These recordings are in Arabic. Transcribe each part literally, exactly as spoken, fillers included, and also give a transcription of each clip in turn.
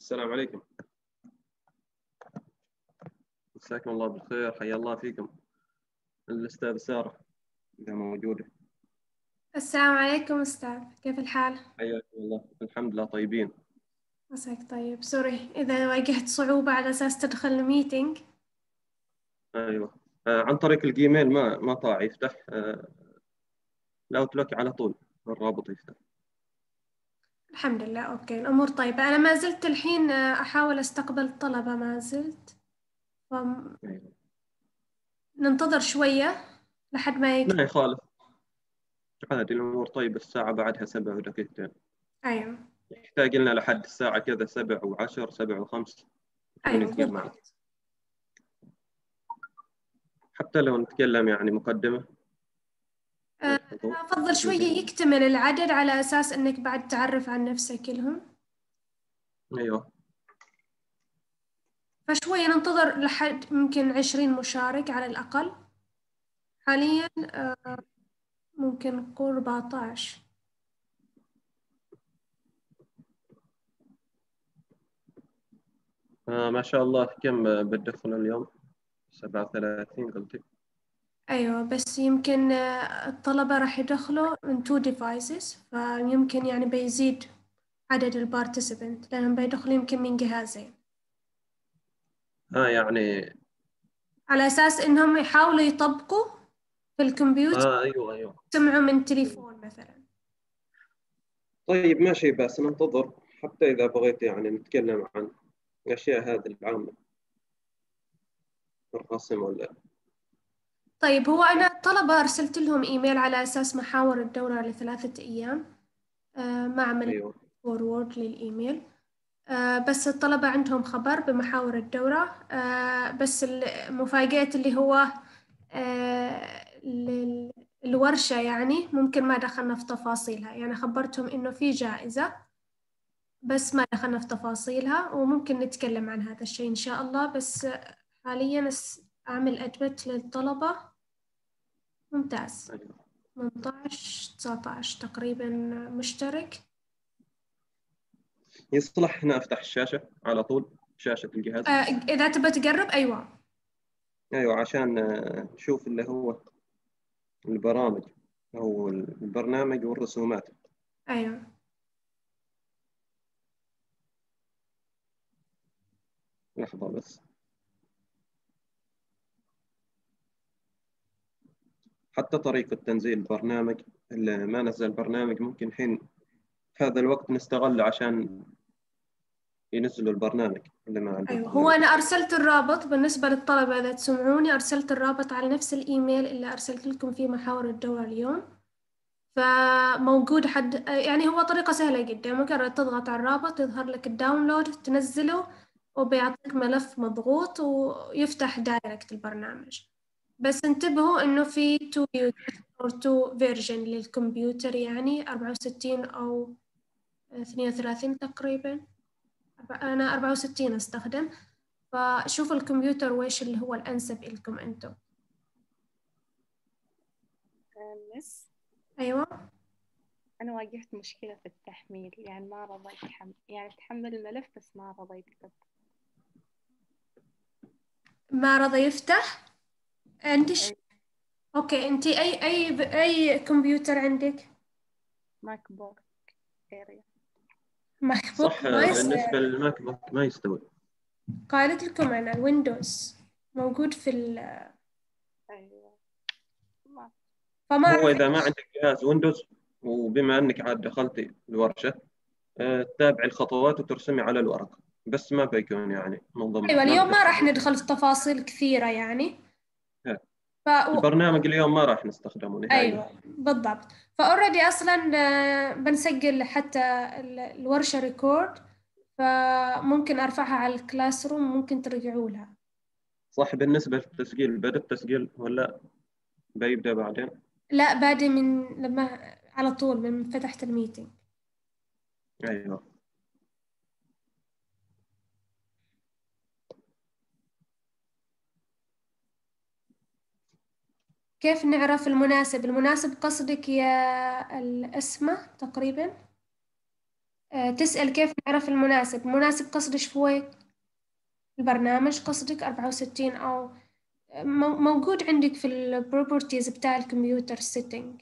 السلام عليكم. مساكم الله بالخير، حيا الله فيكم. الأستاذ سارة إذا موجودة. السلام عليكم أستاذ، كيف الحال؟ حياكم الله، الحمد لله طيبين. عساك طيب. سوري إذا واجهت صعوبة على أساس تدخل الميتينج. أيوة، آه عن طريق الجيميل ما ما طاع يفتح. آه الأوتلوك على طول الرابط يفتح. الحمد لله، أوكي الأمور طيبة. أنا ما زلت الحين أحاول أستقبل طلبة، ما زلت أيوة. ننتظر شوية لحد ما يك... لا يخالف، عادي الأمور طيبة. الساعة بعدها سبع ودقيقتين. أيوة يحتاج لنا لحد الساعة كذا سبع وعشر سبع وخمس أيوة ونتقل معك. بالضبط. حتى لو نتكلم يعني مقدمة. أه أفضل شوية يكتمل العدد على أساس أنك بعد تعرف عن نفسك لهم. أيوة، فشوية ننتظر لحد ممكن عشرين مشارك على الأقل. حاليا أه ممكن نقول أربعة عشر. آه ما شاء الله. كم بتدخل اليوم؟ سبعة وثلاثين قلتي؟ أيوة، بس يمكن آه، الطلبة راح يدخلوا من two devices، فيمكن يعني بيزيد عدد البارتيسيبنت لأنهم بيدخلوا يمكن من جهازين، آه يعني على أساس إنهم يحاولوا يطبقوا في الكمبيوتر آه أيوة أيوة. يسمعوا من تليفون مثلا. طيب ماشي، بس ننتظر حتى إذا بغيت يعني نتكلم عن الأشياء هذه العامة، الرسم ولا. طيب، هو أنا الطلبة أرسلت لهم إيميل على أساس محاور الدورة لثلاثة أيام. آه، ما عمل أيوة فورورد للإيميل. آه، بس الطلبة عندهم خبر بمحاور الدورة. آه، بس المفاجأة اللي هو آه، ال- الورشة يعني ممكن ما دخلنا في تفاصيلها، يعني خبرتهم إنه في جائزة بس ما دخلنا في تفاصيلها، وممكن نتكلم عن هذا الشيء إن شاء الله. بس حاليا أس- أعمل أدمت للطلبة. ممتاز. أيوة. ثمانية عشر تسعة عشر تقريبا مشترك. يصلح هنا أفتح الشاشة على طول، شاشة الجهاز. آه، إذا تبى تقرب أيوة. أيوة، عشان آه، نشوف اللي هو البرامج أو البرنامج والرسومات. أيوة لحظة بس. حتى طريقة تنزيل البرنامج، اللي ما نزل برنامج ممكن حين هذا الوقت نستغله عشان ينزلوا البرنامج اللي ما عنده أيوة، هو برنامج. أنا أرسلت الرابط بالنسبة للطلبة إذا تسمعوني، أرسلت الرابط على نفس الإيميل اللي أرسلت لكم فيه محاور الدورة اليوم. فموجود حد، يعني هو طريقة سهلة جدا، مجرد تضغط على الرابط يظهر لك الداونلود، تنزله وبيعطيك ملف مضغوط ويفتح دايركت البرنامج. بس انتبهوا إنه في تو users أو تو version للكمبيوتر، يعني أربعة وستين أو اثنين وثلاثين تقريبا. أنا أربعة وستين أستخدم. فشوفوا الكمبيوتر وإيش اللي هو الأنسب لكم أنتم. مس، أيوة أنا واجهت مشكلة في التحميل، يعني ما رضى يتحمل، يعني تحمل الملف بس ما رضى يكتب. ما رضى يفتح عندش. أي أوكي، أنتي أي أي أي كمبيوتر عندك؟ ماك بوك إيريا. ماك بوك صح، ما آه، يصير. بالنسبة للماك بوك ما يستوي. قايلت لكم أنا الويندوز موجود في ال أيوة ما فما هو أعرف. إذا ما عندك جهاز ويندوز، وبما أنك عاد دخلتي الورشة، آه، تتابعي الخطوات وترسمي على الورق، بس ما بيكون يعني منظم، أيوة، ما اليوم ما راح بتدخلي. ندخل في تفاصيل كثيرة يعني. آه، ف و- البرنامج اليوم ما راح نستخدمه نهائيا. أيوة بالضبط. فأوريدي أصلا آه، بنسجل حتى ال- الورشة ريكورد، فممكن أرفعها على الكلاس روم، ممكن ترجعوا لها. صح، بالنسبة للتسجيل بدأ التسجيل ولا بيبدأ بعدين؟ لا، بادئ من لما على طول من فتحت الميتنج. أيوه. كيف نعرف المناسب؟ المناسب قصدك يا الاسمة تقريبا؟ تسأل كيف نعرف المناسب. مناسب قصدك شوي البرنامج، قصدك أربعة وستين أو موجود عندك في البروبرتيز بتاع الكمبيوتر سيتنج.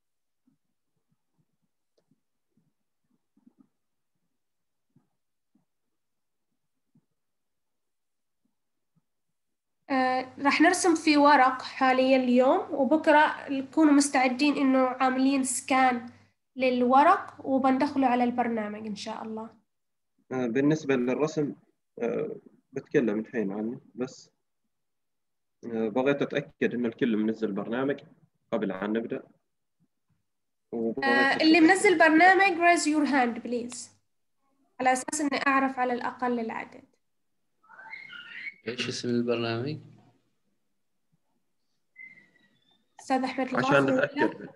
آه، راح نرسم في ورق حاليا اليوم، وبكرة نكونوا مستعدين إنه عاملين سكان للورق وبندخله على البرنامج إن شاء الله. آه، بالنسبة للرسم آه، بتكلم الحين عنه، بس آه، بغيت أتأكد إن الكل منزل البرنامج قبل أن نبدأ. آه، اللي منزل برنامج raise your hand please، على أساس إني أعرف على الأقل العدد. ايش اسم البرنامج؟ أستاذ أحمد الغافي عشان ولا؟ نتأكد.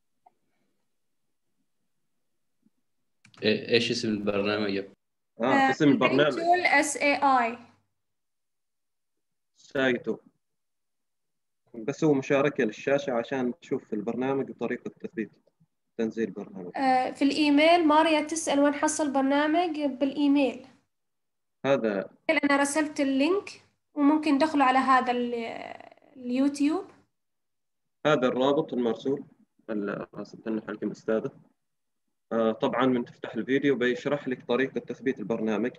ايش اسم البرنامج؟ آه اسم البرنامج تول اس اي اي سايتو، بس هو مشاركة للشاشة عشان تشوف البرنامج وطريقة تثبيت تنزيل البرنامج. آه، في الإيميل ماريا تسأل وين حصل برنامج بالإيميل. هذا أنا رسلت اللينك وممكن دخلوا على هذا اليوتيوب. هذا الرابط المرسول اللي راسلت لنا حلقة أستاذة. آه طبعا من تفتح الفيديو بيشرح لك طريقة تثبيت البرنامج،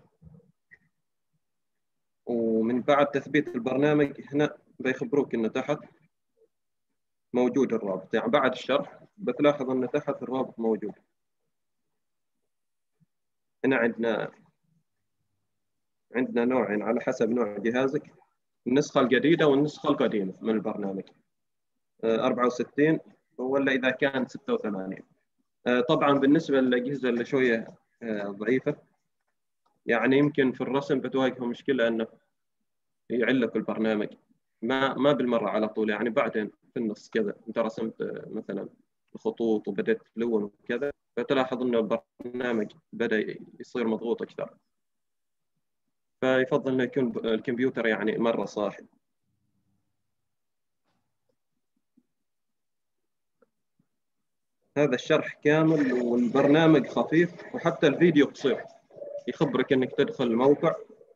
ومن بعد تثبيت البرنامج هنا بيخبروك إنه تحت موجود الرابط. يعني بعد الشرح بتلاحظ إنه تحت الرابط موجود. هنا عندنا عندنا نوعين على حسب نوع جهازك، النسخة الجديدة والنسخة القديمة من البرنامج، أربعة وستين ولا إذا كان ستة وثمانين. طبعا بالنسبة للأجهزة اللي شوية ضعيفة، يعني يمكن في الرسم بتواجهه مشكلة أنه يعلق البرنامج ما ما بالمرة على طول، يعني بعدين في النص كذا أنت رسمت مثلا الخطوط وبدأت تلون وكذا، فتلاحظ أنه البرنامج بدأ يصير مضغوط أكثر، فيفضل أنه يكون الكمبيوتر يعني مرة صاحي. هذا الشرح كامل والبرنامج خفيف، وحتى الفيديو قصير يخبرك انك تدخل الموقع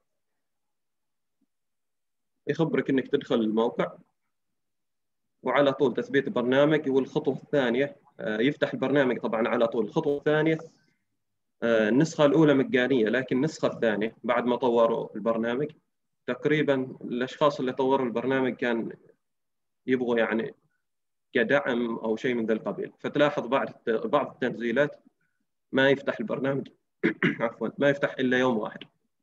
يخبرك انك تدخل الموقع وعلى طول تثبيت البرنامج. والخطوة الثانية يفتح البرنامج طبعا على طول. الخطوة الثانية النسخة الأولى مجانية، لكن النسخة الثانية بعد ما طوروا البرنامج تقريبا الأشخاص اللي طوروا البرنامج كان يبغوا يعني كدعم أو شيء من ذا القبيل، فتلاحظ بعض بعض التنزيلات ما يفتح البرنامج عفوا ما يفتح إلا يوم واحد.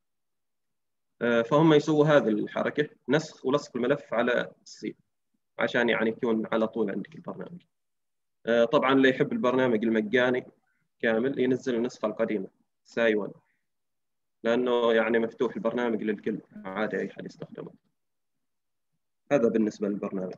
فهم يسووا هذه الحركة، نسخ ولصق الملف على السي عشان يعني يكون على طول عندك البرنامج. طبعا اللي يحب البرنامج المجاني كامل ينزل النسخة القديمة ساي ون، لأنه يعني مفتوح البرنامج للكل عادي أي حد يستخدمه. هذا بالنسبة للبرنامج.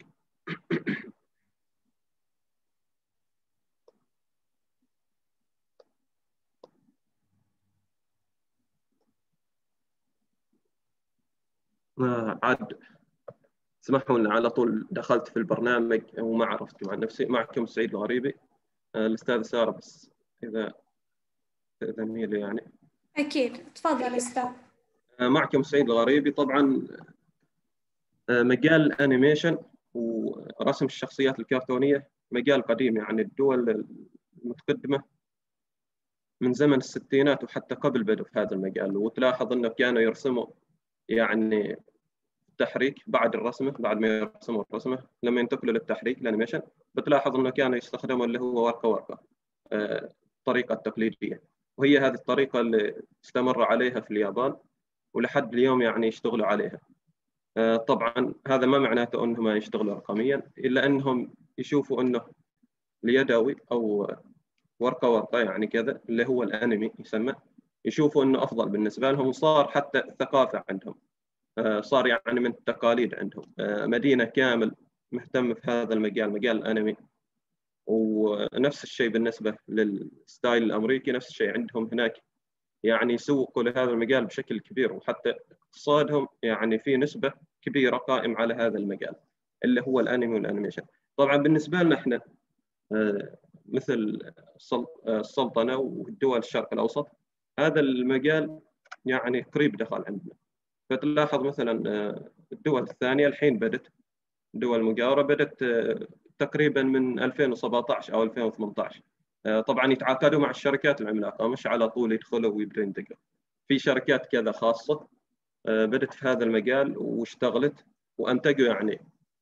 عاد اسمحوا لنا على طول دخلت في البرنامج وما عرفت مع نفسي. معكم سعيد الغريبي. الأستاذ سارة بس إذا تأذني لي يعني. أكيد تفضل أستاذ. معكم سعيد الغريبي. طبعا مجال الأنيميشن ورسم الشخصيات الكرتونية مجال قديم، يعني الدول المتقدمة من زمن الستينات وحتى قبل بدء في هذا المجال. وتلاحظ أنه كانوا يرسموا يعني التحريك بعد الرسمة، بعد ما يرسموا الرسمة لما ينتقلوا للتحريك الأنيميشن بتلاحظ أنه كانوا يستخدموا اللي هو ورقة ورقة، الطريقة التقليدية، وهي هذه الطريقة اللي استمر عليها في اليابان ولحد اليوم يعني يشتغلوا عليها. طبعا هذا ما معناته أنهم ما يشتغلوا رقميا، إلا أنهم يشوفوا أنه اليدوي أو ورقة ورقة يعني كذا اللي هو الأنمي يسمى، يشوفوا أنه أفضل بالنسبة لهم، وصار حتى الثقافة عندهم، صار يعني من التقاليد عندهم. مدينة كامل مهتم في هذا المجال، مجال الأنمي. ونفس الشيء بالنسبة للستايل الأمريكي، نفس الشيء عندهم هناك، يعني يسوقوا لهذا المجال بشكل كبير، وحتى اقتصادهم يعني في نسبة كبيرة قائم على هذا المجال اللي هو الأنمي والأنيميشن. طبعا بالنسبة لنا احنا مثل السلطنة ودول الشرق الأوسط هذا المجال يعني قريب دخل عندنا. فتلاحظ مثلا الدول الثانية الحين بدت، دول مجاورة بدت تقريبا من ألفين وسبعة عشر أو ألفين وثمانية عشر. طبعا يتعاقدوا مع الشركات العملاقة، مش على طول يدخلوا ويبدوا ينتقلوا. في شركات كذا خاصة بدت في هذا المجال واشتغلت وأنتجوا يعني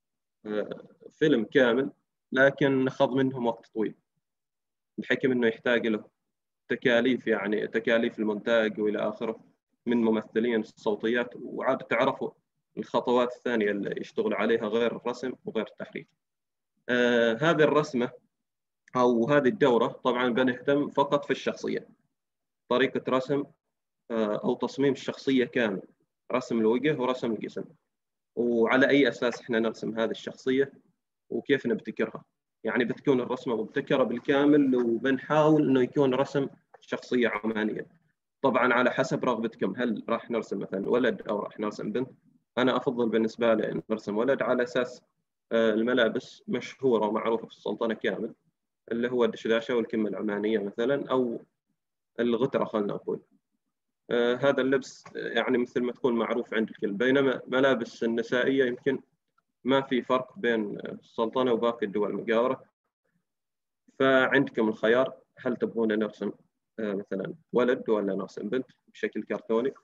فيلم كامل، لكن خذ منهم وقت طويل بحكم انه يحتاج له تكاليف، يعني تكاليف المونتاج والى اخره من ممثلين الصوتيات، وعاد تعرفوا الخطوات الثانيه اللي يشتغل عليها غير الرسم وغير التحريك. آه هذه الرسمه او هذه الدوره طبعا بنهتم فقط في الشخصيه، طريقه رسم آه او تصميم الشخصيه كامل، رسم الوجه ورسم الجسم، وعلى اي اساس احنا نرسم هذه الشخصيه وكيف نبتكرها. يعني بتكون الرسمه مبتكره بالكامل، وبنحاول انه يكون رسم شخصيه عمانيه. طبعا على حسب رغبتكم، هل راح نرسم مثلا ولد او راح نرسم بنت؟ انا افضل بالنسبه لي ان نرسم ولد، على اساس الملابس مشهوره ومعروفه في السلطنه كامل، اللي هو الدشداشه والكمه العمانيه مثلا، او الغتره خلينا نقول. هذا اللبس يعني مثل ما تكون معروف عند الكل، بينما ملابس النسائيه يمكن ما في فرق بين السلطنة وباقي الدول المجاورة. فعندكم الخيار، هل تبغون نرسم مثلا ولد ولا نرسم بنت بشكل كرتوني.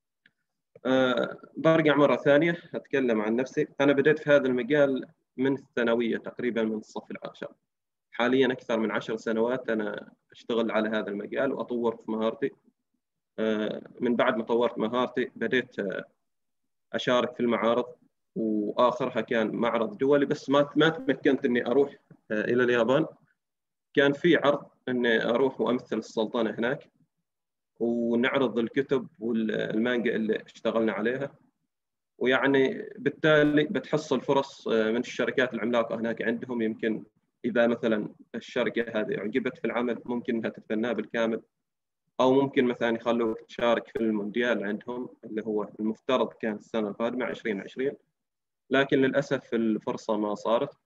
أه برجع مرة ثانية أتكلم عن نفسي. أنا بدأت في هذا المجال من الثانوية تقريبا، من الصف العاشر. حاليا أكثر من عشر سنوات أنا أشتغل على هذا المجال وأطور في مهارتي. أه من بعد ما طورت مهارتي بديت أشارك في المعارض، واخرها كان معرض دولي، بس ما ما تمكنت اني اروح الى اليابان. كان في عرض اني اروح وامثل السلطنه هناك، ونعرض الكتب والمانجا اللي اشتغلنا عليها، ويعني بالتالي بتحصل فرص من الشركات العملاقه هناك عندهم. يمكن اذا مثلا الشركه هذه اعجبت في العمل ممكن انها تتبناه بالكامل، او ممكن مثلا يخلوك تشارك في المونديال عندهم اللي هو المفترض كان السنه القادمه عشرين عشرين، لكن للأسف الفرصة ما صارت.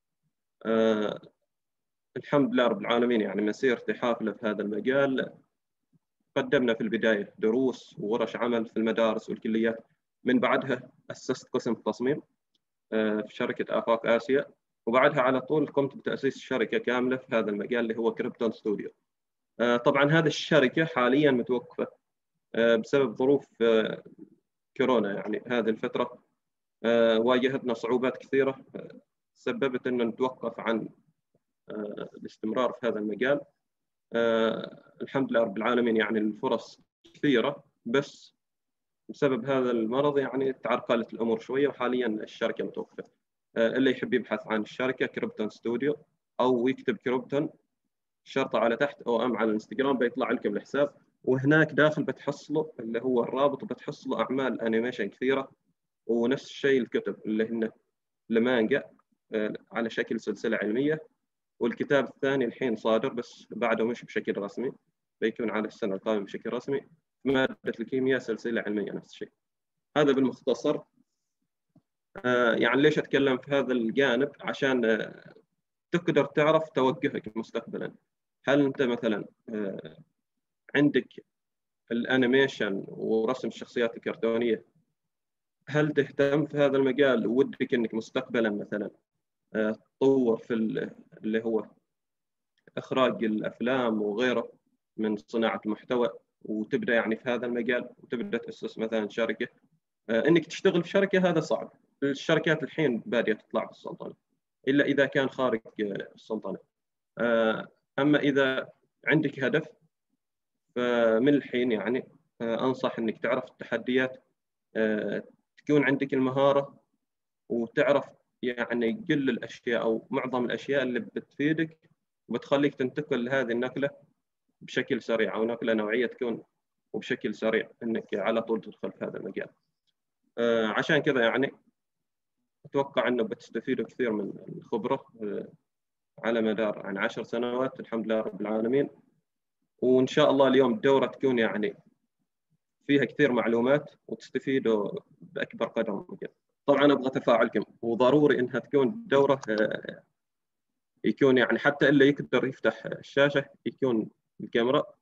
أه الحمد لله رب العالمين، يعني مسيرتي حافلة في هذا المجال. قدمنا في البداية دروس وورش عمل في المدارس والكليات، من بعدها أسست قسم التصميم أه في شركة آفاق آسيا، وبعدها على طول قمت بتأسيس شركة كاملة في هذا المجال اللي هو كريبتون ستوديو. أه طبعا هذه الشركة حاليا متوقفة أه بسبب ظروف أه كورونا. يعني هذه الفترة أه واجهتنا صعوبات كثيرة أه سببت أن نتوقف عن أه الاستمرار في هذا المجال. أه الحمد لله رب العالمين، يعني الفرص كثيرة، بس بسبب هذا المرض يعني تعرقلت الأمور شوية، وحاليا الشركة متوقفة. أه اللي يحب يبحث عن الشركة كريبتون ستوديو، أو يكتب كريبتون شرطة على تحت أو أم على الانستغرام بيطلع لكم الحساب، وهناك داخل بتحصلوا اللي هو الرابط، وبتحصلوا أعمال أنيميشن كثيرة، ونفس الشيء الكتب اللي هن المانجا على شكل سلسلة علمية. والكتاب الثاني الحين صادر بس بعده مش بشكل رسمي، بيكون على السنة القادمة بشكل رسمي. مادة الكيمياء سلسلة علمية نفس الشيء. هذا بالمختصر. يعني ليش أتكلم في هذا الجانب؟ عشان تقدر تعرف توجهك مستقبلا. هل أنت مثلا عندك الأنيميشن ورسم الشخصيات الكرتونية، هل تهتم في هذا المجال ودك أنك مستقبلا مثلا تطور في اللي هو إخراج الأفلام وغيره من صناعة المحتوى، وتبدأ يعني في هذا المجال وتبدأ تأسس مثلا شركة؟ إنك تشتغل في شركة هذا صعب. الشركات الحين بادية تطلع في السلطنة، إلا إذا كان خارج السلطنة. أما إذا عندك هدف فمن الحين يعني أنصح إنك تعرف التحديات، تكون عندك المهارة، وتعرف يعني كل الأشياء أو معظم الأشياء اللي بتفيدك وبتخليك تنتقل لهذه النقلة بشكل سريع، أو نقلة نوعية تكون وبشكل سريع إنك على طول تدخل في هذا المجال. آه عشان كذا يعني أتوقع أنه بتستفيدوا كثير من الخبرة آه على مدار عن عشر سنوات الحمد لله رب العالمين. وإن شاء الله اليوم الدورة تكون يعني فيها كثير معلومات وتستفيدوا بأكبر قدر ممكن. طبعا أبغى تفاعلكم، وضروري إنها تكون دورة آه يكون يعني حتى اللي يقدر يفتح الشاشة يكون الكاميرا،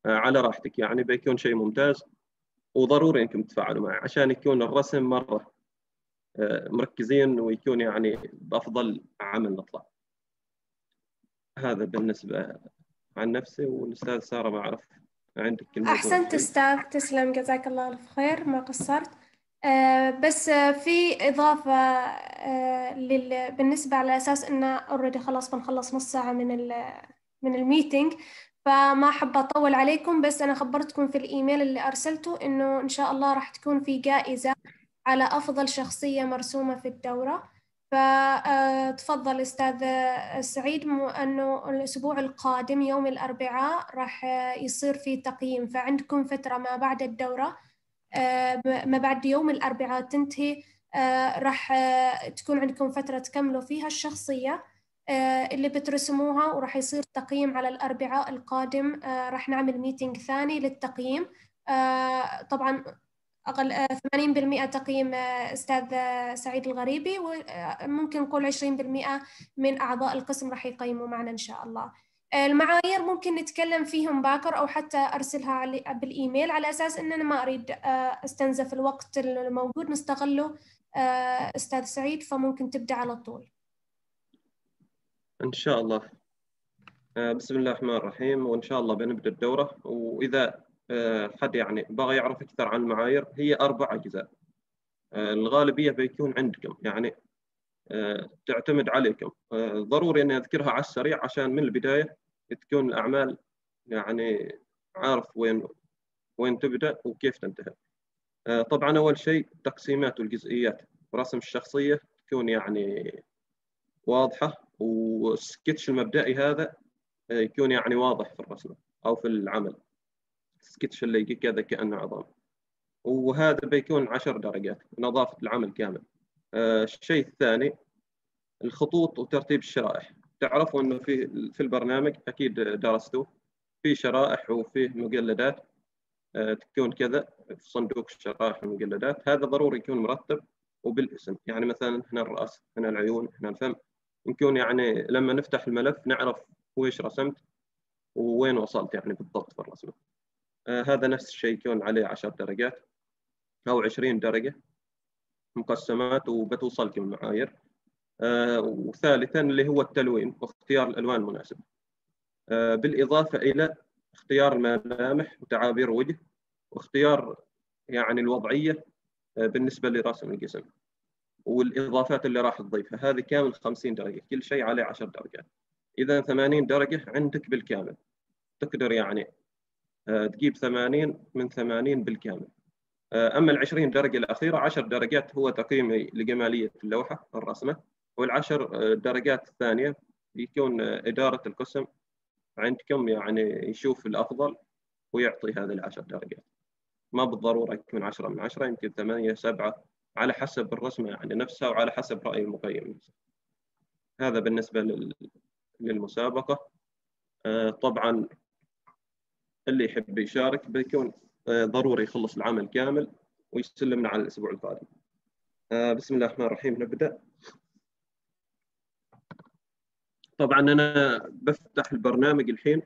على راحتك، يعني بيكون شيء ممتاز، وضروري انكم تتفاعلوا معه عشان يكون الرسم مره مركزين ويكون يعني بافضل عمل نطلع. هذا بالنسبه عن نفسي. والاستاذ ساره ما اعرف عندك الموضوع. أحسنت أستاذ، تسلم، جزاك الله ألف خير، ما قصرت. آه بس آه في إضافة آه لل... بالنسبة على أساس إنه أوريدي خلاص بنخلص نص ساعة من ال... من الميتينج، فما حابة أطول عليكم. بس أنا خبرتكم في الإيميل اللي أرسلته إنه إن شاء الله راح تكون في جائزة على أفضل شخصية مرسومة في الدورة. فتفضل أستاذ سعيد أنه الأسبوع القادم يوم الأربعاء راح يصير في تقييم، فعندكم فترة ما بعد الدورة، ما بعد يوم الأربعاء تنتهي، راح تكون عندكم فترة تكملوا فيها الشخصية اللي بترسموها، وراح يصير تقييم على الأربعاء القادم. راح نعمل ميتينج ثاني للتقييم. طبعاً أقل ثمانين بالمئة تقييم أستاذ سعيد الغريبي، وممكن نقول عشرين بالمئة من أعضاء القسم راح يقيموا معنا إن شاء الله. المعايير ممكن نتكلم فيهم باكر أو حتى أرسلها بالإيميل، على أساس أننا ما أريد أستنزف الوقت الموجود نستغله أستاذ سعيد، فممكن تبدأ على طول. إن شاء الله. بسم الله الرحمن الرحيم. وإن شاء الله بنبدأ الدورة. وإذا حد يعني بغى يعرف أكثر عن المعايير، هي أربع أجزاء. الغالبية بيكون عندكم، يعني تعتمد عليكم. ضروري أني أذكرها على السريع عشان من البداية تكون الأعمال يعني عارف وين وين تبدأ وكيف تنتهي. طبعا أول شيء تقسيمات والجزئيات ورسم الشخصية تكون يعني واضحة، والسكتش المبدئي هذا يكون يعني واضح في الرسمة أو في العمل. السكتش اللي يجي كذا كأنه عظام، وهذا بيكون عشر درجات نظافة العمل كامل. الشيء الثاني الخطوط وترتيب الشرائح. تعرفوا أنه في في البرنامج أكيد درستوه، في شرائح وفيه مجلدات تكون كذا في صندوق الشرائح والمجلدات. هذا ضروري يكون مرتب وبالاسم، يعني مثلا هنا الرأس، هنا العيون، هنا الفم، نكون يعني لما نفتح الملف نعرف ويش رسمت ووين وصلت يعني بالضبط في الرسمة. آه هذا نفس الشيء يكون عليه عشر درجات أو عشرين درجة مقسمات، وبتوصلكم المعايير. آه وثالثا اللي هو التلوين واختيار الألوان المناسبة، آه بالإضافة إلى اختيار الملامح وتعابير وجه، واختيار يعني الوضعية آه بالنسبة لرسم الجسم، والإضافات اللي راح تضيفها. هذه كامل خمسين درجة، كل شيء عليه عشر درجات. إذا ثمانين درجة عندك بالكامل، تقدر يعني آه تجيب ثمانين من ثمانين بالكامل. أما العشرين درجة الأخيرة عشر درجات هو تقييمي لجمالية اللوحة الرسمة، والعشر درجات الثانية يكون إدارة القسم عندكم يعني يشوف الأفضل ويعطي هذه العشر درجات. ما بالضرورة يكون عشرة من عشرة، يمكن ثمانية سبعة على حسب الرسمة يعني نفسها وعلى حسب رأي المقيم. هذا بالنسبة للمسابقة. طبعا اللي يحب يشارك بيكون ضروري يخلص العمل كامل ويستلمنا على الأسبوع القادم. بسم الله الرحمن الرحيم، نبدأ. طبعا أنا بفتح البرنامج الحين،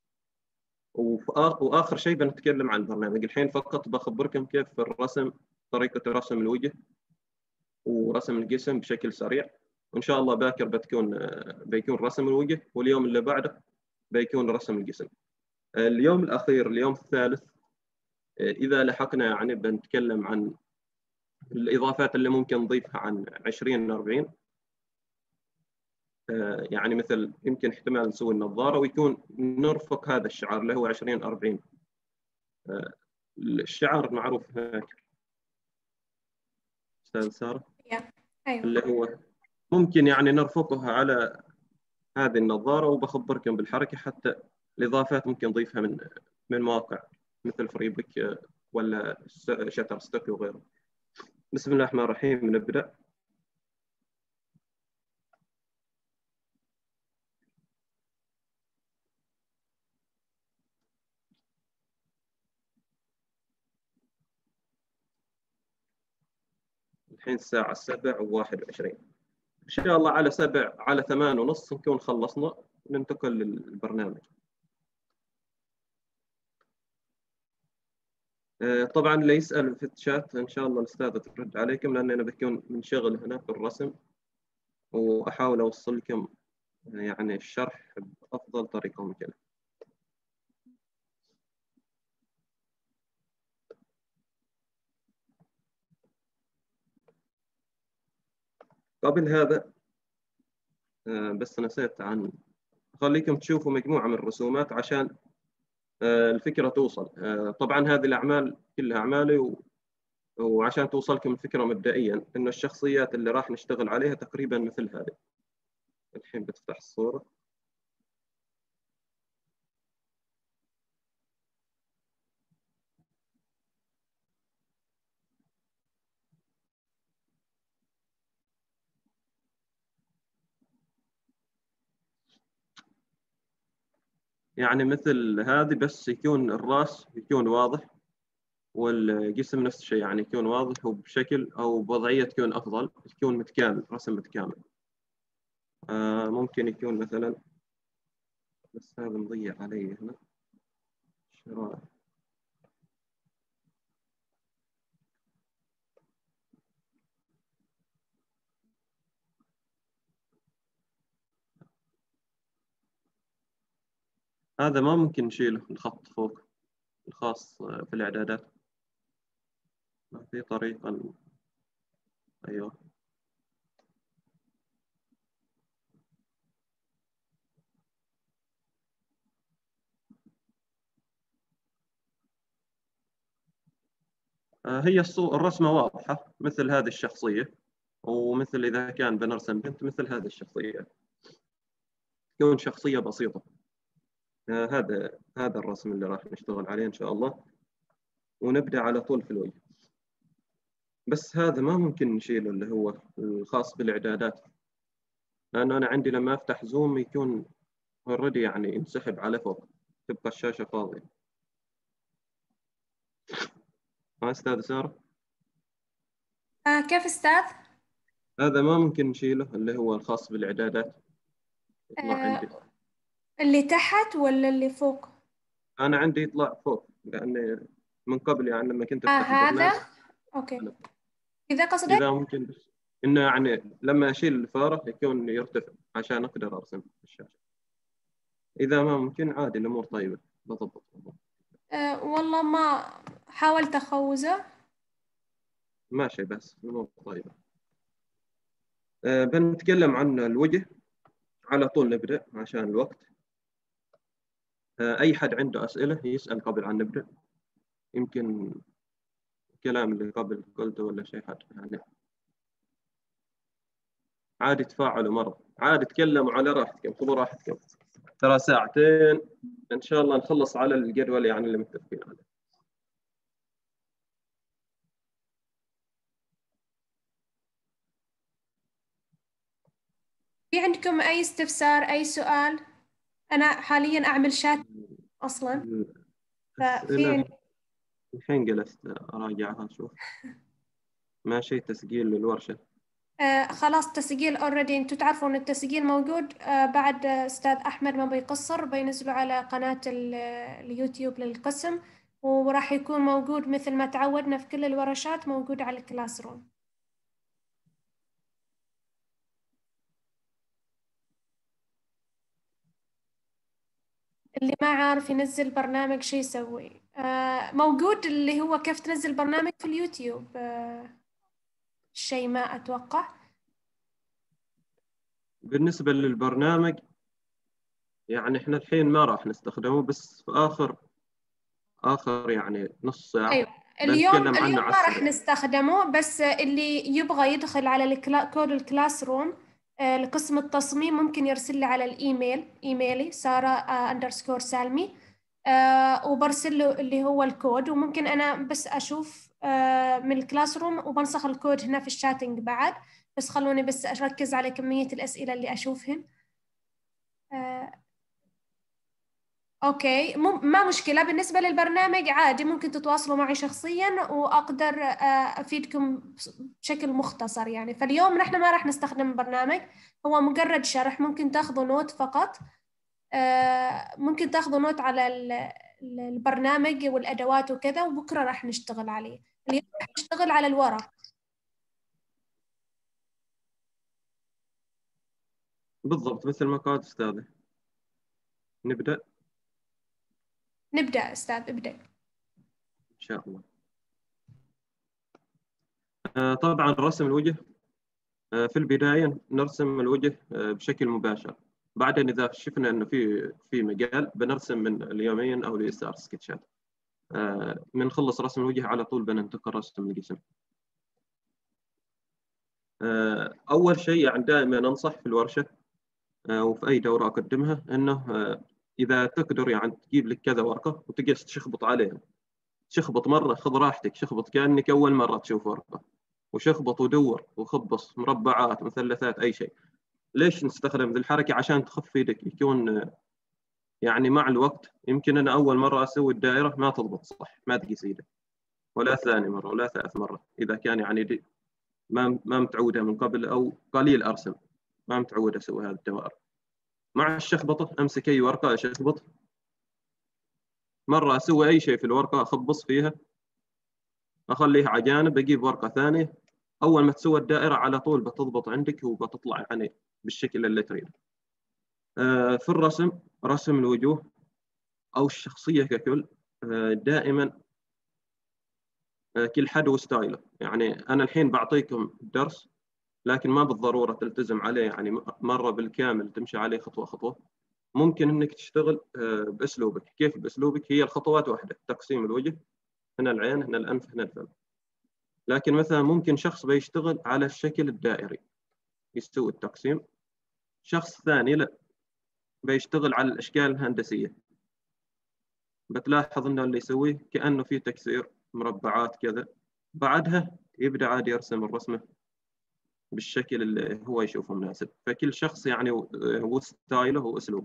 وآخر شيء بنتكلم عن البرنامج. الحين فقط بخبركم كيف الرسم، طريقة رسم الوجه ورسم الجسم بشكل سريع. وإن شاء الله باكر بتكون بيكون رسم الوجه، واليوم اللي بعده بيكون رسم الجسم. اليوم الأخير اليوم الثالث إذا لحقنا يعني بنتكلم عن الإضافات اللي ممكن نضيفها عن عشرين أربعين. يعني مثل يمكن احتمال نسوي النظارة ويكون نرفق هذا الشعار اللي هو عشرين أربعين. الشعار معروف هناك أستاذ سارة. أيوة. اللي هو ممكن يعني نرفقها على هذه النظارة، وبخبركم بالحركة. حتى الإضافات ممكن نضيفها من من مواقع مثل فريبك ولا شاتر ستوك وغيره. بسم الله الرحمن الرحيم، نبدأ. الحين الساعة السابع وواحد وعشرين. إن شاء الله على سبع على ثمان ونص نكون خلصنا، ننتقل للبرنامج. طبعا اللي يسأل في الشات إن شاء الله الأستاذة ترد عليكم، لأن أنا بكون منشغل هنا في الرسم، وأحاول أوصل لكم يعني الشرح بأفضل طريقة ممكنة. قبل هذا بس نسيت عن خليكم تشوفوا مجموعة من الرسومات عشان الفكرة توصل. طبعا هذه الأعمال كلها أعمالي، وعشان توصلكم الفكرة مبدئيا إنه الشخصيات اللي راح نشتغل عليها تقريبا مثل هذه. الحين بتفتح الصورة. يعني مثل هذه، بس يكون الرأس يكون واضح والجسم نفس الشيء، يعني يكون واضح وبشكل أو بوضعية تكون أفضل، يكون متكامل، رسم متكامل. آه ممكن يكون مثلا، بس هذا مضيع علي هنا شرائح. هذا ما ممكن نشيله الخط فوق الخاص في الإعدادات، ما في طريقة. أيوه هي الرسمة واضحة مثل هذه الشخصية، ومثل إذا كان بنرسم بنت مثل هذه الشخصية، تكون شخصية بسيطة. هذا هذا الرسم اللي راح نشتغل عليه إن شاء الله، ونبدأ على طول في الوجه. بس هذا ما ممكن نشيله اللي هو الخاص بالإعدادات، لأنه أنا عندي لما أفتح زوم يكون اوريدي يعني ينسحب على فوق، تبقى الشاشة فاضية. ها أستاذ سارة؟ آه كيف أستاذ؟ هذا ما ممكن نشيله اللي هو الخاص بالإعدادات، يطلع آه عندي. اللي تحت ولا اللي فوق؟ أنا عندي يطلع فوق، لأن من قبل يعني لما كنت آه أفتح هذا؟ البرنامج. أوكي. إذا قصدك؟ إذا ممكن بس إنه يعني لما أشيل الفارة يكون يرتفع عشان أقدر أرسم في الشاشة. إذا ما ممكن عادي، الأمور طيبة بضبط. آه والله ما حاولت أخوزه. ماشي، بس الأمور طيبة. أه بنتكلم عن الوجه على طول، نبدأ عشان الوقت. أه أي حد عنده أسئلة يسأل قبل أن نبدأ، يمكن الكلام اللي قبل قلته ولا شيء حد يعني. عادي تفاعلوا مرة، عادي تكلموا على راحتكم، خذوا راحتكم، ترى ساعتين إن شاء الله نخلص على الجدول يعني اللي متفقين عليه. في عندكم أي استفسار، أي سؤال؟ أنا حاليا أعمل شات أصلا، ففي عندي. الحين جلست أراجعها أشوف. ماشي، تسجيل للورشة. آه خلاص تسجيل اوريدي، انتوا تعرفوا ان التسجيل موجود. آه بعد استاذ احمد ما بيقصر بينزله على قناة اليوتيوب للقسم، وراح يكون موجود مثل ما تعودنا في كل الورشات، موجود على الكلاس روم. اللي ما عارف ينزل برنامج شو يسوي؟ آه موجود اللي هو كيف تنزل برنامج في اليوتيوب. آه شيء ما اتوقع. بالنسبة للبرنامج يعني احنا الحين ما راح نستخدمه، بس في آخر آخر يعني نص ساعة. أيوة. اليوم بنتكلم عنه اليوم على ما راح السريع. نستخدمه، بس اللي يبغى يدخل على الكلا... كود الكلاس روم آه، لقسم التصميم ممكن يرسل لي على الإيميل، إيميلي سارة أندرسكور سالمي، آه، وبرسل له اللي هو الكود، وممكن أنا بس أشوف آه، من الكلاس روم وبنسخ الكود هنا في الشاتنج بعد. بس خلوني بس أركز على كمية الأسئلة اللي أشوفهن. آه، اوكي، مو ما مشكلة. بالنسبة للبرنامج عادي ممكن تتواصلوا معي شخصيا، واقدر افيدكم بشكل مختصر يعني. فاليوم نحن ما راح نستخدم برنامج، هو مجرد شرح. ممكن تاخذوا نوت فقط، ممكن تاخذوا نوت على البرنامج والأدوات وكذا، وبكرة راح نشتغل عليه. اليوم راح نشتغل على الورق. بالضبط مثل ما قالت أستاذة. نبدأ نبدأ أستاذ، ابدأ. إن شاء الله. آه، طبعا رسم الوجه آه، في البداية نرسم الوجه آه، بشكل مباشر، بعدين إذا شفنا إنه في في مجال بنرسم من اليمين أو اليسار سكتشات. آه، بنخلص رسم الوجه على طول بننتقل رسم الجسم. آه، أول شيء يعني دائما أنصح في الورشة آه، وفي أي دورة أقدمها إنه آه، إذا تقدر يعني تجيب لك كذا ورقة وتجلس تشخبط عليها. شخبط مرة، خذ راحتك، شخبط كأنك أول مرة تشوف ورقة، وشخبط ودور وخبص مربعات مثلثات أي شيء. ليش نستخدم ذي الحركة؟ عشان تخف ايدك، يكون يعني مع الوقت يمكن أنا أول مرة أسوي الدائرة ما تضبط صح، ما تقيس ايدك، ولا ثاني مرة ولا ثالث مرة إذا كان يعني دي ما ما متعودة من قبل أو قليل أرسم، ما متعود أسوي هذه الدوائر. مع الشخبطة أمسك أي ورقة أشخبط، مرة أسوي أي شيء في الورقة أخبص فيها أخليها على جانب، أجيب ورقة ثانية. أول ما تسوي الدائرة على طول بتضبط عندك وبتطلع يعني بالشكل اللي تريده. آه، في الرسم، رسم الوجوه أو الشخصية ككل آه، دائما آه، كل حد وستايله. يعني أنا الحين بعطيكم درس لكن ما بالضرورة تلتزم عليه يعني مرة بالكامل تمشي عليه خطوة خطوة. ممكن إنك تشتغل آه، بأسلوبك. كيف بأسلوبك؟ هي الخطوات واحدة، تقسيم الوجه، هنا العين، هنا الأنف، هنا الفم. لكن مثلا ممكن شخص بيشتغل على الشكل الدائري يستوي التقسيم، شخص ثاني لا بيشتغل على الأشكال الهندسية، بتلاحظ إنه اللي يسويه كأنه في تكسير مربعات كذا، بعدها يبدأ عاد يرسم الرسمة بالشكل اللي هو يشوفه مناسب. فكل شخص يعني وستايله وأسلوبه.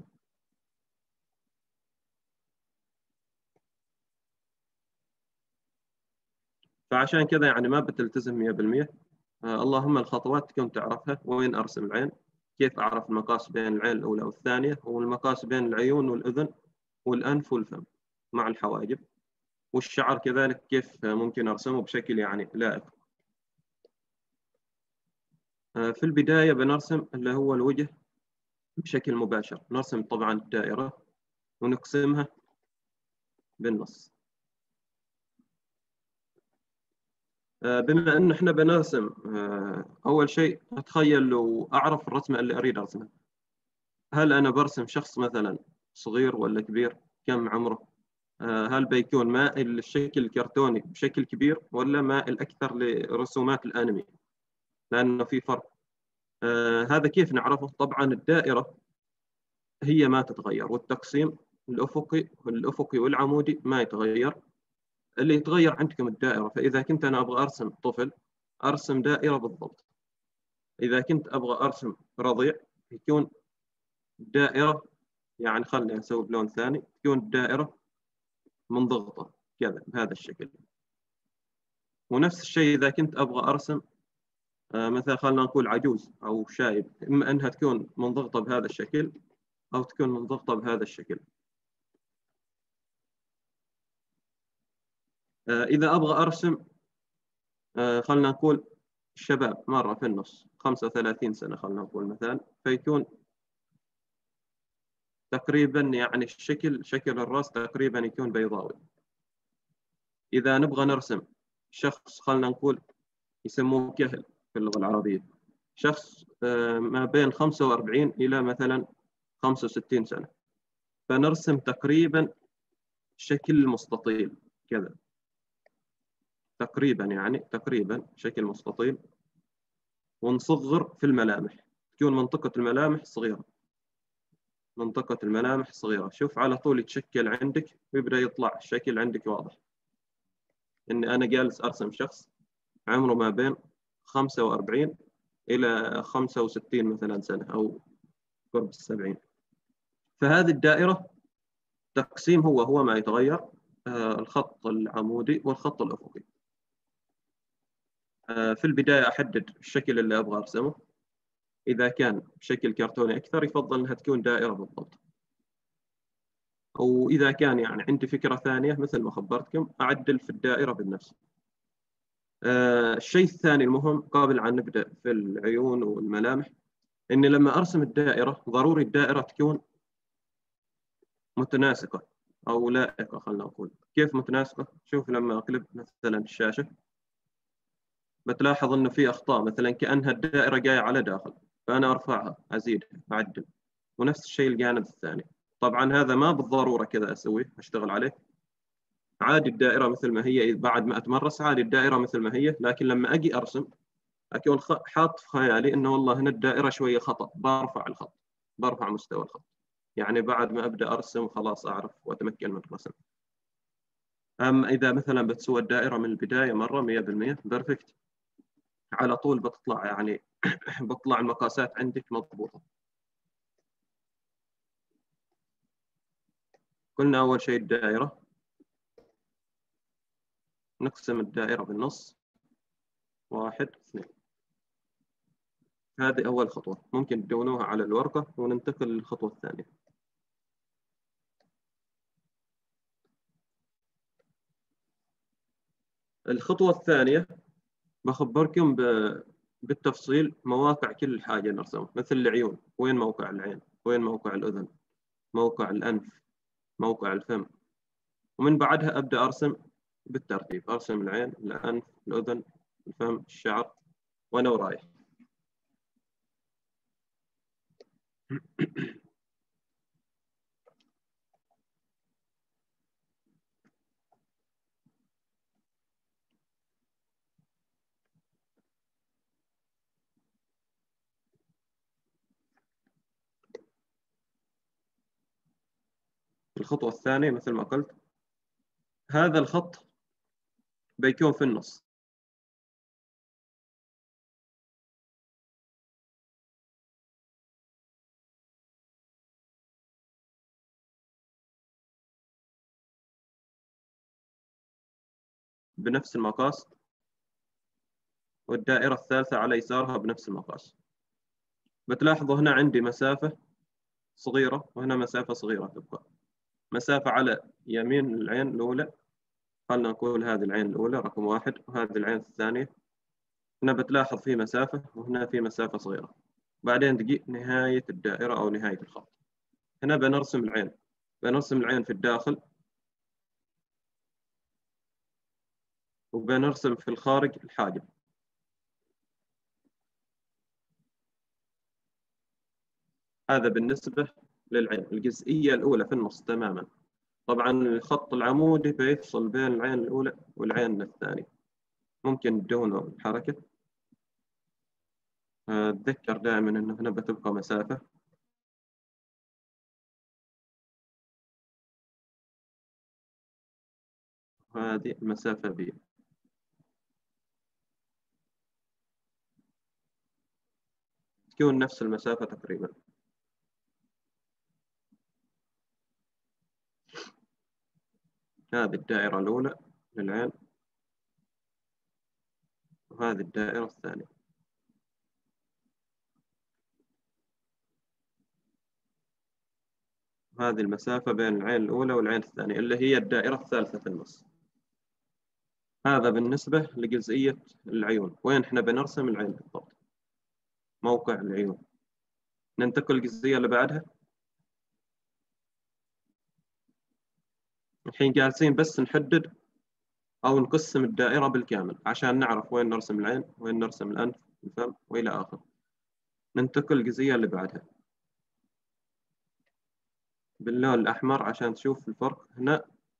فعشان كذا يعني ما بتلتزم مية بالمية. آه اللهم الخطوات تكون تعرفها، وين أرسم العين، كيف أعرف المقاس بين العين الأولى والثانية، والمقاس بين العيون والأذن والأنف والفم مع الحواجب، والشعر كذلك كيف ممكن أرسمه بشكل يعني لائق. آه في البداية بنرسم اللي هو الوجه بشكل مباشر. نرسم طبعا الدائرة ونقسمها بالنص. بما أن احنا بنرسم، أول شيء أتخيل وأعرف الرسمة اللي أريد أرسمها. هل أنا برسم شخص مثلا صغير ولا كبير؟ كم عمره؟ هل بيكون مائل للشكل الكرتوني بشكل كبير ولا مائل أكثر لرسومات الأنمي؟ لأنه في فرق. هذا كيف نعرفه؟ طبعا الدائرة هي ما تتغير، والتقسيم الأفقي الأفقي والعمودي ما يتغير. اللي يتغير عندكم الدائرة. فإذا كنت أنا أبغى أرسم طفل أرسم دائرة بالضبط. إذا كنت أبغى أرسم رضيع يكون دائرة، يعني خلينا نسوي بلون ثاني، تكون الدائرة منضغطة كذا بهذا الشكل. ونفس الشيء إذا كنت أبغى أرسم آه مثلا خلينا نقول عجوز أو شايب، إما أنها تكون منضغطة بهذا الشكل أو تكون منضغطة بهذا الشكل. آه إذا أبغى أرسم آه خلينا نقول الشباب مرة في النص خمسة وثلاثين سنة خلينا نقول مثلا، فيكون تقريبا يعني الشكل شكل الرأس تقريبا يكون بيضاوي. إذا نبغى نرسم شخص خلينا نقول يسموه كهل في اللغة العربية، شخص ما بين خمسة وأربعين إلى مثلا خمسة وستين سنة، فنرسم تقريبا شكل مستطيل كذا، تقريبا يعني تقريبا شكل مستطيل، ونصغر في الملامح، تكون منطقة الملامح صغيرة، منطقة الملامح صغيرة. شوف على طول يتشكل عندك ويبدأ يطلع الشكل عندك واضح إني أنا جالس أرسم شخص عمره ما بين خمسة وأربعين إلى خمسة وستين مثلا سنة أو قرب السبعين. فهذه الدائرة تقسيم هو هو ما يتغير، آه الخط العمودي والخط الأفقي. آه في البداية أحدد الشكل اللي أبغى أرسمه. إذا كان بشكل كرتوني أكثر يفضل أنها تكون دائرة بالضبط. أو إذا كان يعني عندي فكرة ثانية مثل ما خبرتكم أعدل في الدائرة بالنفس. آه الشيء الثاني المهم قبل أن نبدأ في العيون والملامح، إني لما أرسم الدائرة ضروري الدائرة تكون متناسقة أو لائقة. خلنا نقول كيف متناسقة؟ شوف لما أقلب مثلا الشاشة بتلاحظ إنه في أخطاء، مثلا كأنها الدائرة جاية على داخل، فأنا أرفعها أزيدها أعدل. ونفس الشيء الجانب الثاني. طبعا هذا ما بالضرورة كذا أسويه، أشتغل عليه عادي. الدائرة مثل ما هي بعد ما أتمرس عادي الدائرة مثل ما هي، لكن لما أجي أرسم أكون حاط في خيالي إنه والله هنا الدائرة شوية خطأ، برفع الخط، برفع مستوى الخط. يعني بعد ما أبدأ أرسم خلاص أعرف وأتمكن من الرسم. أما إذا مثلا بتسوى الدائرة من البداية مرة مية بالمية بيرفكت، على طول بتطلع يعني بتطلع المقاسات عندك مضبوطة. قلنا أول شيء الدائرة، نقسم الدائرة بالنص، واحد اثنين. هذه أول خطوة، ممكن تدونوها على الورقة وننتقل للخطوة الثانية. الخطوة الثانية بخبركم بالتفصيل مواقع كل حاجة نرسمها، مثل العيون، وين موقع العين، وين موقع الأذن، موقع الأنف، موقع الفم. ومن بعدها أبدأ أرسم بالترتيب، أرسم العين، الأنف، الأذن، الفم، الشعر، وأنا ورايح. الخطوة الثانية مثل ما قلت، هذا الخط بيكون في النص. بنفس المقاس، والدائرة الثالثة على يسارها بنفس المقاس. بتلاحظوا هنا عندي مسافة صغيرة وهنا مسافة صغيرة تبقى. مسافة على يمين العين الأولى، خلنا نقول هذه العين الأولى رقم واحد، وهذه العين الثانية. هنا بتلاحظ في مسافة وهنا في مسافة صغيرة. بعدين تجي نهاية الدائرة أو نهاية الخط. هنا بنرسم العين، بنرسم العين في الداخل، وبنرسم في الخارج الحاجب. هذا بالنسبة للعين الجزئية الأولى في النص تماما. طبعا الخط العمودي بيفصل بين العين الأولى والعين الثانية، ممكن بدون حركة. أتذكر دائما أنه هنا بتبقى مسافة، هذه المسافة بي. تكون نفس المسافة تقريبا. هذه الدائرة الأولى للعين، وهذه الدائرة الثانية. هذه المسافة بين العين الأولى والعين الثانية اللي هي الدائرة الثالثة في النص. هذا بالنسبة لجزئية العيون. وين احنا بنرسم العين بالضبط؟ موقع العيون. ننتقل للجزئية اللي بعدها. الحين جالسين بس نحدد أو نقسم الدائرة بالكامل عشان نعرف وين نرسم العين، وين نرسم الأنف، الفم، وإلى آخره. ننتقل للجزئية اللي بعدها باللون الأحمر عشان تشوف الفرق. هنا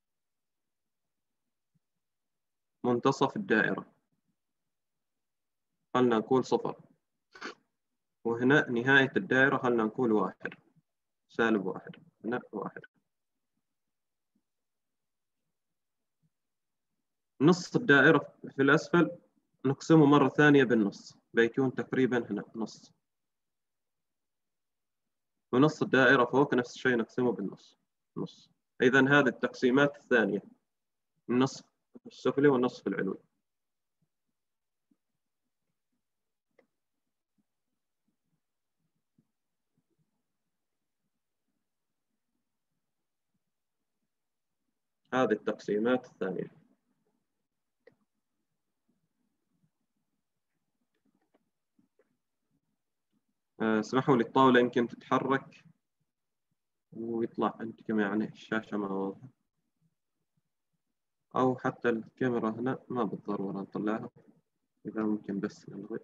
منتصف الدائرة، خلنا نقول صفر، وهنا نهاية الدائرة خلنا نقول واحد، سالب واحد، هنا واحد. نص الدائرة في الأسفل نقسمه مرة ثانية بالنص، بيكون تقريبا هنا نص. ونص الدائرة فوق نفس الشيء نقسمه بالنص، نص. إذا هذه التقسيمات الثانية، النصف السفلي والنصف العلوي. هذه التقسيمات الثانية. اسمحوا لي الطاولة يمكن تتحرك ويطلع عندكم يعني الشاشة ما واضحة، أو حتى الكاميرا هنا ما بالضرورة نطلعها، إذا ممكن بس نلغي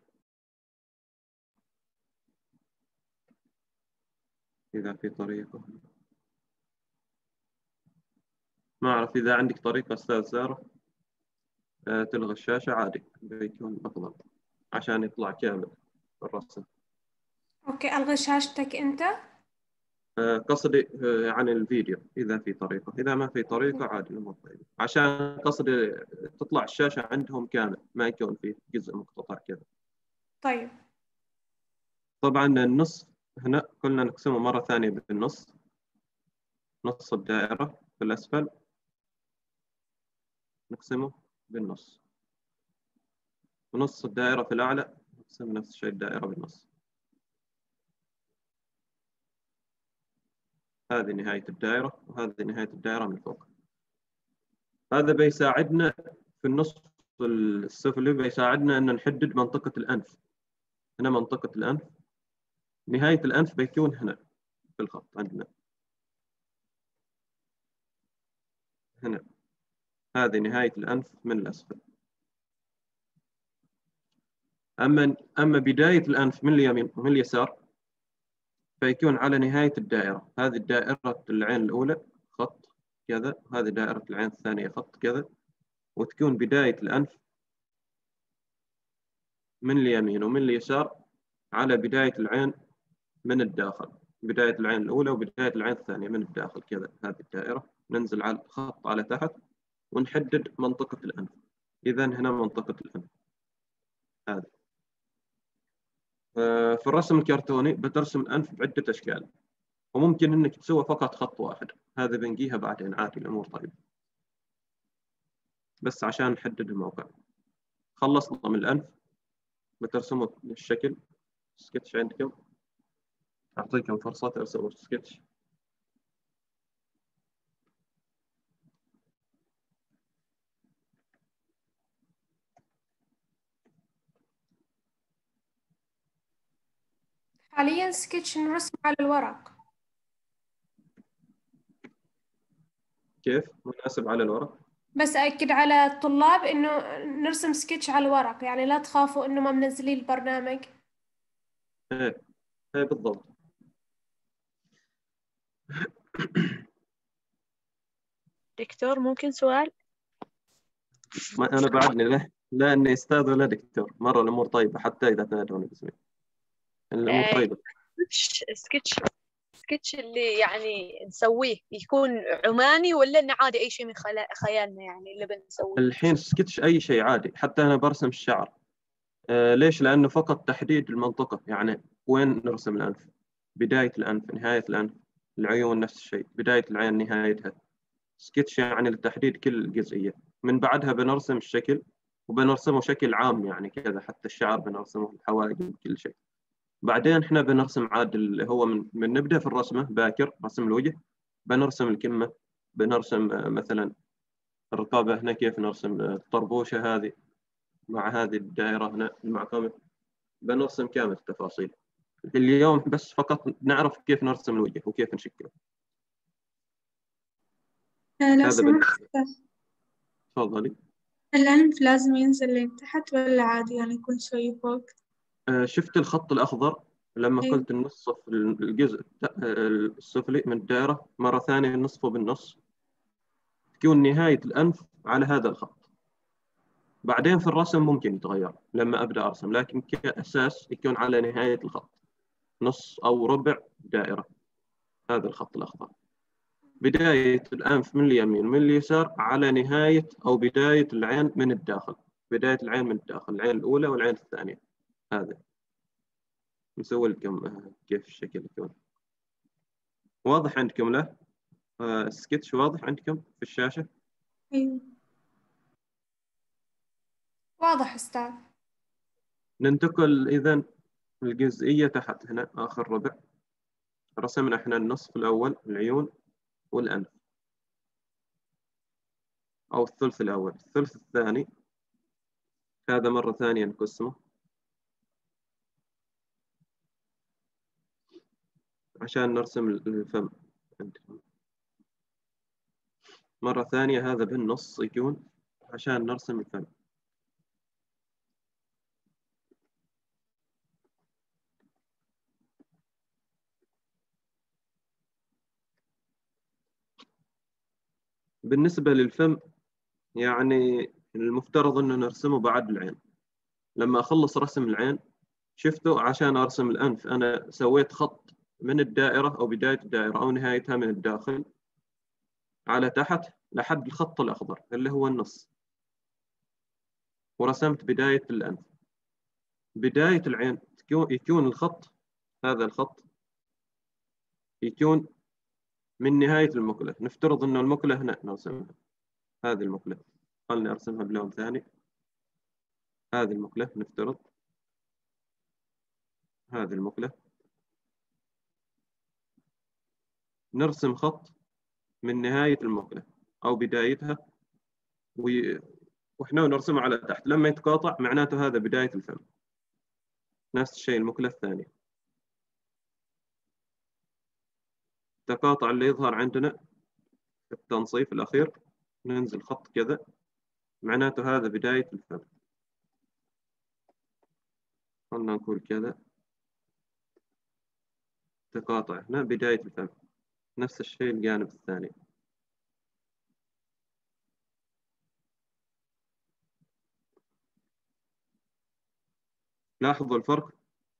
إذا في طريقة. ما أعرف إذا عندك طريقة أستاذ زارة تلغي الشاشة عادي بيكون أفضل عشان يطلع كامل الرسم. أوكي، ألغي شاشتك أنت؟ قصدي عن الفيديو إذا في طريقة، إذا ما في طريقة عادي الأمور طيبة، عشان قصدي تطلع الشاشة عندهم كامل ما يكون فيه جزء مقتطع كذا. طيب. طبعا النص هنا قلنا نقسمه مرة ثانية بالنص، نص الدائرة في الأسفل نقسمه بالنص، ونص الدائرة في الأعلى نقسم نفس الشيء الدائرة بالنص. هذه نهاية الدائرة وهذه نهاية الدائرة من فوق. هذا بيساعدنا في النص السفلي، بيساعدنا أن نحدد منطقة الأنف. هنا منطقة الأنف، نهاية الأنف بيكون هنا في الخط عندنا هنا، هذه نهاية الأنف من الأسفل. أما أما بداية الأنف من اليمين ومن اليسار فيكون على نهاية الدائرة. هذه دائرة العين الأولى خط كذا، هذه دائرة العين الثانية خط كذا، وتكون بداية الأنف من اليمين ومن اليسار على بداية العين من الداخل، بداية العين الأولى وبداية العين الثانية من الداخل كذا. هذه الدائرة ننزل على الخط على تحت ونحدد منطقة الأنف. إذا هنا منطقة الأنف هذه. في الرسم الكرتوني بترسم الأنف بعدة أشكال، وممكن إنك تسوي فقط خط واحد، هذا بنجيها بعدين عادي الأمور طيبة، بس عشان نحدد الموقع. خلصنا من الأنف بترسموا الشكل سكتش عندكم، أعطيكم فرصة ترسموا سكتش. حاليا سكتش نرسم على الورق. كيف مناسب على الورق؟ بس أكد على الطلاب إنه نرسم سكتش على الورق، يعني لا تخافوا إنه ما منزلين البرنامج. إيه إيه بالضبط. دكتور ممكن سؤال؟ ما أنا بعدني لا لا إني أستاذ ولا دكتور، مرة الأمور طيبة حتى إذا تنادوني باسمي، الأمور آه، طيبة. سكتش سكتش سكتش اللي يعني نسويه يكون عماني ولا إنه عادي أي شيء من خلا- خيالنا يعني اللي بنسويه؟ الحين سكتش أي شيء عادي، حتى أنا برسم الشعر. آه ليش؟ لأنه فقط تحديد المنطقة، يعني وين نرسم الأنف، بداية الأنف نهاية الأنف، العيون نفس الشيء، بداية العين نهايتها. سكتش يعني لتحديد كل جزئية، من بعدها بنرسم الشكل وبنرسمه شكل عام يعني كذا، حتى الشعر بنرسمه، الحواجب كل شيء. بعدين احنا بنرسم عاد اللي هو من, من نبدأ في الرسمة باكر، رسم الوجه، بنرسم الكمة، بنرسم مثلا الرقابة هنا، كيف نرسم الطربوشة هذه مع هذه الدائرة هنا المعقمة، بنرسم كامل التفاصيل. اليوم بس فقط نعرف كيف نرسم الوجه وكيف نشكله. لو هذا سمحت، تفضلي. الأنف لازم ينزل لين تحت ولا عادي يعني يكون شوي فوق؟ آه شفت الخط الأخضر لما أيوة. قلت النصف الجزء السفلي من الدائرة، مرة ثانية نصفه بالنص، تكون نهاية الأنف على هذا الخط. بعدين في الرسم ممكن يتغير لما أبدأ أرسم، لكن كأساس يكون على نهاية الخط، نص أو ربع دائرة، هذا الخط الأخضر. بداية الأنف من اليمين من اليسار على نهاية أو بداية العين من الداخل، بداية العين من الداخل، العين الأولى والعين الثانية. هذا نسوي لكم كيف الشكل يكون واضح عندكم. له آه السكتش واضح عندكم في الشاشة؟ أيوة. واضح أستاذ. ننتقل إذن الجزئية تحت هنا آخر ربع. رسمنا احنا النصف الأول العيون والأنف. أو الثلث الأول. الثلث الثاني هذا مرة ثانية نقسمه عشان نرسم الفم. مرة ثانية هذا بالنص يكون عشان نرسم الفم. بالنسبة للفم يعني المفترض أنه نرسمه بعد العين. لما أخلص رسم العين شفتوا عشان أرسم الأنف أنا سويت خط من الدائرة أو بداية الدائرة أو نهايتها من الداخل على تحت لحد الخط الأخضر اللي هو النص، ورسمت بداية الأنف. بداية العين يكون الخط، هذا الخط يكون من نهاية المقلة. نفترض أن المقلة هنا نرسمها، هذه المقلة، خلني أرسمها بلون ثاني. هذه المقلة نفترض، هذه المقلة، نرسم خط من نهاية المقلة أو بدايتها و... وإحنا نرسمه على تحت. لما يتقاطع معناته هذا بداية الفم. نفس الشيء المقلة الثانية، التقاطع اللي يظهر عندنا في التنصيف الأخير ننزل خط كذا معناته هذا بداية الفم. خلنا نقول كذا، تقاطع هنا بداية الفم. نفس الشيء الجانب الثاني. لاحظوا الفرق،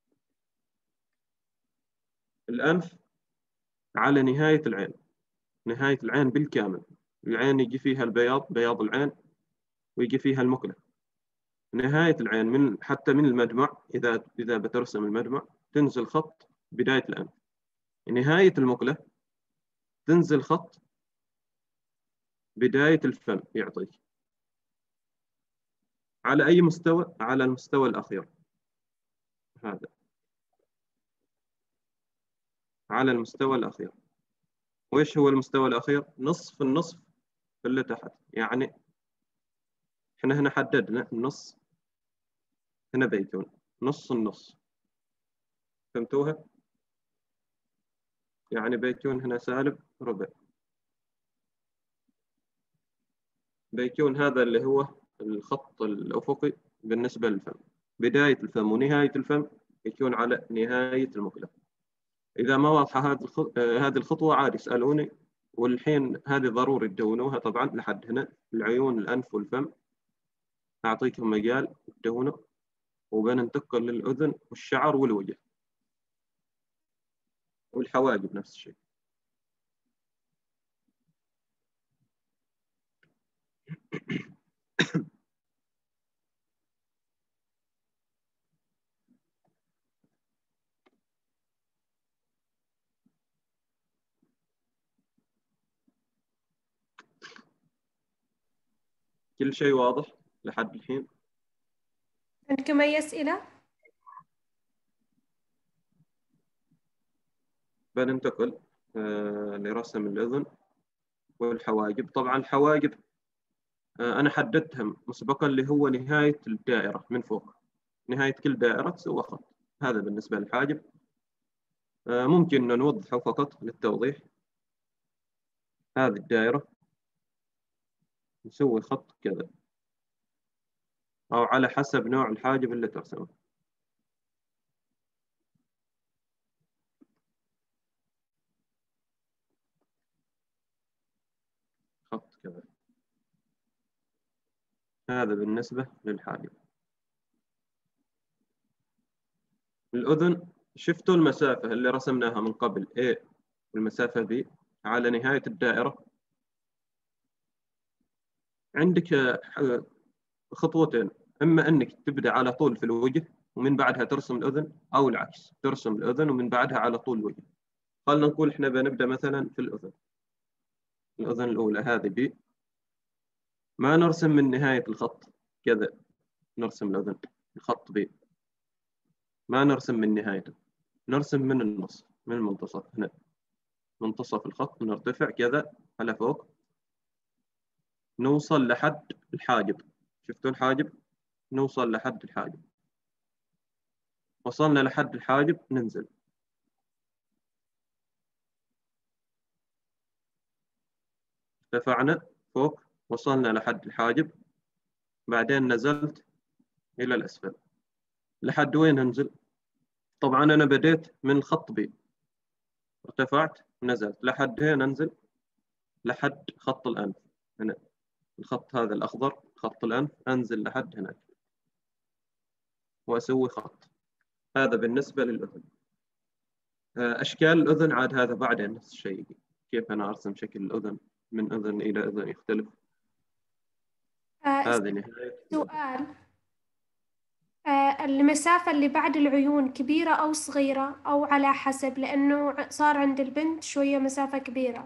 الأنف على نهاية العين، نهاية العين بالكامل. العين يجي فيها البياض، بياض العين، ويجي فيها المقلة. نهاية العين من حتى من المدمع، إذا إذا بترسم المدمع تنزل خط بداية الأنف. نهاية المقلة تنزل خط بداية الفم يعطيك. على أي مستوى؟ على المستوى الأخير هذا، على المستوى الأخير. وإيش هو المستوى الأخير؟ نصف النصف اللي تحت. يعني إحنا هنا حددنا النص، هنا بيكون نص النص. فهمتوها؟ يعني بيكون هنا سالب ربع. بيكون هذا اللي هو الخط الأفقي بالنسبة للفم. بداية الفم ونهاية الفم يكون على نهاية المقلة. إذا ما واضحة هذه هذه الخطوة عادي اسألوني. والحين هذه ضروري تدونوها طبعا لحد هنا. العيون، الأنف والفم أعطيكم مجال تدونوا، وبننتقل للأذن والشعر والوجه والحواجب نفس الشيء. كل شيء واضح لحد الحين؟ عندكم أي أسئلة؟ بننتقل آه لرسم الأذن والحواجب. طبعا الحواجب آه أنا حددتها مسبقا اللي هو نهاية الدائرة من فوق. نهاية كل دائرة تسوى خط. هذا بالنسبة للحاجب. آه ممكن نوضحه فقط للتوضيح. هذه الدائرة نسوي خط كذا، أو على حسب نوع الحاجب اللي ترسمه. خط كذا. هذا بالنسبة للحاجب. الأذن شفتوا المسافة اللي رسمناها من قبل A والمسافة B على نهاية الدائرة. عندك خطوتين، إما أنك تبدأ على طول في الوجه ومن بعدها ترسم الأذن، أو العكس ترسم الأذن ومن بعدها على طول الوجه. خلنا نقول إحنا بنبدأ مثلا في الأذن. الأذن الأولى هذه B، ما نرسم من نهاية الخط كذا، نرسم الأذن الخط B، ما نرسم من نهايته، نرسم من النص، من المنتصف. هنا منتصف الخط نرتفع كذا على فوق نوصل لحد الحاجب. شفتوا الحاجب؟ نوصل لحد الحاجب. وصلنا لحد الحاجب ننزل. ارتفعنا فوق، وصلنا لحد الحاجب، بعدين نزلت إلى الأسفل. لحد وين أنزل؟ طبعا أنا بديت من الخط بي، ارتفعت نزلت لحد هنا، أنزل لحد خط الأنف هنا، الخط هذا الأخضر خط الأنف، أنزل لحد هناك وأسوي خط. هذا بالنسبة للأذن. أشكال الأذن عاد هذا بعدين نفس الشيء، كيف أنا أرسم شكل الأذن من أذن إلى أذن يختلف. آه هذه نهاية سؤال. آه المسافة اللي بعد العيون كبيرة أو صغيرة أو على حسب؟ لأنه صار عند البنت شوية مسافة كبيرة.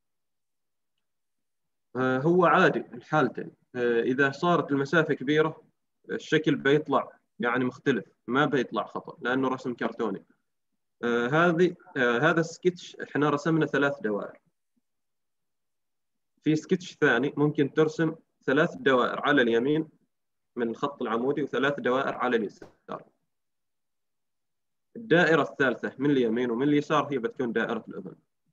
آه هو عادي الحالتين. آه إذا صارت المسافة كبيرة الشكل بيطلع يعني مختلف، ما بيطلع خطأ لأنه رسم كرتوني. آه هذه آه هذا السكتش احنا رسمنا ثلاث دوائر. في سكتش ثاني ممكن ترسم ثلاث دوائر على اليمين من الخط العمودي وثلاث دوائر على اليسار. الدائرة الثالثة من اليمين ومن اليسار هي بتكون دائرة الأذن،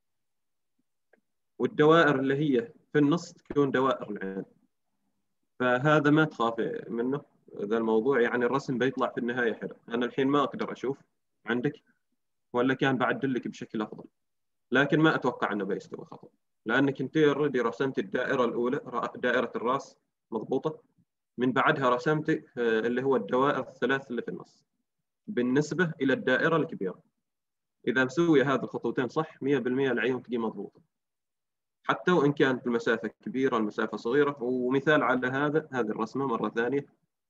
والدوائر اللي هي في النص تكون دوائر العين. فهذا ما تخافي منه، ذا الموضوع يعني الرسم بيطلع في النهاية حلو. أنا الحين ما أقدر أشوف عندك ولا كان بعدل لك بشكل أفضل، لكن ما أتوقع أنه بيستوي خطأ، لأنك أنت اوريدي رسمت الدائرة الأولى دائرة الرأس مضبوطة، من بعدها رسمت اللي هو الدوائر الثلاث اللي في النص بالنسبة إلى الدائرة الكبيرة. إذا مسوي هذه الخطوتين صح مية بالمية العيون تجي مضبوطة، حتى وإن كانت المسافة كبيرة المسافة صغيرة. ومثال على هذا هذه الرسمة مرة ثانية.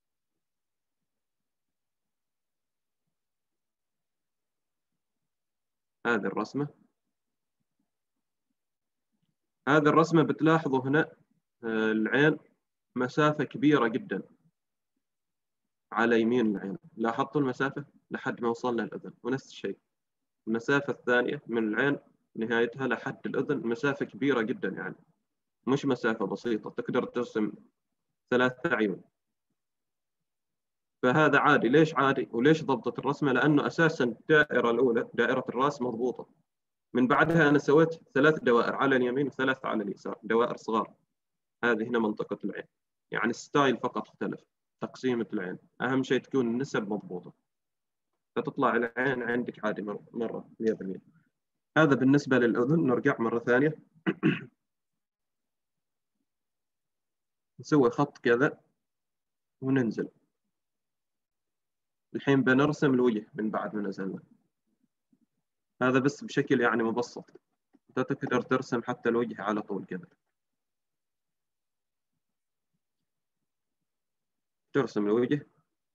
هذه الرسمة هذه الرسمة بتلاحظوا هنا العين مسافة كبيرة جدا على يمين العين. لاحظتوا المسافة لحد ما وصلنا الأذن، ونفس الشيء المسافة الثانية من العين نهايتها لحد الأذن مسافة كبيرة جدا، يعني مش مسافة بسيطة تقدر ترسم ثلاثة عيون. فهذا عادي. ليش عادي وليش ضبطت الرسمة؟ لأنه أساسا الدائرة الأولى دائرة الرأس مضبوطة، من بعدها أنا سويت ثلاث دوائر على اليمين وثلاث على اليسار، دوائر صغار. هذه هنا منطقة العين، يعني الستايل فقط اختلف، تقسيمة العين. أهم شيء تكون النسب مضبوطة، فتطلع العين عندك عادي مرة مية بالمية. هذا بالنسبة للأذن. نرجع مرة ثانية نسوي خط كذا وننزل. الحين بنرسم الوجه من بعد ما نزلنا. هذا بس بشكل يعني مبسط، انت تقدر ترسم حتى الوجه على طول كذا. ترسم الوجه،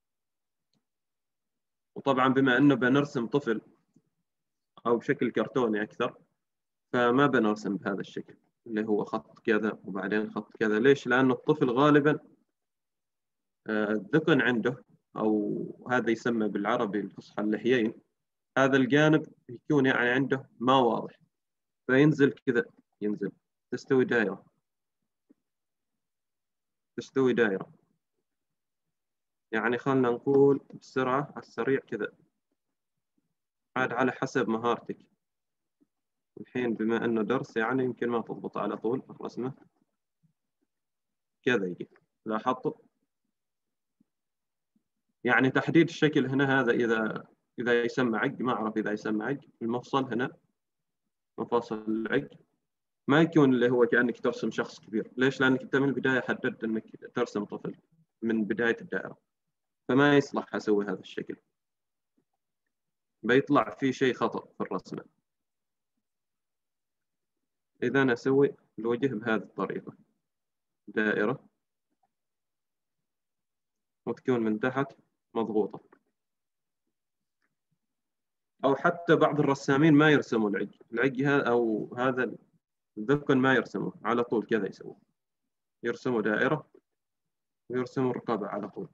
وطبعا بما انه بنرسم طفل او بشكل كرتوني اكثر، فما بنرسم بهذا الشكل اللي هو خط كذا وبعدين خط كذا. ليش؟ لانه الطفل غالبا الذقن عنده، او هذا يسمى بالعربي الفصحى اللحيين، هذا الجانب يكون يعني عنده ما واضح، فينزل كذا، ينزل تستوي دائرة تستوي دائرة يعني خلنا نقول بسرعة على السريع كذا، عاد على حسب مهارتك. الحين بما أنه درس يعني يمكن ما تضبط على طول الرسمة كذا يجي. لاحظتوا يعني تحديد الشكل هنا، هذا إذا إذا يسمى عق، ما أعرف إذا يسمى عق. المفصل هنا مفاصل العق ما يكون اللي هو كأنك ترسم شخص كبير. ليش؟ لأنك أنت من البداية حددت أنك ترسم طفل من بداية الدائرة، فما يصلح أسوي هذا الشكل، بيطلع في شيء خطأ في الرسمة. إذا أنا أسوي الوجه بهذه الطريقة، دائرة وتكون من تحت مضغوطة. أو حتى بعض الرسامين ما يرسموا العج العج هذا أو هذا الذقن ما يرسمه على طول كذا، يسوي يرسموا دائرة ويرسموا الرقبة على طول،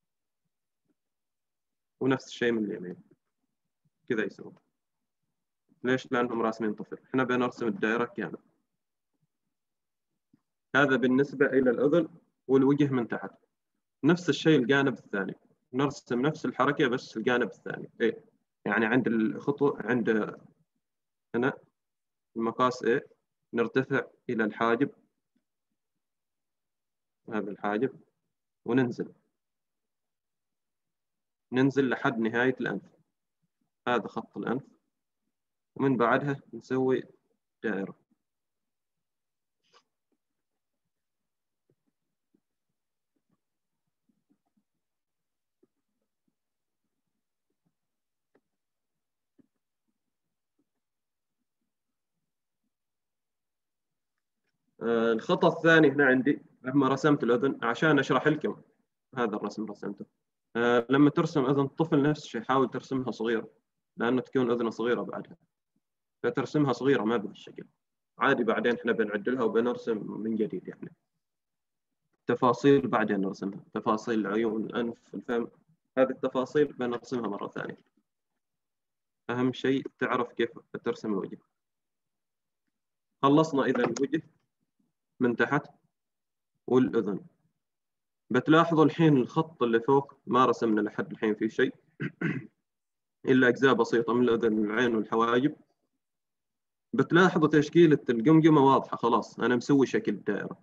ونفس الشيء من اليمين كذا يسوي. ليش؟ لأنهم راسمين طفل. إحنا بنرسم الدائرة كاملة. هذا بالنسبة إلى الأذن والوجه من تحت. نفس الشيء الجانب الثاني، نرسم نفس الحركة بس الجانب الثاني. إيه؟ يعني عند الخطوة، عند هنا المقاس إيه، نرتفع إلى الحاجب، هذا الحاجب، وننزل ننزل لحد نهاية الأنف، هذا خط الأنف، ومن بعدها نسوي دائرة. آه الخطأ الثاني هنا عندي لما رسمت الأذن، عشان أشرح لكم هذا الرسم رسمته. آه لما ترسم أذن الطفل نفس الشيء، حاول ترسمها صغيرة، لأنه تكون أذنه صغيرة بعدها، فترسمها صغيرة ما بالشكل عادي. بعدين احنا بنعدلها وبنرسم من جديد، يعني تفاصيل بعدين نرسمها، تفاصيل العيون، الأنف، الفم، هذه التفاصيل بنرسمها مرة ثانية. أهم شيء تعرف كيف ترسم الوجه. خلصنا إذا الوجه من تحت والأذن. بتلاحظوا الحين الخط اللي فوق ما رسمنا لحد الحين فيه شيء إلا أجزاء بسيطة من الأذن والعين والحواجب. بتلاحظوا تشكيلة الجمجمة واضحة، خلاص أنا مسوي شكل الدائرة.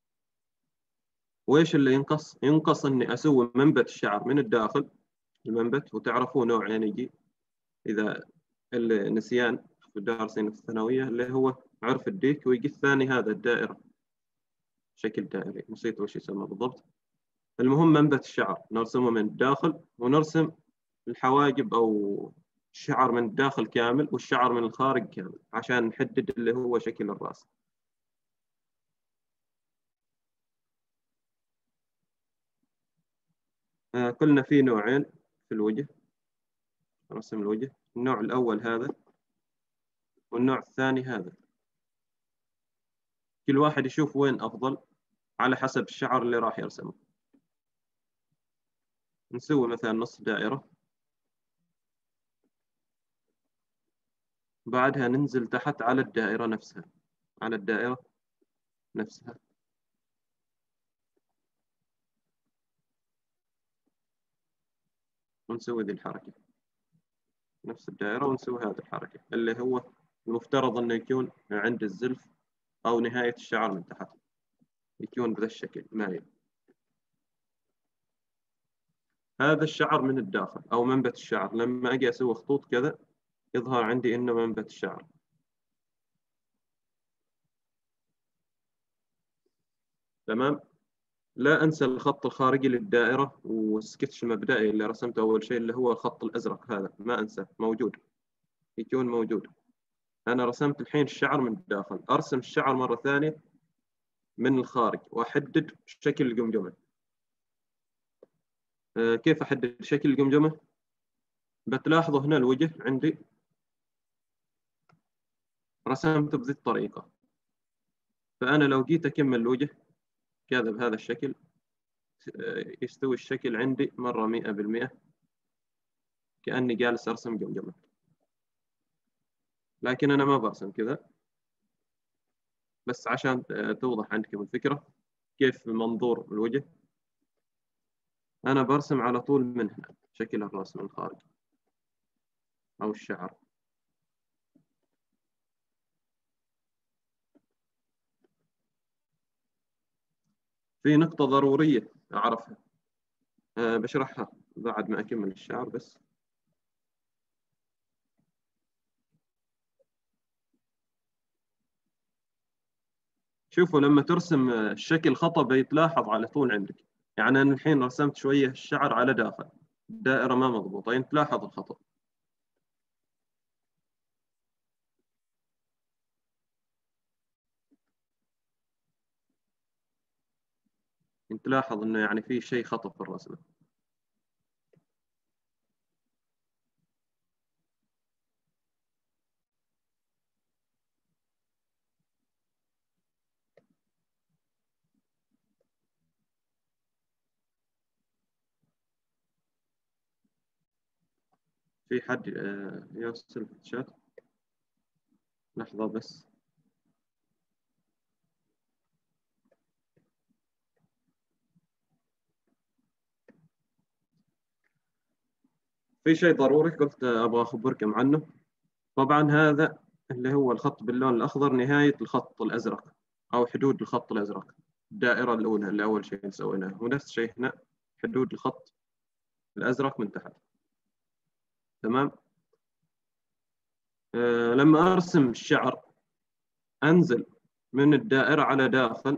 وإيش اللي ينقص؟ ينقص إني أسوي منبت الشعر من الداخل، المنبت، وتعرفوا نوعين يجي إذا النسيان في الدارسين في الثانوية، اللي هو عرف الديك، ويجي الثاني هذا الدائرة، شكل دائري، نسيت وش يسمى بالضبط. المهم منبت الشعر نرسمه من الداخل، ونرسم الحواجب أو الشعر من الداخل كامل والشعر من الخارج كامل، عشان نحدد اللي هو شكل الرأس. آه قلنا في نوعين في الوجه، رسم الوجه، النوع الأول هذا والنوع الثاني هذا. كل واحد يشوف وين أفضل على حسب الشعر اللي راح يرسمه. نسوي مثلا نص دائرة، بعدها ننزل تحت على الدائرة نفسها، على الدائرة نفسها، ونسوي ذي الحركة، نفس الدائرة، ونسوي هذه الحركة اللي هو المفترض أنه يكون عند الزلف أو نهاية الشعر من تحت، يكون بهذا الشكل مايل. هذا الشعر من الداخل أو منبت الشعر. لما أجي أسوي خطوط كذا يظهر عندي إنه منبت الشعر. تمام. لا أنسى الخط الخارجي للدائرة والسكتش المبدئي اللي رسمته أول شيء، اللي هو الخط الأزرق هذا، ما أنسى موجود، يكون موجود. أنا رسمت الحين الشعر من الداخل، أرسم الشعر مرة ثانية من الخارج، وأحدد شكل الجمجمة. أه كيف أحدد شكل الجمجمة؟ بتلاحظوا هنا الوجه عندي رسمته بذي الطريقة، فأنا لو جيت أكمل الوجه كذا بهذا الشكل يستوي الشكل عندي مرة مئة بالمئة، كأني جالس أرسم جمجمة. لكن أنا ما برسم كذا، بس عشان توضح عندكم الفكرة كيف منظور الوجه. أنا برسم على طول من هنا شكل الرأس من الخارج أو الشعر. في نقطة ضرورية أعرفها، أه بشرحها بعد ما أكمل الشعر. بس شوفوا لما ترسم الشكل خطأ بيتلاحظ على طول عندك. يعني أنا الحين رسمت شوية الشعر على داخل الدائرة ما مضبوطة، يعني تلاحظ الخطأ. انت تلاحظ انه يعني في شيء خطأ في الرسمة. في حد يرسل في الشات؟ لحظة بس. في شيء ضروري قلت أبغى أخبركم عنه. طبعا هذا اللي هو الخط باللون الأخضر نهاية الخط الأزرق أو حدود الخط الأزرق، الدائرة الأولى اللي أول شيء سويناها، ونفس الشيء هنا حدود الخط الأزرق من تحت. تمام. آه لما أرسم الشعر أنزل من الدائرة على داخل،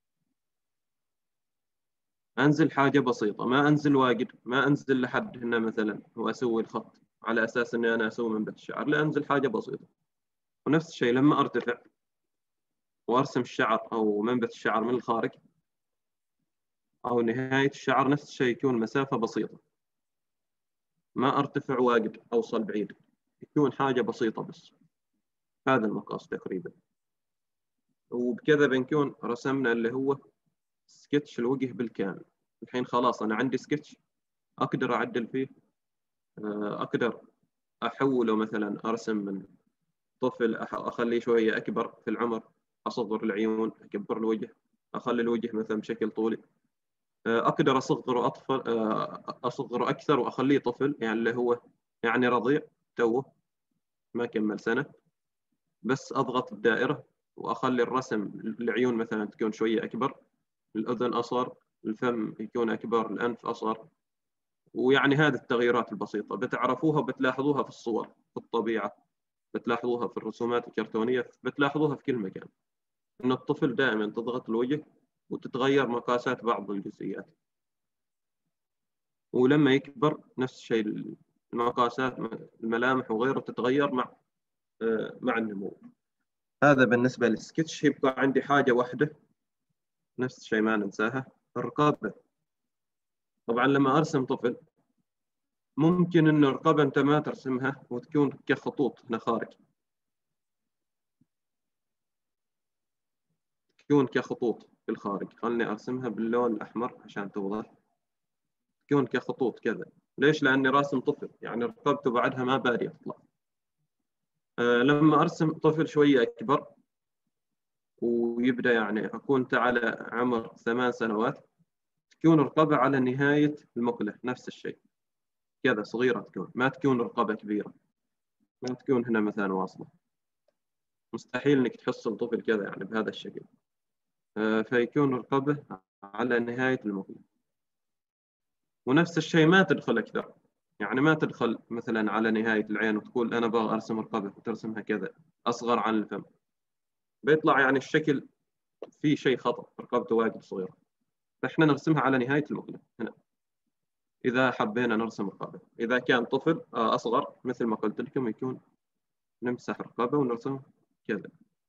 أنزل حاجة بسيطة، ما أنزل واجد، ما أنزل لحد هنا مثلا وأسوي الخط على أساس إني أنا أسوي منبت الشعر، لا أنزل حاجة بسيطة. ونفس الشيء لما أرتفع وأرسم الشعر أو منبت الشعر من الخارج أو نهاية الشعر، نفس الشيء يكون مسافة بسيطة، ما أرتفع واجد أوصل بعيد، يكون حاجة بسيطة بس. هذا المقاس تقريبا. وبكذا بنكون رسمنا اللي هو سكتش الوجه بالكامل. الحين خلاص أنا عندي سكتش أقدر أعدل فيه، أقدر أحوله مثلا أرسم من طفل أخليه شوية أكبر في العمر، أصغر العيون، أكبر الوجه، أخلي الوجه مثلا بشكل طولي، أقدر أصغره أطفال، أصغره أكثر وأخليه طفل، يعني اللي هو يعني رضيع توه ما كمل سنة، بس أضغط الدائرة وأخلي الرسم العيون مثلا تكون شوية أكبر، الأذن أصغر، الفم يكون أكبر، الأنف أصغر. ويعني هذه التغييرات البسيطة بتعرفوها وبتلاحظوها في الصور في الطبيعة، بتلاحظوها في الرسومات الكرتونية، بتلاحظوها في كل مكان، إن الطفل دائما تضغط الوجه وتتغير مقاسات بعض الجزئيات، ولما يكبر نفس الشيء المقاسات الملامح وغيره تتغير مع مع النمو. هذا بالنسبة للسكتش. يبقى عندي حاجة واحدة نفس الشيء ما ننساها، الرقابة. طبعا لما أرسم طفل ممكن إنه الرقابة أنت ما ترسمها وتكون كخطوط هنا خارج، تكون كخطوط في الخارج. خلني أرسمها باللون الأحمر عشان توضح. تكون كخطوط كذا. ليش؟ لأني راسم طفل، يعني رقبته بعدها ما بادية تطلع. أه لما أرسم طفل شوية أكبر ويبدأ يعني أكون على عمر ثمان سنوات، تكون الرقبة على نهاية المقلة نفس الشيء كذا صغيرة، تكون ما تكون رقبة كبيرة، ما تكون هنا مثلا واصلة. مستحيل إنك تحصل طفل كذا يعني بهذا الشكل. أه فيكون الرقبة على نهاية المقلة. ونفس الشيء ما تدخل أكثر، يعني ما تدخل مثلا على نهاية العين وتقول أنا بغى أرسم رقبة وترسمها كذا أصغر عن الفم، بيطلع يعني الشكل فيه شيء خطأ، رقبته واجد صغيرة. فإحنا نرسمها على نهاية المقلة هنا إذا حبينا نرسم رقبة. إذا كان طفل أصغر مثل ما قلت لكم يكون نمسح رقبة ونرسم كذا،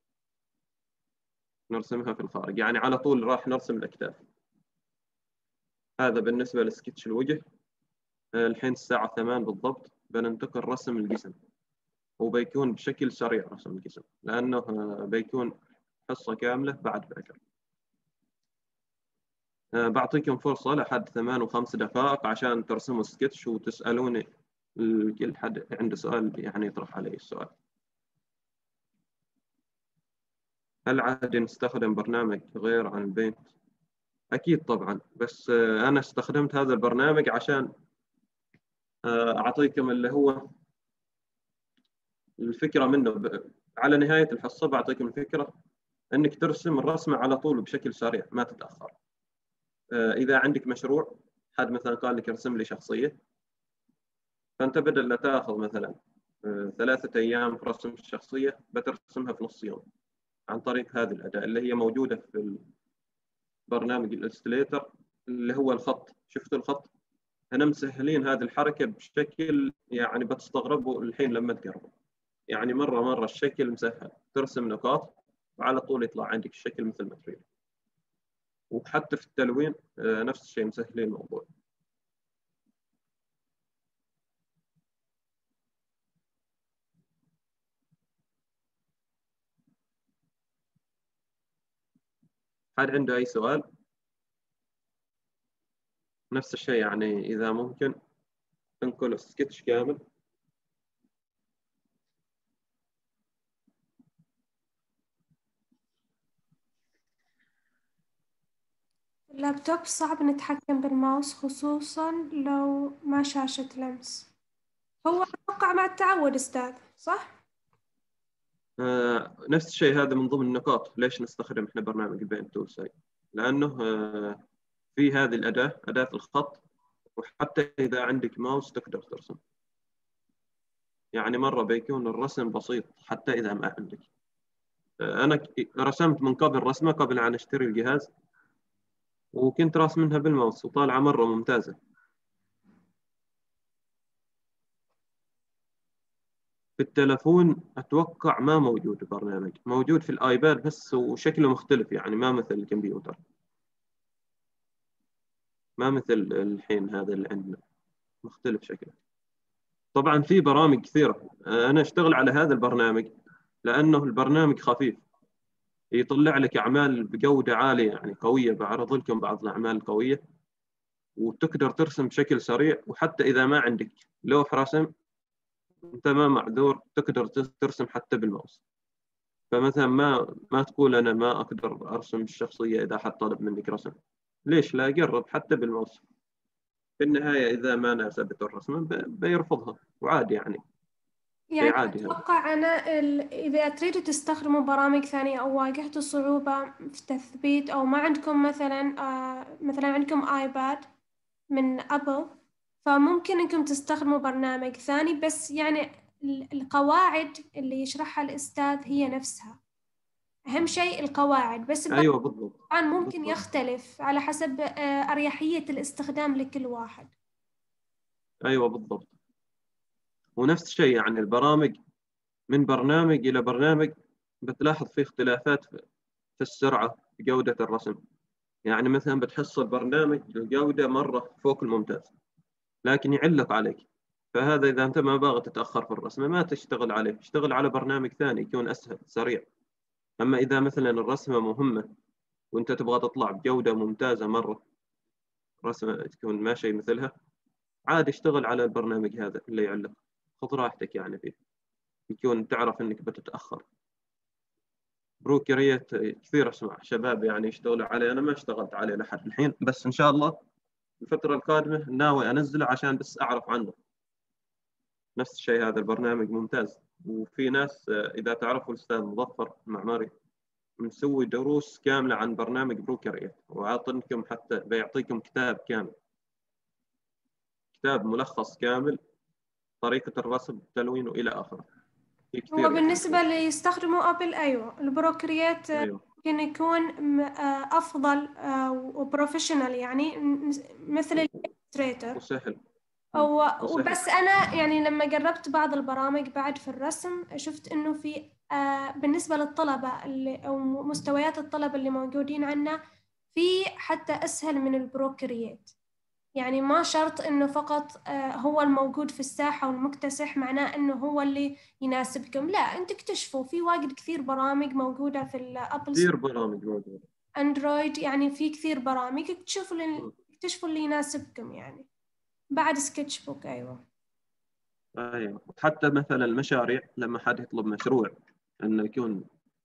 نرسمها في الخارج، يعني على طول راح نرسم الأكتاف. هذا بالنسبة لسكتش الوجه. الحين الساعة ثمان بالضبط بننتقل رسم الجسم، وبيكون بشكل سريع رسم الجسم لأنه بيكون حصة كاملة بعد بكر. بعطيكم فرصة لحد ثمان وخمس دقائق عشان ترسموا سكتش وتسألوني كل حد عنده سؤال يعني يطرح علي السؤال. هل عادي نستخدم برنامج غير عن البينت؟ أكيد طبعا، بس أنا استخدمت هذا البرنامج عشان أعطيكم اللي هو الفكرة منه. على نهاية الحصة بعطيكم الفكرة أنك ترسم الرسمة على طول بشكل سريع ما تتأخر. إذا عندك مشروع، حد مثلا قال لك ارسم لي شخصية، فأنت بدل لا تأخذ مثلا ثلاثة أيام في رسم الشخصية بترسمها في نص يوم عن طريق هذه الأداة اللي هي موجودة في برنامج الإلستريتر اللي هو الخط. شفتوا الخط؟ هنا مسهلين هذه الحركة بشكل يعني بتستغربوا الحين لما تقربوا، يعني مرة مرة الشكل مسهل، ترسم نقاط وعلى طول يطلع عندك الشكل مثل ما تريد. وحتى في التلوين نفس الشيء مسهلين الموضوع. حد عنده أي سؤال؟ نفس الشيء يعني إذا ممكن تنقل السكتش كامل. اللابتوب صعب نتحكم بالماوس خصوصا لو ما شاشة لمس. هو أتوقع مع التعود أستاذ، صح؟ آه نفس الشيء، هذا من ضمن النقاط ليش نستخدم احنا برنامج البين تولز، لأنه آه في هذه الأداة، أداة الخط، وحتى إذا عندك ماوس تقدر ترسم. يعني مرة بيكون الرسم بسيط حتى إذا ما عندك. آه أنا رسمت من قبل رسمة قبل أن أشتري الجهاز، وكنت راس منها بالماوس وطالعة مرة ممتازة. في التلفون أتوقع ما موجود برنامج، موجود في الآيباد بس وشكله مختلف، يعني ما مثل الكمبيوتر، ما مثل الحين هذا اللي عندنا، مختلف شكله. طبعا في برامج كثيرة، أنا أشتغل على هذا البرنامج لأنه البرنامج خفيف، يطلع لك أعمال بجودة عالية يعني قوية. بعرض لكم بعض الأعمال القوية، وتقدر ترسم بشكل سريع، وحتى إذا ما عندك لوح رسم أنت ما معذور، تقدر ترسم حتى بالماوس. فمثلا ما ما تقول أنا ما أقدر أرسم الشخصية إذا حد طلب منك رسم، ليش لا؟ جرب حتى بالماوس. في النهاية إذا ما ناسبت الرسم بيرفضها، وعادي يعني. يعني عادي هذا. أتوقع أنا ال... إذا تريدوا تستخدموا برامج ثانية أو واجهتوا صعوبة في تثبيت، أو ما عندكم مثلا آه مثلا عندكم آيباد من أبل، فممكن إنكم تستخدموا برنامج ثاني، بس يعني القواعد اللي يشرحها الأستاذ هي نفسها. أهم شيء القواعد، بس أيوة بالضبط. طبعا ممكن بالضبط. يختلف على حسب آه أريحية الاستخدام لكل واحد. أيوة بالضبط. ونفس الشيء يعني البرامج، من برنامج إلى برنامج بتلاحظ فيه اختلافات في السرعة، في جودة الرسم. يعني مثلا بتحصل برنامج الجودة مرة فوق الممتاز، لكن يعلق عليك. فهذا إذا أنت ما باغي تتأخر في الرسم ما تشتغل عليه، اشتغل على برنامج ثاني يكون أسهل سريع. أما إذا مثلا الرسمة مهمة وأنت تبغى تطلع بجودة ممتازة مرة، رسمة تكون ما شيء مثلها، عادي اشتغل على البرنامج هذا اللي يعلق، خذ راحتك يعني فيه، يكون تعرف إنك بتتأخر. بروكريات كثير أسمع شباب يعني يشتغلوا عليه، أنا ما اشتغلت عليه لحد الحين، بس إن شاء الله الفترة القادمة ناوي أنزله عشان بس أعرف عنه. نفس الشيء هذا البرنامج ممتاز. وفي ناس إذا تعرفوا الأستاذ مظفر معمري مسوي دروس كاملة عن برنامج بروكريات، وعاطنكم حتى بيعطيكم كتاب كامل، كتاب ملخص كامل، طريقة الرسم، التلوين وإلى آخره. هو بالنسبة اللي يستخدموا أبل، أيوة البروكريات أيوة. ممكن يكون أفضل وبروفيشنال، يعني مثل الإليستريتور. وسهل. أو وسهل. بس أنا يعني لما جربت بعض البرامج بعد في الرسم، شفت إنه في بالنسبة للطلبة اللي أو مستويات الطلبة اللي موجودين عنا، في حتى أسهل من البروكريات. يعني ما شرط إنه فقط هو الموجود في الساحة والمكتسح معناه إنه هو اللي يناسبكم، لا، أنت اكتشفوا في واجد كثير برامج موجودة في الأبل، كثير برامج موجودة، أندرويد، يعني في كثير برامج، اكتشفوا اللي اكتشفوا اللي يناسبكم يعني. بعد سكتش بوك. أيوة. أيوة. حتى مثلا المشاريع لما حد يطلب مشروع إنه يكون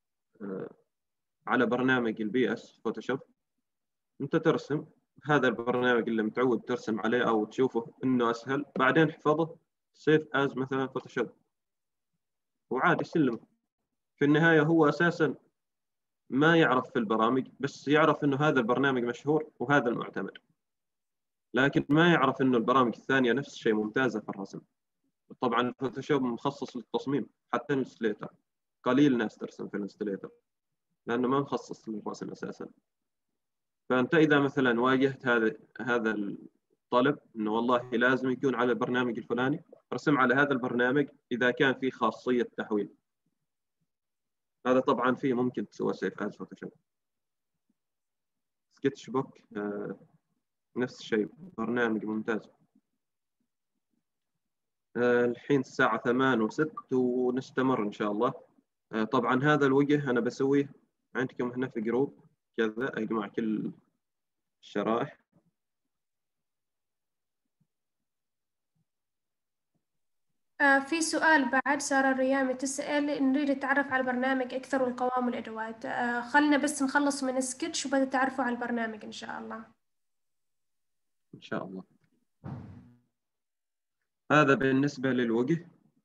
على برنامج البي اس فوتوشوب، أنت ترسم هذا البرنامج اللي متعود ترسم عليه أو تشوفه إنه أسهل، بعدين احفظه سيف از مثلا فوتوشوب، وعادي سلم. في النهاية هو أساسا ما يعرف في البرامج، بس يعرف إنه هذا البرنامج مشهور وهذا المعتمد، لكن ما يعرف إنه البرامج الثانية نفس الشيء ممتازة في الرسم. طبعا الفوتوشوب مخصص للتصميم، حتى الإلستريتور قليل ناس ترسم في الإلستريتور لأنه ما مخصص للرسم أساسا. فأنت إذا مثلا واجهت هذا هذا الطلب إنه والله لازم يكون على البرنامج الفلاني، رسم على هذا البرنامج إذا كان فيه خاصية تحويل. هذا طبعا فيه ممكن تسوى سيف از فوتوشوب. سكتش بوك آه نفس الشيء، برنامج ممتاز. آه الحين الساعة ثمان وست ونستمر إن شاء الله. آه طبعا هذا الوجه أنا بسويه عندكم هنا في جروب كذا، أجمع كل الشرائح. آه في سؤال بعد، سارة الريامي تسأل، نريد نتعرف على البرنامج أكثر والقوائم والأدوات. آه خلنا بس نخلص من سكتش وبدأ تعرفوا على البرنامج إن شاء الله. إن شاء الله. هذا بالنسبة للوجه.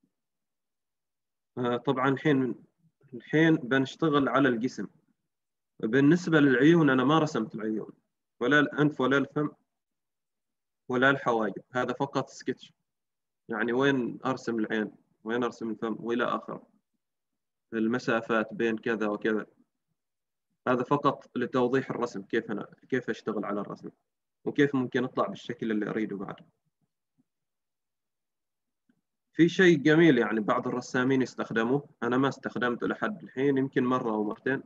آه طبعا الحين الحين بنشتغل على الجسم. بالنسبة للعيون أنا ما رسمت العيون ولا الأنف ولا الفم ولا الحواجب، هذا فقط سكتش، يعني وين أرسم العين وين أرسم الفم وإلى آخره، المسافات بين كذا وكذا، هذا فقط لتوضيح الرسم، كيف أنا كيف أشتغل على الرسم وكيف ممكن أطلع بالشكل اللي أريده بعد. في شيء جميل يعني بعض الرسامين يستخدموه، أنا ما استخدمته لحد الحين، يمكن مرة أو مرتين،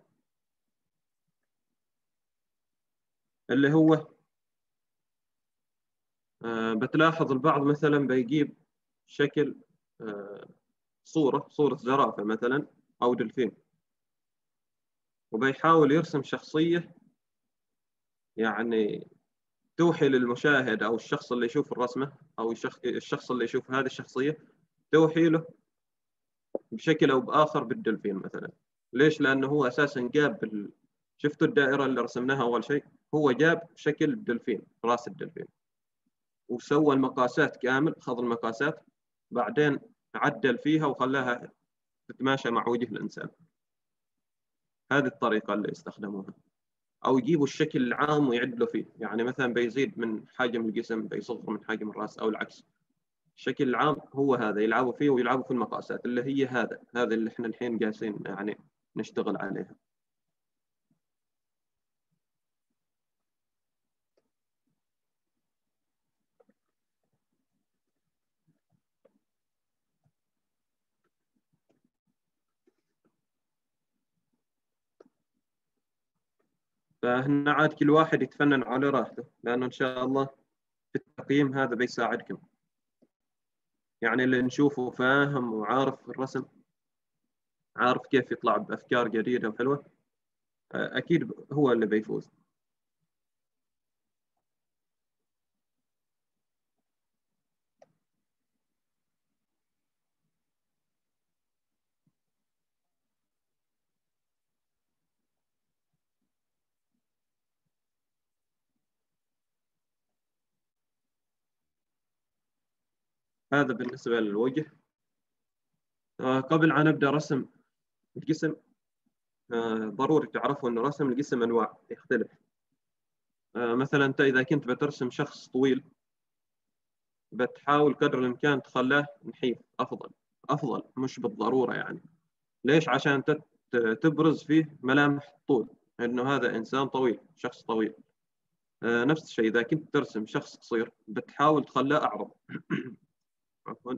اللي هو آه بتلاحظ البعض مثلا بيجيب شكل آه صورة صورة زرافة مثلا أو دلفين، وبيحاول يرسم شخصية يعني توحي للمشاهد أو الشخص اللي يشوف الرسمة أو الشخص اللي يشوف هذه الشخصية توحي له بشكل أو بآخر بالدلفين مثلا. ليش؟ لأنه هو أساسا جاب ال... شفتوا الدائرة اللي رسمناها أول شيء، هو جاب شكل الدلفين، رأس الدلفين، وسوى المقاسات كامل، خذ المقاسات بعدين عدل فيها وخلاها تتماشى مع وجه الإنسان. هذه الطريقة اللي استخدموها. أو يجيبوا الشكل العام ويعدلوا فيه، يعني مثلا بيزيد من حجم الجسم بيصغر من حجم الرأس أو العكس. الشكل العام هو هذا يلعبوا فيه، ويلعبوا في المقاسات اللي هي هذا هذا اللي احنا الحين جالسين يعني نشتغل عليها. فهنا عاد كل واحد يتفنن على راحته، لأنه إن شاء الله في التقييم هذا بيساعدكم، يعني اللي نشوفه فاهم وعارف الرسم، عارف كيف يطلع بأفكار جديدة وحلوة، أكيد هو اللي بيفوز. هذا بالنسبة للوجه. قبل أن نبدأ رسم الجسم ضروري تعرفوا أن رسم الجسم أنواع يختلف. مثلا أنت إذا كنت بترسم شخص طويل بتحاول قدر الإمكان تخلاه نحيف، أفضل أفضل مش بالضرورة يعني. ليش؟ عشان تبرز فيه ملامح الطول، إنه هذا إنسان طويل، شخص طويل. نفس الشيء إذا كنت ترسم شخص قصير بتحاول تخلاه أعرض. عفوا،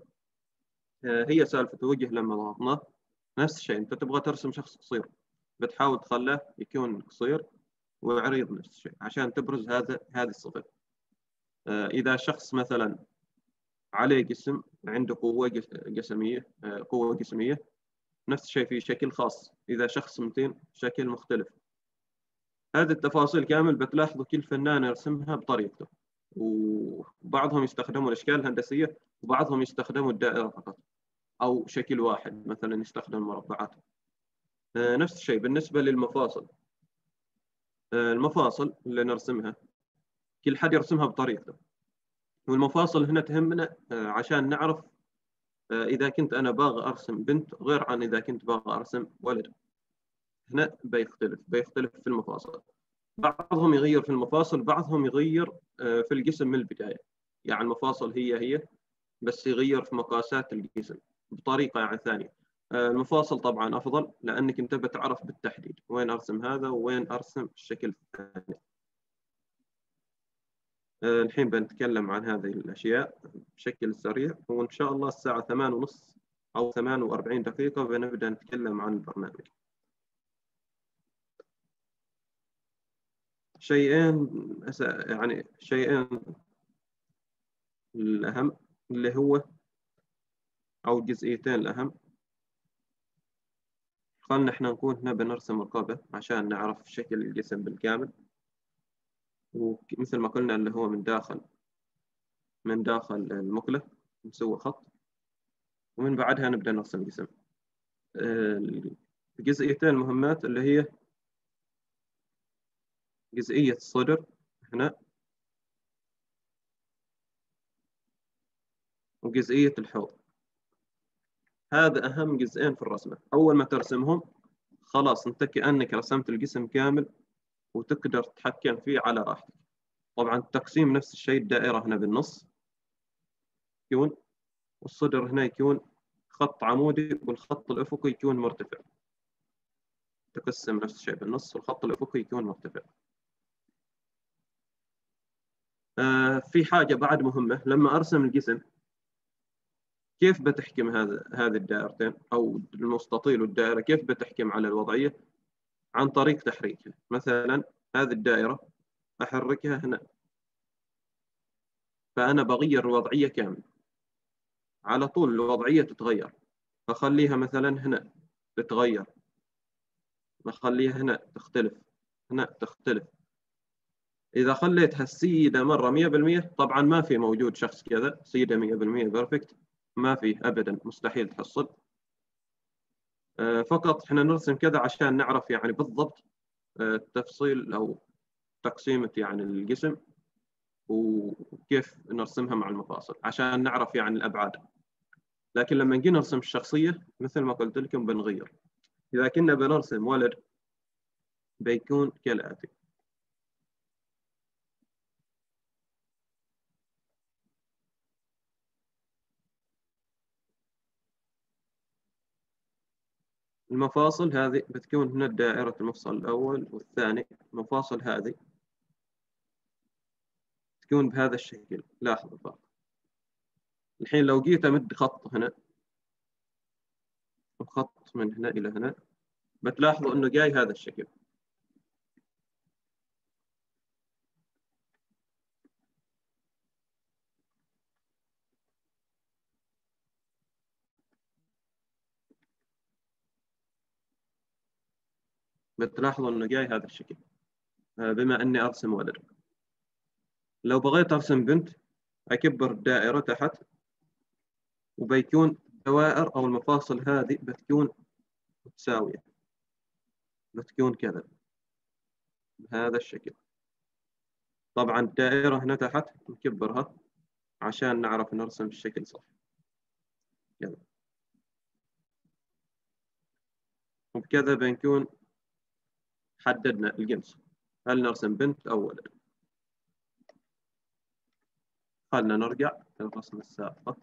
هي سالفة وجه لما ضغطناه نفس الشيء، أنت تبغى ترسم شخص قصير بتحاول تخلاه يكون قصير وعريض نفس الشيء عشان تبرز هذا هذه الصفة. إذا شخص مثلا عليه جسم، عنده قوة جسمية قوة جسمية نفس الشيء في شكل خاص. إذا شخص متين شكل مختلف. هذه التفاصيل كامل بتلاحظوا كل فنان يرسمها بطريقته، وبعضهم يستخدموا الأشكال الهندسية وبعضهم يستخدموا الدائرة فقط أو شكل واحد، مثلا يستخدم المربعات. نفس الشيء بالنسبة للمفاصل. المفاصل اللي نرسمها كل حد يرسمها بطريقته، والمفاصل هنا تهمنا عشان نعرف إذا كنت أنا باغى أرسم بنت غير عن إذا كنت باغى أرسم ولد. هنا بيختلف بيختلف في المفاصل. بعضهم يغير في المفاصل، بعضهم يغير في الجسم من البداية، يعني المفاصل هي هي بس يغير في مقاسات الجسم بطريقة يعني ثانية. المفاصل طبعا أفضل لأنك أنت بتعرف بالتحديد وين أرسم هذا وين أرسم الشكل الثاني. الحين بنتكلم عن هذه الأشياء بشكل سريع، وإن شاء الله الساعة ثمان ونص أو ثمان وأربعين دقيقة بنبدأ نتكلم عن البرنامج. شيئين يعني شيئين الأهم اللي هو أو جزئيتين الأهم. خلنا إحنا نكون هنا بنرسم رقبة عشان نعرف شكل الجسم بالكامل، ومثل ما قلنا اللي هو من داخل من داخل المقلة نسوي خط، ومن بعدها نبدأ نرسم الجسم. الجزئيتين المهمات اللي هي جزئية الصدر هنا، وجزئية الحوض. هذا أهم جزئين في الرسمة. أول ما ترسمهم خلاص أنت كأنك رسمت الجسم كامل وتقدر تتحكم فيه على راحتك. طبعا التقسيم نفس الشيء، الدائرة هنا بالنص يكون، والصدر هنا يكون خط عمودي والخط الأفقي يكون مرتفع. تقسم نفس الشيء بالنص والخط الأفقي يكون مرتفع. آه في حاجة بعد مهمة، لما أرسم الجسم كيف بتحكم هذا هذه الدائرتين أو المستطيل والدائرة، كيف بتحكم على الوضعية؟ عن طريق تحريكها. مثلا هذه الدائرة أحركها هنا، فأنا بغير الوضعية كامل، على طول الوضعية تتغير. أخليها مثلا هنا تتغير، بخليها هنا تختلف، هنا تختلف. إذا خليتها سيدة مرة مية بالمية، طبعا ما في موجود شخص كذا سيدة مية بالمية بيرفكت، ما في أبدا، مستحيل تحصل. آه فقط إحنا نرسم كذا عشان نعرف يعني بالضبط آه التفصيل أو تقسيمة يعني الجسم وكيف نرسمها مع المفاصل، عشان نعرف يعني الأبعاد. لكن لما نجي نرسم الشخصية مثل ما قلت لكم بنغير. إذا كنا بنرسم ولد بيكون كالآتي. المفاصل هذه بتكون هنا دائرة المفصل الأول والثاني. المفاصل هذه تكون بهذا الشكل. لاحظوا الفرق. الحين لو جيت أمد خط هنا وخط من هنا إلى هنا، بتلاحظوا إنه جاي هذا الشكل. بتلاحظوا إنه جاي هذا الشكل بما إني أرسم ولد. لو بغيت أرسم بنت أكبر الدائرة تحت، وبيكون دوائر أو المفاصل هذه بتكون متساوية، بتكون كذا بهذا الشكل. طبعا الدائرة هنا تحت نكبرها عشان نعرف نرسم الشكل صح كذا. وبكذا بنكون حددنا الجنس، هل نرسم بنت أو ولد. خلنا نرجع للرسمة السابقة.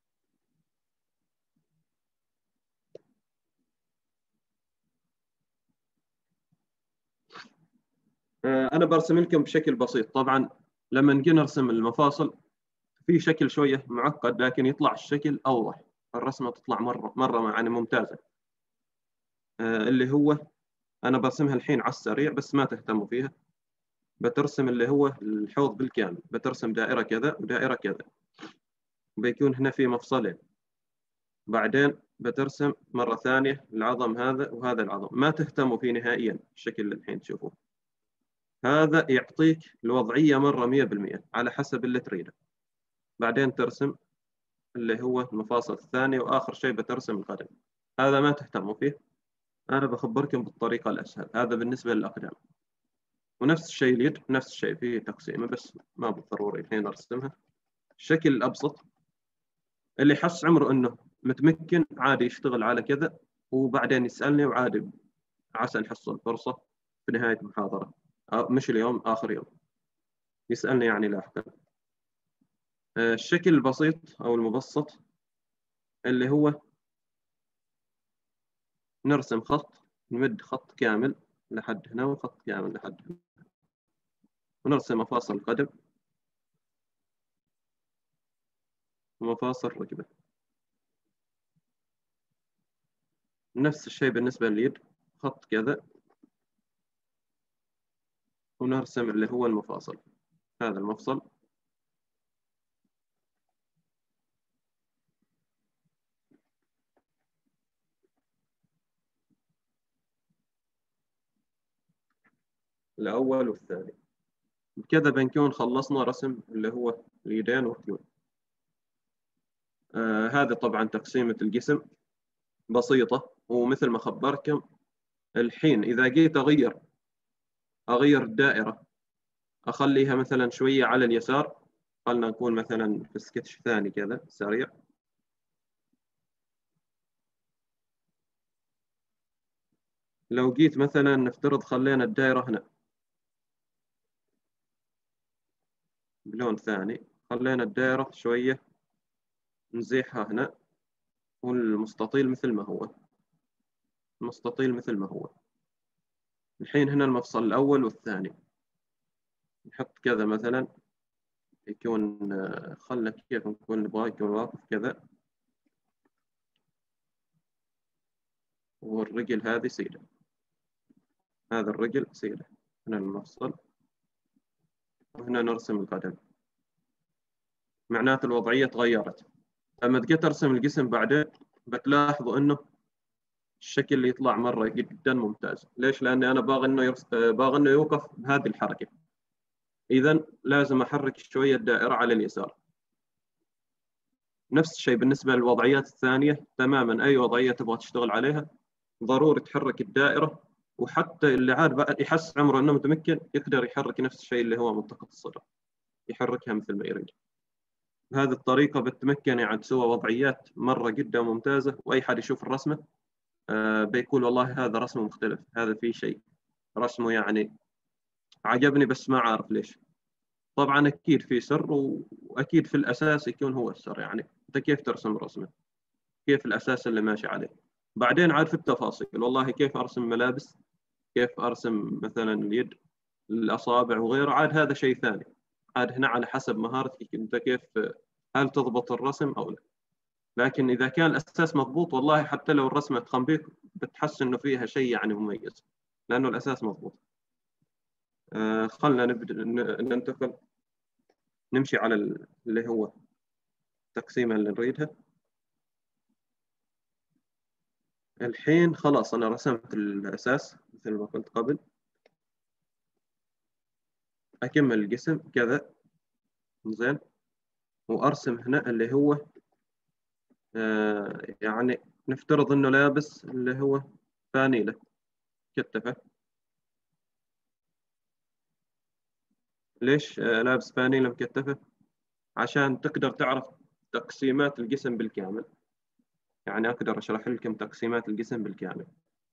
أنا برسم لكم بشكل بسيط. طبعا لما نجي نرسم المفاصل في شكل شوية معقد، لكن يطلع الشكل أوضح، الرسمة تطلع مرة مرة يعني ممتازة. اللي هو أنا برسمها الحين على السريع بس ما تهتموا فيها. بترسم اللي هو الحوض بالكامل، بترسم دائرة كذا ودائرة كذا، بيكون هنا في مفصلين. بعدين بترسم مرة ثانية العظم هذا وهذا العظم، ما تهتموا فيه نهائيا الشكل اللي الحين تشوفوه. هذا يعطيك الوضعية مرة مية بالمية على حسب اللي تريده. بعدين ترسم اللي هو المفاصل الثانية، وآخر شيء بترسم القدم. هذا ما تهتموا فيه، أنا بخبركم بالطريقة الأسهل. هذا بالنسبة للأقدام. ونفس الشيء اليد، نفس الشيء فيه تقسيمة بس ما بالضروري الحين أرسمها. الشكل الأبسط اللي حس عمره إنه متمكن عادي يشتغل على كذا، وبعدين يسألني وعادي عسى نحصل فرصة في نهاية المحاضرة، مش اليوم، آخر يوم يسألني يعني لاحقا. الشكل البسيط أو المبسط اللي هو نرسم خط، نمد خط كامل لحد هنا وخط كامل لحد هنا، ونرسم مفاصل القدم ومفاصل الركبة. نفس الشيء بالنسبة لليد، خط كذا، ونرسم اللي هو المفاصل. هذا المفصل، الأول والثاني. بكذا بنكون خلصنا رسم اللي هو اليدين والرجلين. آه هذا طبعا تقسيمة الجسم بسيطة، ومثل ما خبركم الحين إذا جيت أغير أغير الدائرة، أخليها مثلا شوية على اليسار خلنا نقول مثلا في سكتش ثاني كذا سريع. لو جيت مثلا نفترض خلينا الدائرة هنا بلون ثاني، خلينا الدائرة شوية نزيحها هنا، والمستطيل مثل ما هو، المستطيل مثل ما هو. الحين هنا المفصل الأول والثاني نحط كذا مثلا، يكون خلنا كيف نكون نبغى يكون واقف كذا، والرجل هذه سيدة، هذا الرجل سيدة، هنا المفصل وهنا نرسم القدم. معناته الوضعية تغيرت. لما تجي ارسم الجسم بعدين بتلاحظوا انه الشكل اللي يطلع مره جدا ممتاز. ليش؟ لاني انا باغي انه يرس... باغي انه يوقف بهذه الحركه، اذا لازم احرك شويه الدائره على اليسار. نفس الشيء بالنسبه للوضعيات الثانيه تماما، اي وضعيه تبغى تشتغل عليها ضروري تحرك الدائره، وحتى اللي عاد بعد يحس عمره انه متمكن يقدر يحرك نفس الشيء اللي هو منطقه الصدر، يحركها مثل ما يريد. بهذه الطريقه بتمكن يعني تسوى وضعيات مره جدا ممتازه، واي حد يشوف الرسمه آه بيقول والله هذا رسمه مختلف، هذا فيه شيء، رسمه يعني عجبني بس ما عارف ليش. طبعا اكيد في سر، واكيد في الاساس يكون هو السر. يعني انت كيف ترسم رسمه، كيف الاساس اللي ماشي عليه، بعدين عاد في التفاصيل والله كيف ارسم ملابس، كيف ارسم مثلا اليد، الاصابع وغيره، عاد هذا شيء ثاني. عاد هنا على حسب مهارتك انت كيف، هل تضبط الرسم او لا. لكن اذا كان الاساس مضبوط والله حتى لو الرسمه تخنبيك بتحس انه فيها شيء يعني مميز، لانه الاساس مضبوط. آه خلنا نبدا ننتقل نمشي على اللي هو التقسيمه اللي نريدها. الحين خلاص انا رسمت الاساس مثل ما قلت قبل، اكمل الجسم كذا زين، وارسم هنا اللي هو آه يعني نفترض انه لابس اللي هو فانيلة كتفه. ليش آه لابس فانيلة مكتفة؟ عشان تقدر تعرف تقسيمات الجسم بالكامل. يعني اقدر اشرح لكم تقسيمات الجسم بالكامل.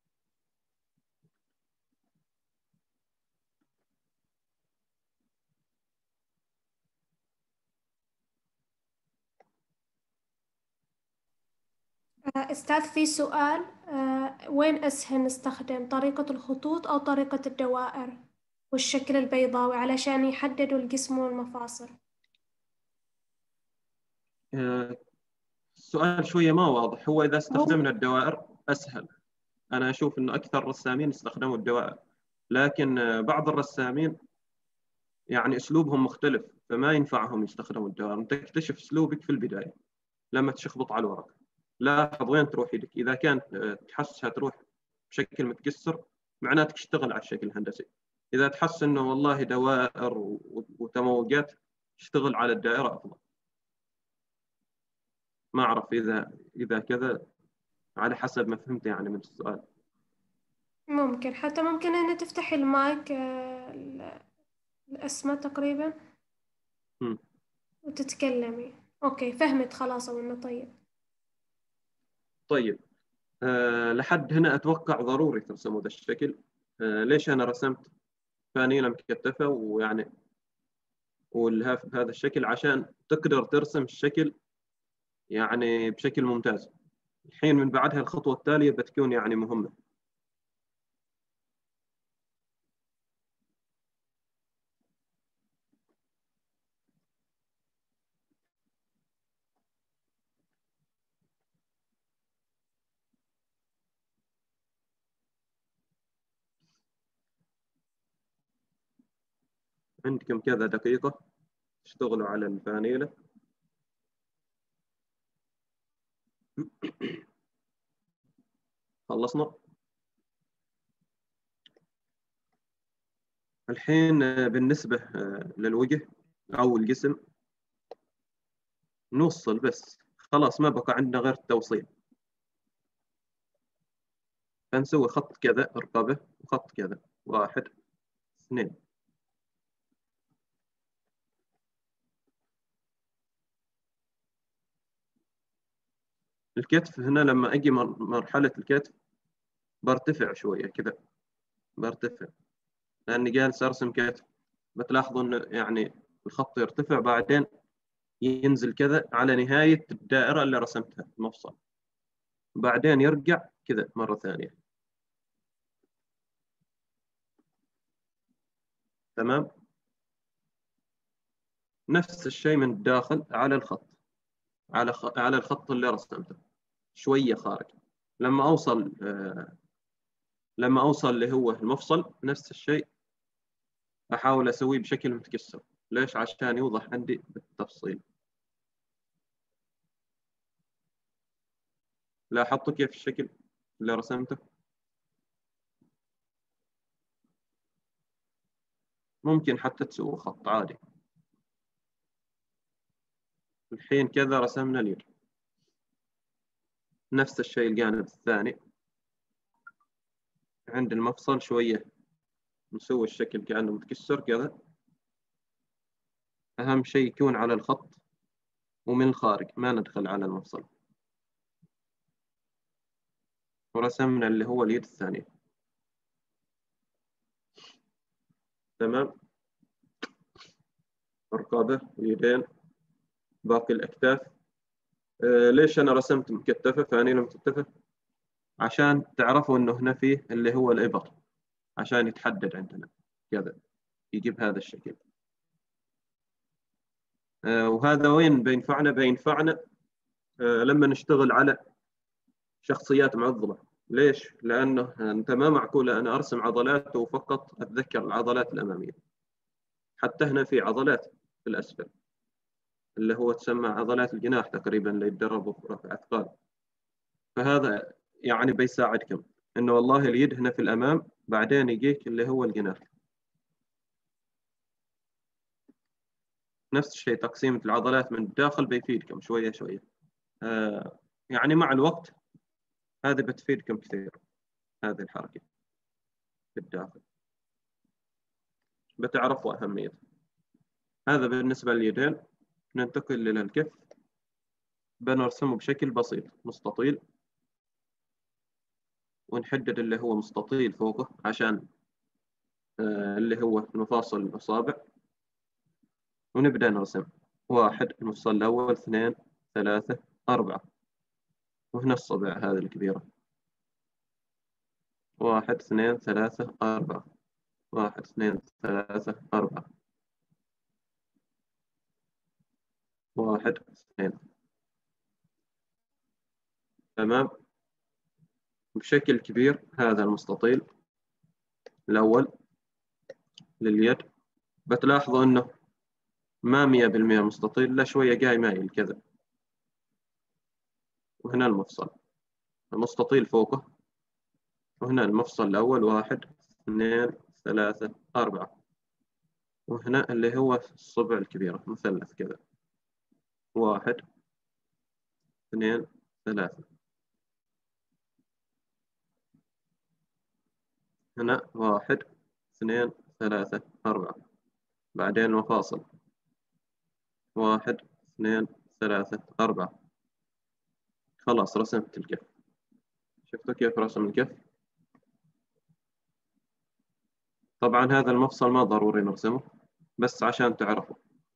أستاذ في سؤال، وين أسهل نستخدم طريقة الخطوط أو طريقة الدوائر والشكل البيضاوي علشان يحددوا الجسم والمفاصل؟ السؤال شوية ما واضح. هو إذا استخدمنا الدوائر أسهل، أنا أشوف إنه أكثر الرسامين استخدموا الدوائر، لكن بعض الرسامين يعني أسلوبهم مختلف فما ينفعهم يستخدموا الدوائر. أنت تكتشف أسلوبك في البداية لما تشخبط على الورق، لاحظ وين تروح يدك. إذا كانت تحسها تروح بشكل متكسر معناتك اشتغل على الشكل الهندسي. إذا تحس إنه والله دوائر وتموجات اشتغل على الدائرة أفضل. ما أعرف إذا إذا كذا، على حسب ما فهمت يعني من السؤال. ممكن حتى ممكن أن تفتحي المايك الأسماء تقريبا م. وتتكلمي. أوكي فهمت خلاص. أو طيب طيب أه لحد هنا أتوقع ضروري ترسموا ذا الشكل. أه ليش أنا رسمت فانيلة مكتفة ويعني والهاف بهذا الشكل؟ عشان تقدر ترسم الشكل يعني بشكل ممتاز. الحين من بعدها الخطوة التالية بتكون يعني مهمة. عندكم كذا دقيقة تشتغلوا على الفانيلة. خلصنا. الحين بالنسبة للوجه أو الجسم نوصل بس، خلاص ما بقى عندنا غير التوصيل. فنسوي خط كذا رقبة وخط كذا، واحد اثنين. الكتف هنا لما أجي مرحلة الكتف برتفع شوية كذا، برتفع لأني جالس أرسم كتف. بتلاحظوا إنه يعني الخط يرتفع بعدين ينزل كذا على نهاية الدائرة اللي رسمتها المفصل، بعدين يرجع كذا مرة ثانية. تمام. نفس الشيء من الداخل على الخط، على خ... على الخط اللي رسمته شوية خارج. لما أوصل آه... لما أوصل اللي هو المفصل نفس الشيء أحاول أسويه بشكل متكسر. ليش؟ عشان يوضح عندي بالتفصيل. لاحظتوا كيف الشكل اللي رسمته؟ ممكن حتى تسووا خط عادي. الحين كذا رسمنا اليد. نفس الشيء الجانب الثاني عند المفصل شوية نسوي الشكل كأنه متكسر كذا. أهم شيء يكون على الخط ومن الخارج، ما ندخل على المفصل. ورسمنا اللي هو اليد الثانية. تمام. الرقبة، اليدين، باقي الأكتاف. آه ليش أنا رسمت مكتفة فانيلة مكتفة؟ عشان تعرفوا إنه هنا فيه اللي هو الإبر، عشان يتحدد عندنا كذا، يجيب هذا الشكل. آه وهذا وين بينفعنا؟ بينفعنا آه لما نشتغل على شخصيات معضلة. ليش؟ لأنه أنت ما معقولة أنا أرسم عضلات وفقط أتذكر العضلات الأمامية. حتى هنا في عضلات في الأسفل اللي هو تسمى عضلات الجناح تقريبا اللي يتدربوا في رفع أثقال. فهذا يعني بيساعدكم إنه والله اليد هنا في الأمام، بعدين يجيك اللي هو الجناح. نفس الشيء تقسيمة العضلات من الداخل بيفيدكم شوية شوية. آه يعني مع الوقت هذه بتفيدكم كثير، هذه الحركة في الداخل بتعرفوا أهميتها. هذا بالنسبة لليدين. ننتقل إلى الكف. بنرسمه بشكل بسيط مستطيل، ونحدد اللي هو مستطيل فوقه عشان آه اللي هو مفاصل الأصابع. ونبدأ نرسم. واحد المفصل الأول، اثنين، ثلاثة، أربعة. وهنا الصبع هذه الكبيرة. واحد، اثنين، ثلاثة، أربعة. واحد، اثنين، ثلاثة، أربعة. واحد، اثنين. تمام. بشكل كبير هذا المستطيل الأول لليد. بتلاحظوا أنه ما مية بالمية مستطيل، لا شوية جاي مايل كذا. وهنا المفصل المستطيل فوقه. وهنا المفصل الأول، واحد، اثنين، ثلاثة، أربعة. وهنا اللي هو الصبع الكبيرة مثلث كذا. واحد، اثنين، ثلاثة. هنا واحد، اثنين، ثلاثة، أربعة. بعدين مفاصل. واحد، اثنين، ثلاثة، أربعة. خلاص رسمت الكف. شفتوا كيف رسم الكف؟ طبعا هذا المفصل ما ضروري نرسمه، بس عشان تعرفوا،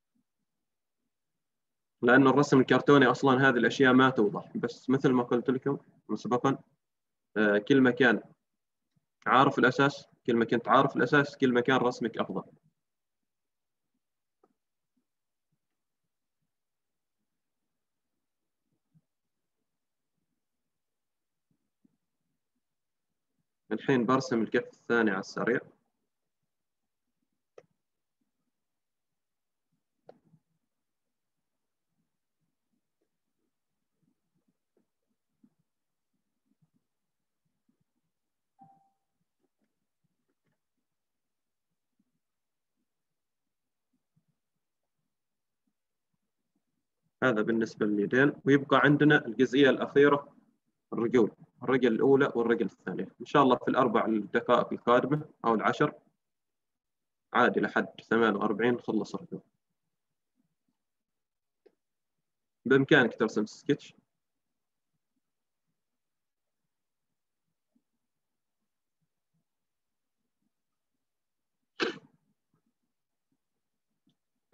لأنه الرسم الكرتوني أصلا هذه الأشياء ما توضح. بس مثل ما قلت لكم مسبقا، آه كل ما كان عارف الأساس، كل ما كنت عارف الأساس كل ما كان رسمك أفضل. الحين برسم الكف الثاني على السريع. هذا بالنسبة لليدين. ويبقى عندنا الجزئية الأخيرة، الرجول، الرجل الأولى والرجل الثانية. إن شاء الله في الأربع الدقائق القادمة أو العشر عادي لحد ثمانية وأربعين نخلص الرجول. بإمكانك ترسم سكتش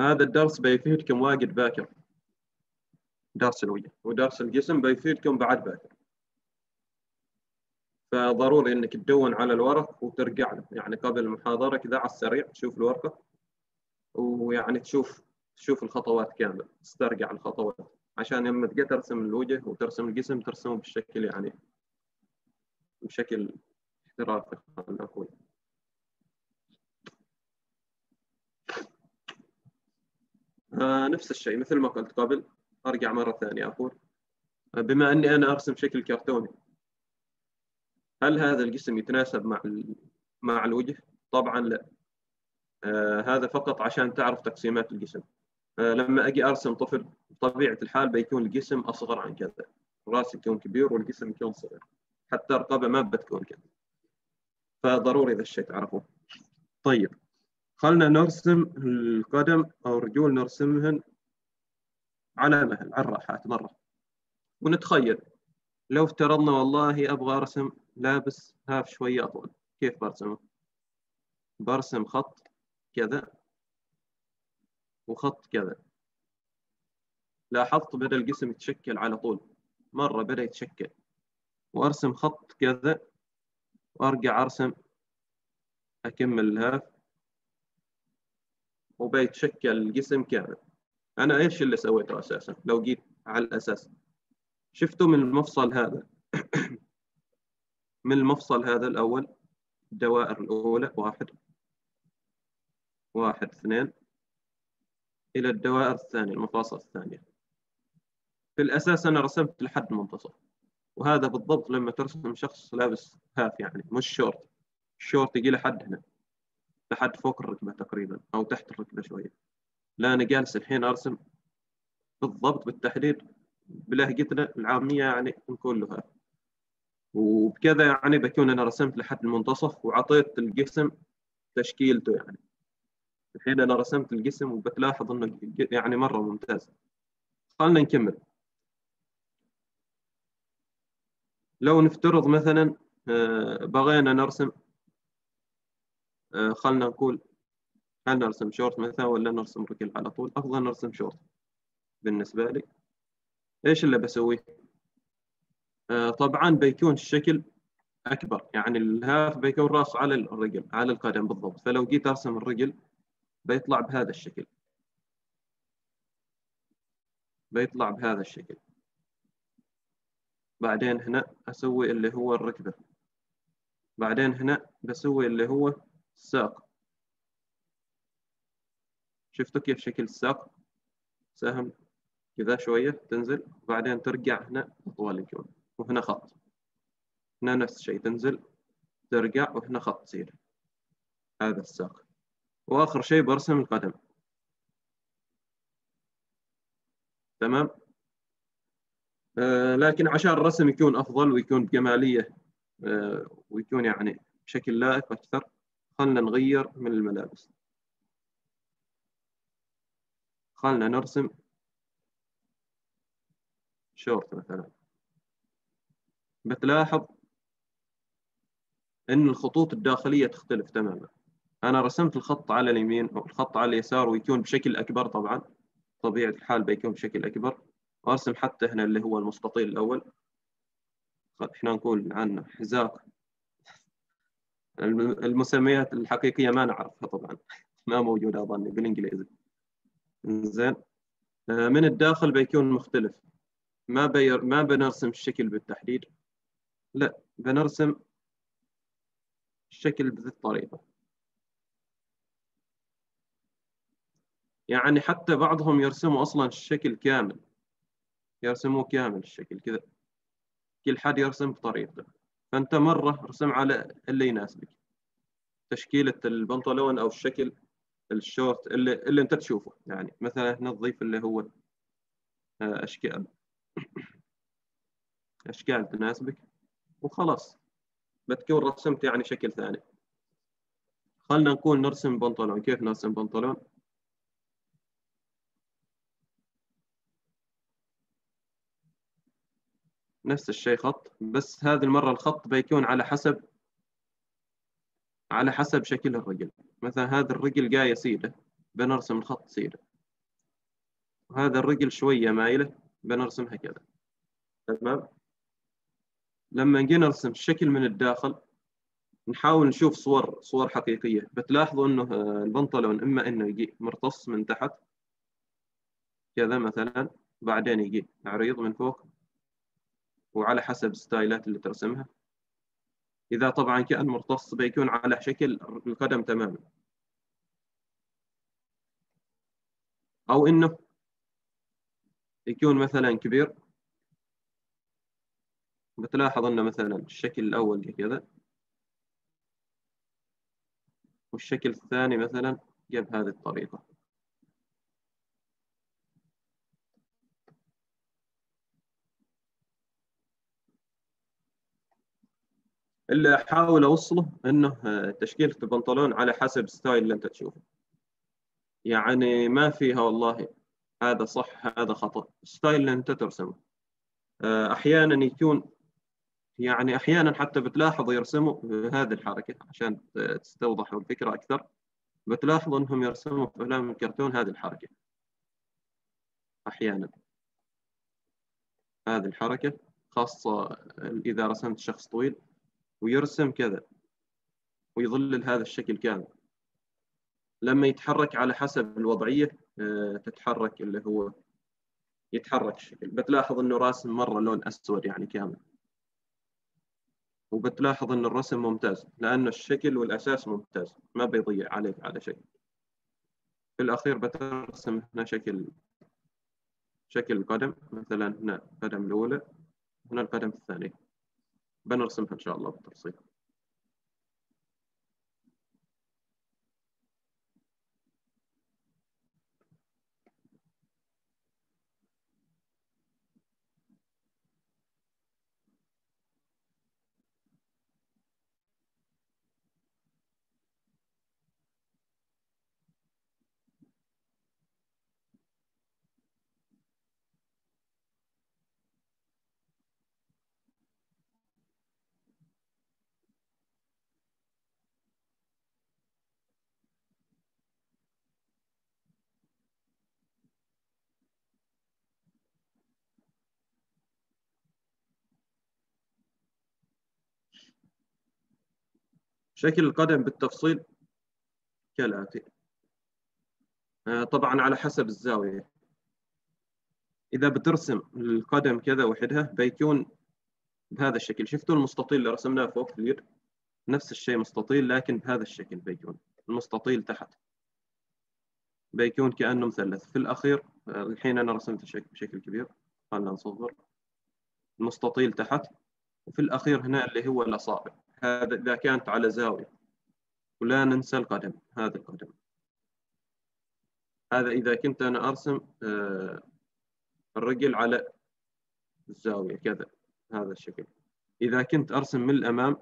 هذا الدرس بيفيدكم واجد باكر، درس الوجه، ودرس الجسم بيفيدكم بعد باكر. فضروري انك تدون على الورق وترجع له، يعني قبل المحاضرة كذا على السريع تشوف الورقة، ويعني تشوف تشوف الخطوات كاملة، تسترجع الخطوات عشان لما تجي ترسم الوجه وترسم الجسم ترسمه بالشكل يعني بشكل احترافي خلينا نقول. آه نفس الشيء مثل ما قلت قبل، ارجع مرة ثانية اقول بما اني انا ارسم شكل كرتوني، هل هذا الجسم يتناسب مع مع الوجه؟ طبعا لا. آه هذا فقط عشان تعرف تقسيمات الجسم. آه لما اجي ارسم طفل بطبيعة الحال بيكون الجسم اصغر عن كذا، الراس يكون كبير والجسم يكون صغير، حتى الرقبة ما بتكون كذا، فضروري ذا الشيء تعرفوه. طيب خلنا نرسم القدم او الرجول، نرسمهن على مهل على الراحات مرة، ونتخيل لو افترضنا والله ابغى ارسم لابس هاف شوية اطول، كيف برسمه؟ برسم خط كذا وخط كذا. لاحظت بدأ الجسم يتشكل على طول، مرة بدأ يتشكل، وارسم خط كذا وارجع ارسم اكمل الهاف وبيتشكل الجسم كامل. انا ايش اللي سويته اساسا؟ لو جيت على الاساس شفتوا من المفصل هذا من المفصل هذا الاول الدوائر الاولى واحد واحد اثنين الى الدوائر الثانيه المفاصل الثانيه، في الاساس انا رسمت لحد المنتصف، وهذا بالضبط لما ترسم شخص لابس هاف يعني مش شورت، الشورت يجي لحد هنا لحد فوق الركبه تقريبا او تحت الركبه شويه. لا انا جالس الحين ارسم بالضبط بالتحديد بلهجتنا العاميه يعني نقول له هاف، وبكذا يعني بكون انا رسمت لحد المنتصف وعطيت الجسم تشكيلته. يعني الحين انا رسمت الجسم وبتلاحظ انه يعني مره ممتاز. خلنا نكمل. لو نفترض مثلا بغينا نرسم، خلنا نقول هل نرسم شورت مثلا ولا نرسم رجل على طول؟ افضل نرسم شورت بالنسبه لي. ايش اللي بسويه؟ طبعا بيكون الشكل اكبر، يعني الهاف بيكون راس على الرجل على القدم بالضبط، فلو جيت ارسم الرجل بيطلع بهذا الشكل، بيطلع بهذا الشكل. بعدين هنا اسوي اللي هو الركبه، بعدين هنا بسوي اللي هو الساق. شفتوا كيف شكل الساق؟ سهم كذا شويه تنزل وبعدين ترجع هنا اطول يكون، وهنا خط، هنا نفس الشيء تنزل ترجع وهنا خط تصير، هذا الساق. واخر شيء برسم القدم. تمام. آه لكن عشان الرسم يكون افضل ويكون بجماليه آه ويكون يعني بشكل لائق اكثر، خلنا نغير من الملابس. خلنا نرسم شورت مثلا. بتلاحظ ان الخطوط الداخليه تختلف تماما. انا رسمت الخط على اليمين او الخط على اليسار ويكون بشكل اكبر، طبعا طبيعه الحال بيكون بشكل اكبر. وارسم حتى هنا اللي هو المستطيل الاول، احنا نقول عنه حذاء، المسميات الحقيقيه ما نعرفها طبعا ما موجوده اظني بالانجليزي. زين. من الداخل بيكون مختلف، ما بير ما بنرسم الشكل بالتحديد، لا بنرسم الشكل بهذه الطريقه. يعني حتى بعضهم يرسموا اصلا الشكل كامل، يرسموه كامل الشكل كذا، كل حد يرسم بطريقته. فانت مره ارسم على اللي يناسبك، تشكيله البنطلون او الشكل الشورت اللي اللي انت تشوفه. يعني مثلا هنا نضيف اللي هو اشكال اشكال تناسبك وخلاص بتكون رسمت يعني شكل ثاني. خلنا نقول نرسم بنطلون. كيف نرسم بنطلون؟ نفس الشيء خط، بس هذه المرة الخط بيكون على حسب على حسب شكل الرجل. مثلا هذا الرجل جاية سيدة، بنرسم الخط سيدة. وهذا الرجل شوية مايلة بنرسمها كذا. تمام. لما نجي نرسم الشكل من الداخل نحاول نشوف صور صور حقيقية، بتلاحظوا إنه البنطلون إما إنه يجي مرتص من تحت كذا مثلا، بعدين يجي عريض من فوق، وعلى حسب الستايلات اللي ترسمها. إذا طبعا كان مرتص بيكون على شكل القدم تماما، أو إنه يكون مثلا كبير. بتلاحظ إنه مثلا الشكل الأول كذا، والشكل الثاني مثلا جاء بهذه الطريقة. اللي أحاول أوصله إنه تشكيلة البنطلون على حسب ستايل اللي أنت تشوفه، يعني ما فيها والله هذا صح هذا خطأ، الستايل اللي أنت ترسمه. أحيانا يكون يعني أحيانا حتى بتلاحظ يرسموا هذه الحركة عشان تستوضح الفكرة أكثر. بتلاحظ أنهم يرسموا في أفلام الكرتون هذه الحركة أحيانا، هذه الحركة خاصة إذا رسمت شخص طويل ويرسم كذا ويظلل هذا الشكل كامل. لما يتحرك على حسب الوضعية تتحرك اللي هو يتحرك الشكل. بتلاحظ أنه راسم مرة لون أسود يعني كامل، وبتلاحظ أن الرسم ممتاز لأن الشكل والأساس ممتاز ما بيضيع عليك على شيء. في الأخير بترسم هنا شكل شكل القدم، مثلا هنا القدم الأولى، هنا القدم الثانية، بنرسمها إن شاء الله بالتفصيل. شكل القدم بالتفصيل كالآتي. طبعا على حسب الزاوية. إذا بترسم القدم كذا وحدها بيكون بهذا الشكل. شفتوا المستطيل اللي رسمناه فوق في اليد؟ نفس الشيء مستطيل لكن بهذا الشكل بيكون. المستطيل تحت بيكون كأنه مثلث. في الأخير الحين أنا رسمت الشكل بشكل كبير، خلنا نصغر. المستطيل تحت، وفي الأخير هنا اللي هو الأصابع. هذا إذا كانت على زاوية. ولا ننسى القدم، هذا القدم. هذا إذا كنت أنا أرسم الرجل على الزاوية كذا، هذا الشكل. إذا كنت أرسم من الأمام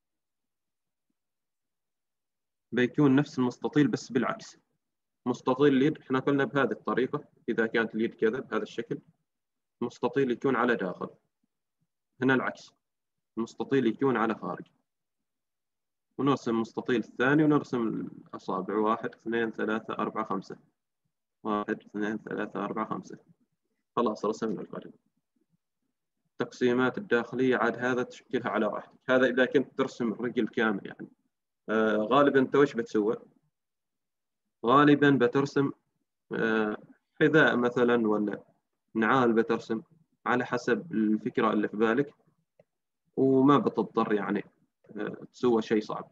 بيكون نفس المستطيل بس بالعكس. مستطيل اليد احنا قلنا بهذه الطريقة. إذا كانت اليد كذا بهذا الشكل، مستطيل يكون على داخل. هنا العكس، المستطيل يكون على خارج. ونرسم المستطيل الثاني ونرسم الأصابع. واحد اثنين ثلاثة أربعة خمسة. واحد اثنين ثلاثة أربعة خمسة. خلاص رسمنا القدم. التقسيمات الداخلية عاد هذا تشكلها على راحتك. هذا إذا كنت ترسم الرجل كامل يعني. آه غالبا أنت وش بتسوي؟ غالبا بترسم آه حذاء مثلا ولا نعال، بترسم على حسب الفكرة اللي في بالك، وما بتضطر يعني آه تسوي شيء صعب.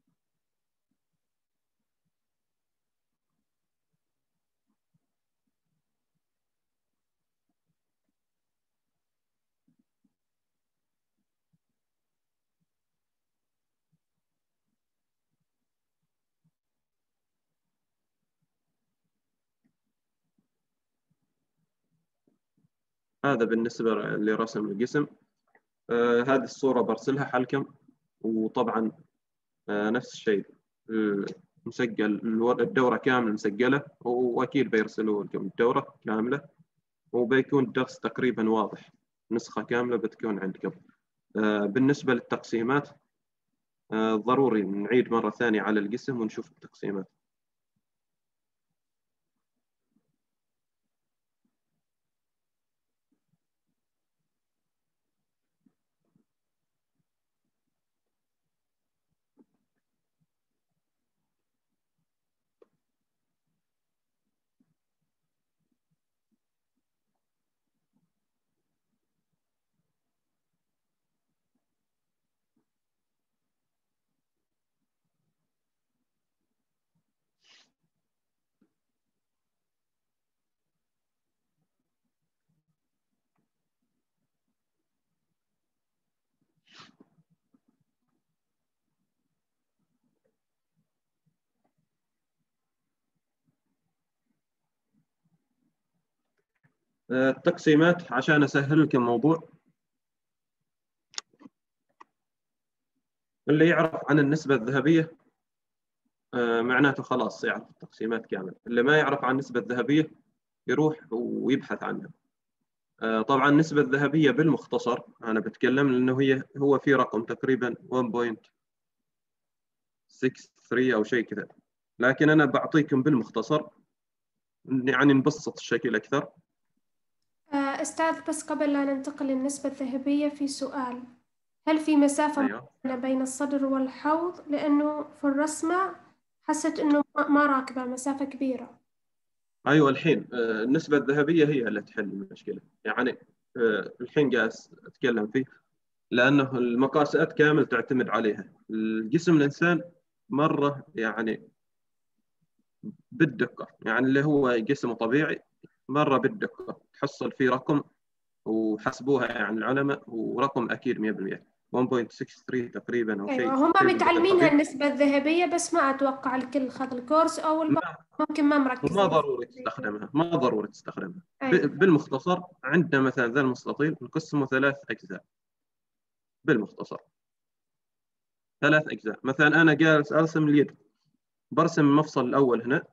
هذا بالنسبة لرسم الجسم. آه هذه الصورة برسلها حلكم، وطبعا آه نفس الشيء مسجل الدورة كاملة مسجلة، وأكيد بيرسلوا لكم الدورة كاملة، وبيكون الدرس تقريبا واضح. نسخة كاملة بتكون عندكم. آه بالنسبة للتقسيمات آه ضروري نعيد مرة ثانية على الجسم ونشوف التقسيمات. التقسيمات عشان أسهل لكم الموضوع، اللي يعرف عن النسبة الذهبية معناته خلاص يعرف التقسيمات كامل. اللي ما يعرف عن النسبة الذهبية يروح ويبحث عنها. طبعا النسبة الذهبية بالمختصر أنا بتكلم لأنه هي هو في رقم تقريبا واحد فاصلة ستة ثلاثة أو شيء كذا، لكن أنا بعطيكم بالمختصر يعني نبسط الشكل أكثر. أستاذ بس قبل لا ننتقل للنسبة الذهبية في سؤال، هل في مسافة أيوة. بين الصدر والحوض؟ لأنه في الرسمة حسيت إنه ما راكبة مسافة كبيرة. أيوة الحين النسبة الذهبية هي اللي تحل المشكلة، يعني الحين جالس أتكلم فيه لأنه المقاسات كامل تعتمد عليها. الجسم الإنسان مرة يعني بالدقة، يعني اللي هو جسم طبيعي مرة بالدقة تحصل فيه رقم وحسبوها يعني العلماء ورقم أكيد مئة بالمئة واحد فاصلة ستة ثلاثة تقريبا أو شيء. أيوة هم شيء متعلمينها النسبة الذهبية، بس ما أتوقع الكل خذ الكورس أو البعض ممكن ما مركزين. ما ضروري تستخدمها، ما ضروري تستخدمها. أيوة. بالمختصر عندنا مثلا ذا المستطيل نقسمه ثلاث أجزاء. بالمختصر ثلاث أجزاء. مثلا أنا جالس أرسم اليد، برسم المفصل الأول هنا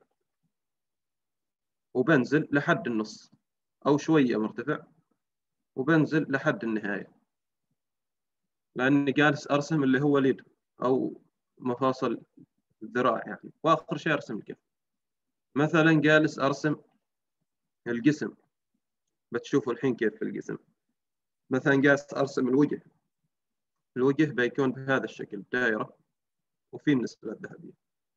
وبنزل لحد النص أو شوية مرتفع وبنزل لحد النهاية، لأني جالس أرسم اللي هو اليد أو مفاصل الذراع يعني، وآخر شيء أرسم الكف. مثلا جالس أرسم الجسم، بتشوفوا الحين كيف في الجسم. مثلا جالس أرسم الوجه، الوجه بيكون بهذا الشكل دائرة وفي النسبة الذهبية،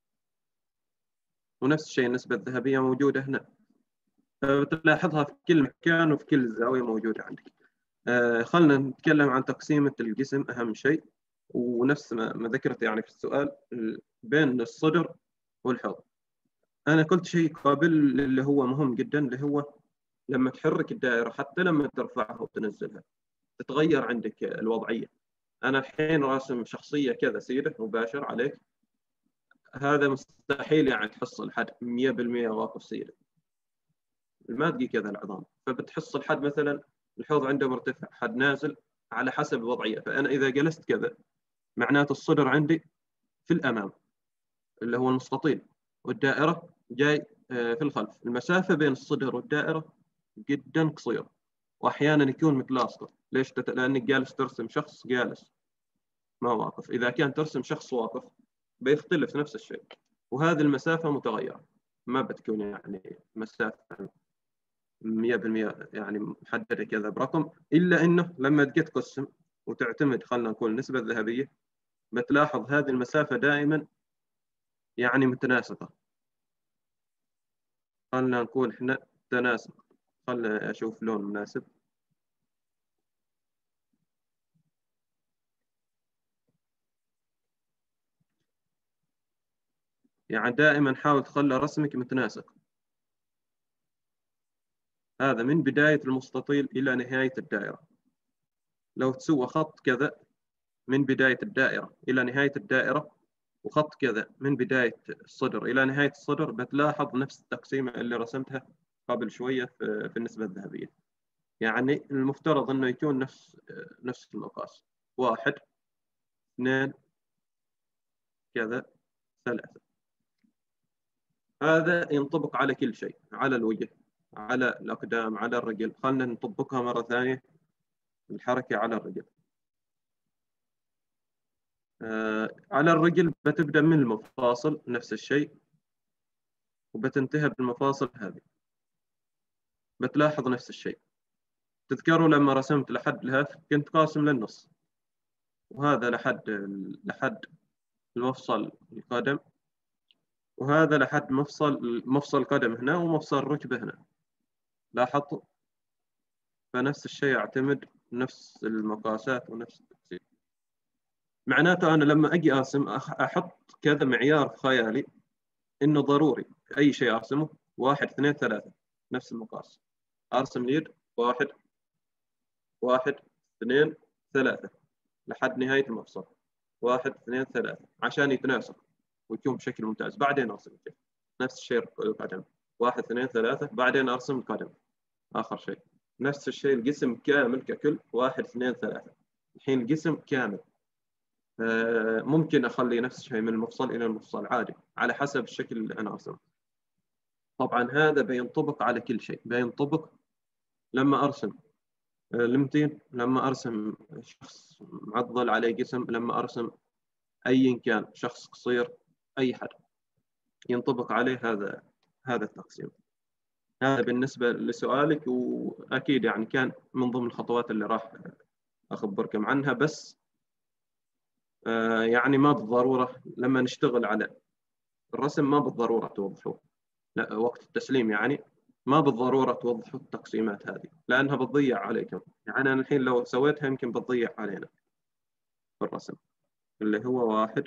ونفس الشيء النسبة الذهبية موجودة هنا، بتلاحظها في كل مكان وفي كل زاوية موجودة عندك. آه خلنا نتكلم عن تقسيمة الجسم أهم شيء، ونفس ما ذكرت يعني في السؤال بين الصدر والحوض. أنا قلت شيء قبل اللي هو مهم جدا، اللي هو لما تحرك الدائرة حتى لما ترفعها وتنزلها تتغير عندك الوضعية. أنا الحين راسم شخصية كذا سيدة مباشر عليك، هذا مستحيل يعني تحصل حد مئة بالمئة واقف سيدة، ما تجي كذا العظام، فبتحصل حد مثلا الحوض عنده مرتفع حد نازل على حسب الوضعية. فأنا إذا جلست كذا معناته الصدر عندي في الأمام اللي هو المستطيل، والدائرة جاي في الخلف. المسافة بين الصدر والدائرة جدا قصيرة، وأحيانا يكون متلاصقة. ليش؟ لأنك جالس ترسم شخص جالس ما واقف. إذا كان ترسم شخص واقف بيختلف نفس الشيء، وهذه المسافة متغيرة، ما بتكون يعني مسافة مئة بالمئة يعني محددة كذا برقم، إلا إنه لما تجي تقسم وتعتمد خلنا نقول النسبة الذهبية بتلاحظ هذه المسافة دائما يعني متناسقة. خلنا نقول إحنا تناسق، خلنا أشوف لون مناسب. يعني دائما حاول تخلي رسمك متناسق. هذا من بداية المستطيل إلى نهاية الدائرة. لو تسوى خط كذا من بداية الدائرة إلى نهاية الدائرة، وخط كذا من بداية الصدر إلى نهاية الصدر، بتلاحظ نفس التقسيمة اللي رسمتها قبل شوية في النسبة الذهبية. يعني المفترض أنه يكون نفس نفس المقاس، واحد اثنين كذا ثلاثة. هذا ينطبق على كل شيء، على الوجه، على الأقدام، على الرجل. خلنا نطبقها مرة ثانية، الحركة على الرجل. آه على الرجل بتبدأ من المفاصل نفس الشيء، وبتنتهي بالمفاصل هذه، بتلاحظ نفس الشيء. تذكروا لما رسمت لحد الهف كنت قاسم للنص، وهذا لحد لحد المفصل القدم، وهذا لحد مفصل مفصل القدم هنا ومفصل الركبة هنا. لاحظتوا؟ فنفس الشيء يعتمد نفس المقاسات ونفس التقسيم. معناته أنا لما أجي أرسم أحط كذا معيار في خيالي إنه ضروري أي شيء أرسمه واحد اثنين ثلاثة نفس المقاس. أرسم اليد واحد واحد اثنين ثلاثة لحد نهاية المفصل، واحد اثنين ثلاثة عشان يتناسق ويكون بشكل ممتاز. بعدين أرسم الكف نفس الشيء القدم، واحد اثنين ثلاثة، بعدين أرسم القدم، آخر شيء نفس الشيء القسم كامل ككل، واحد اثنين ثلاثة. الحين القسم كامل، آه ممكن أخلي نفس الشيء من المفصل إلى المفصل عادي على حسب الشكل اللي أنا أرسمه. طبعا هذا بينطبق على كل شيء، بينطبق لما أرسم المتين، لما أرسم شخص معضل عليه جسم، لما أرسم أي كان شخص قصير، أي حد ينطبق عليه هذا هذا التقسيم. هذا بالنسبة لسؤالك، وأكيد يعني كان من ضمن الخطوات اللي راح أخبركم عنها، بس آه يعني ما بالضرورة لما نشتغل على الرسم ما بالضرورة توضحوه، لا وقت التسليم يعني ما بالضرورة توضحوا التقسيمات هذه لأنها بتضيع عليكم. يعني أنا الحين لو سويتها يمكن بتضيع علينا في الرسم، اللي هو واحد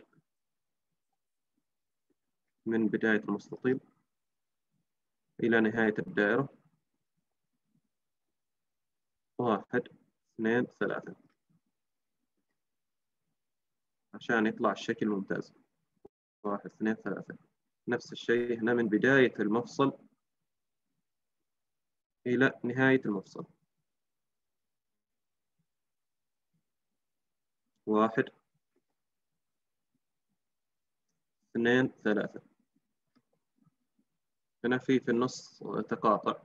من بداية المستطيل إلى نهاية الدائرة، واحد اثنين ثلاثة، عشان يطلع الشكل ممتاز. واحد اثنين ثلاثة. نفس الشيء هنا من بداية المفصل إلى نهاية المفصل، واحد اثنين ثلاثة. هنا في في النص تقاطع،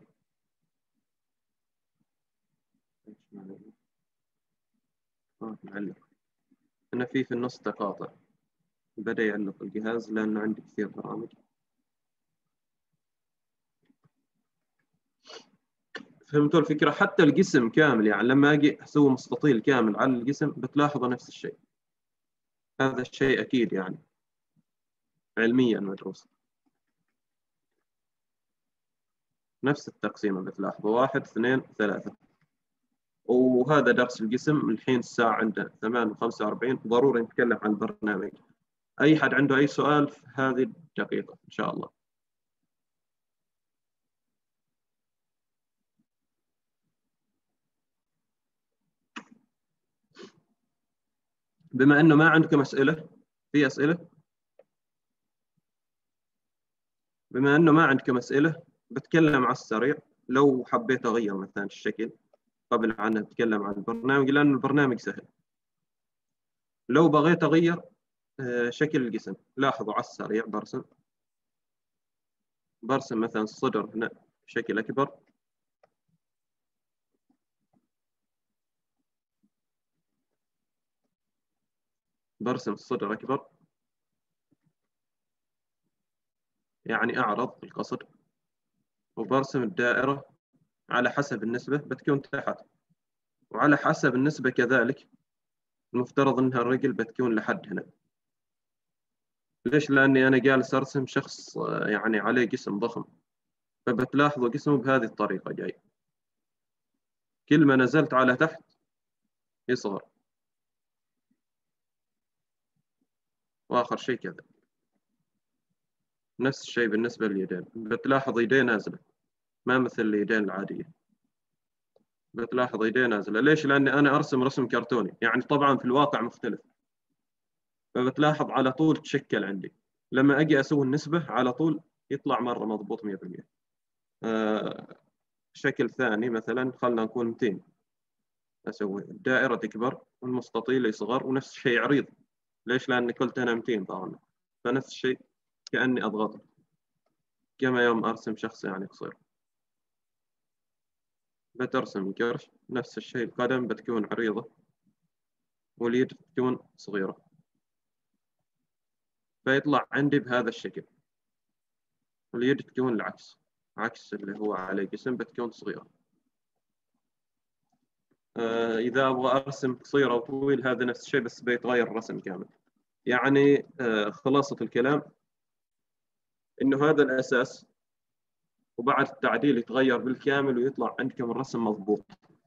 هنا في في النص تقاطع، بدأ يعلق الجهاز لأنه عندي كثير برامج. فهمتوا الفكرة؟ حتى الجسم كامل، يعني لما أجي أسوي مستطيل كامل على الجسم بتلاحظوا نفس الشيء. هذا الشيء أكيد يعني علميا مدروس. نفس التقسيمة بتلاحظوا واحد اثنين ثلاثة. وهذا درس الجسم. الحين الساعة عندنا ثمانية وخمسة وأربعين، ضروري نتكلم عن البرنامج. أي حد عنده أي سؤال في هذه الدقيقة إن شاء الله. بما أنه ما عندكم أسئلة، في أسئلة؟ بما أنه ما عندكم أسئلة بتكلم على السريع. لو حبيت أغير مثلا الشكل قبل أن أتكلم عن البرنامج، لأن البرنامج سهل. لو بغيت أغير شكل الجسم، لاحظوا على السريع برسم برسم مثلا الصدر هنا بشكل أكبر، برسم الصدر أكبر يعني أعرض القصر، وبرسم الدائرة على حسب النسبة بتكون تحت، وعلى حسب النسبة كذلك المفترض أنها الرجل بتكون لحد هنا. ليش؟ لأني أنا جالس أرسم شخص يعني عليه جسم ضخم، فبتلاحظوا جسمه بهذه الطريقة جاي، كل ما نزلت على تحت يصغر. وآخر شيء كذا. نفس الشيء بالنسبة لليدين، بتلاحظ يدين نازلة ما مثل اليدين العادية، بتلاحظ يدين نازلة. ليش؟ لأني أنا أرسم رسم كرتوني، يعني طبعا في الواقع مختلف، فبتلاحظ على طول تشكل عندي. لما أجي أسوي النسبة على طول يطلع مرة مضبوط مئة بالمئة. آه شكل ثاني مثلا خلنا نكون مئتين، أسوي الدائرة تكبر والمستطيل يصغر، ونفس الشيء عريض. ليش؟ لأني قلت أنا مئتين طبعا، فنفس الشيء كأني أضغط كما يوم أرسم شخص يعني قصير. بترسم كرش، نفس الشيء القدم بتكون عريضة واليد بتكون صغيرة، فيطلع عندي بهذا الشكل. واليد تكون العكس، عكس اللي هو عليه جسم بتكون صغيرة. آه إذا أبغى أرسم قصير أو طويل هذا نفس الشيء، بس بيتغير الرسم كامل. يعني آه خلاصة الكلام إنه هذا الأساس، وبعد التعديل يتغير بالكامل ويطلع عندكم الرسم مضبوط.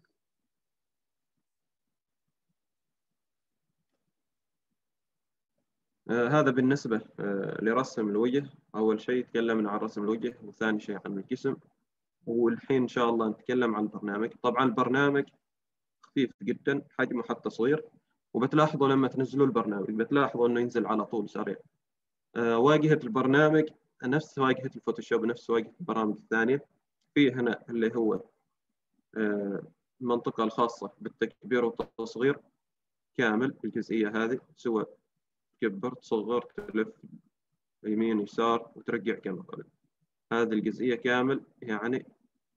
آه هذا بالنسبة آه لرسم الوجه. أول شيء تكلمنا عن رسم الوجه، وثاني شيء عن الجسم، والحين إن شاء الله نتكلم عن البرنامج. طبعا البرنامج خفيف جدا، حجمه حتى صغير، وبتلاحظوا لما تنزلوا البرنامج بتلاحظوا إنه ينزل على طول سريع. آه واجهة البرنامج نفس واجهة الفوتوشوب، نفس واجهة البرامج الثانية. في هنا اللي هو المنطقة الخاصة بالتكبير والتصغير كامل الجزئية هذه، سواء تكبر تصغر تلف يمين يسار وترجع كما قلت، هذه الجزئية كامل يعني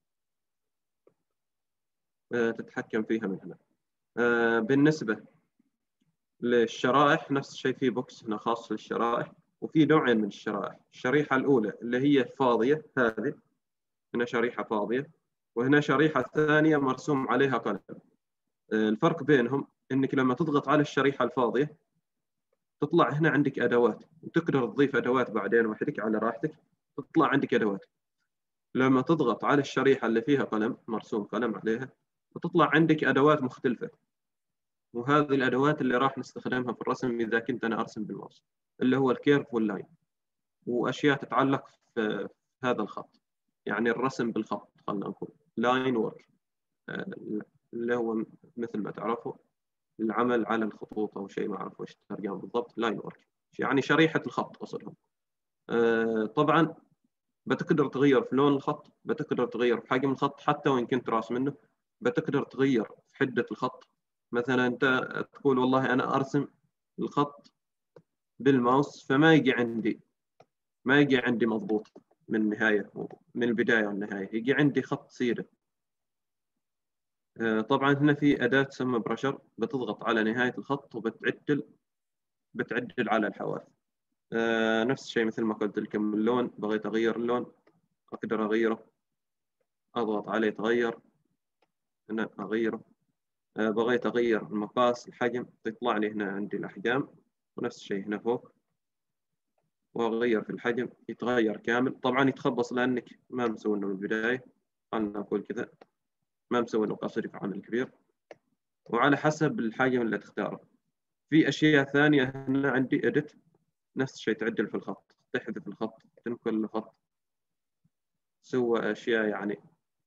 تتحكم فيها من هنا. بالنسبة للشرائح نفس الشيء، في بوكس هنا خاص للشرائح، وفي نوعين من الشرائح. الشريحة الأولى اللي هي فاضية، هذه هنا شريحة فاضية، وهنا شريحة ثانية مرسوم عليها قلم. الفرق بينهم إنك لما تضغط على الشريحة الفاضية تطلع هنا عندك أدوات، وتقدر تضيف أدوات بعدين وحدك على راحتك، تطلع عندك أدوات. لما تضغط على الشريحة اللي فيها قلم مرسوم قلم عليها وتطلع عندك أدوات مختلفة، وهذه الأدوات اللي راح نستخدمها في الرسم إذا كنت أنا أرسم بالماوس، اللي هو الكيرف واللاين، وأشياء تتعلق في هذا الخط، يعني الرسم بالخط، خلنا نقول لاين وورك، اللي هو مثل ما تعرفوا العمل على الخطوط أو شيء، ما أعرف وش الترجمة بالضبط، لاين وورك يعني شريحة الخط قصدهم. طبعا بتقدر تغير في لون الخط، بتقدر تغير في حجم الخط، حتى وإن كنت راسم منه بتقدر تغير في حدة الخط. مثلا أنت تقول والله أنا أرسم الخط بالماوس فما يجي عندي ما يجي عندي مضبوط من النهاية من البداية والنهاية، يجي عندي خط سيرة. طبعا هنا في أداة تسمى برشر، بتضغط على نهاية الخط وبتعدل بتعدل على الحواف. نفس الشيء مثل ما قلت لكم، اللون بغيت أغير اللون أقدر أغيره، أضغط عليه تغير، هنا أغيره. بغيت أغير المقاس الحجم تطلع لي هنا عندي الأحجام، ونفس الشيء هنا فوق، وأغير في الحجم يتغير كامل. طبعا يتخبص لأنك ما مسوينه من البداية، خلنا نقول كذا، ما مسوي له قصري في عمل كبير، وعلى حسب الحجم اللي تختاره. في أشياء ثانية هنا عندي إديت، نفس الشيء تعدل في الخط، تحذف الخط، تنقل الخط، سوى أشياء يعني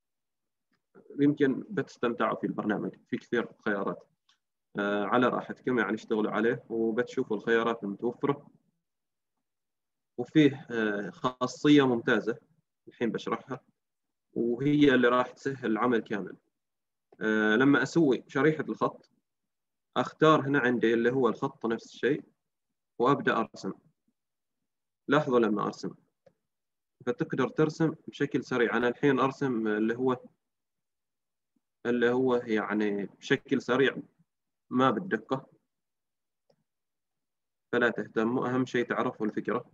يمكن بتستمتعوا في البرنامج، في كثير خيارات آه على راحتكم يعني اشتغلوا عليه وبتشوفوا الخيارات المتوفرة. وفيه آه خاصية ممتازة الحين بشرحها، وهي اللي راح تسهل العمل كامل. آه لما أسوي شريحة الخط أختار هنا عندي اللي هو الخط نفس الشيء، وأبدأ أرسم. لاحظوا لما أرسم فتقدر ترسم بشكل سريع. أنا الحين أرسم اللي هو اللي هو يعني بشكل سريع ما بالدقة، فلا تهتموا، أهم شيء تعرفوا الفكرة.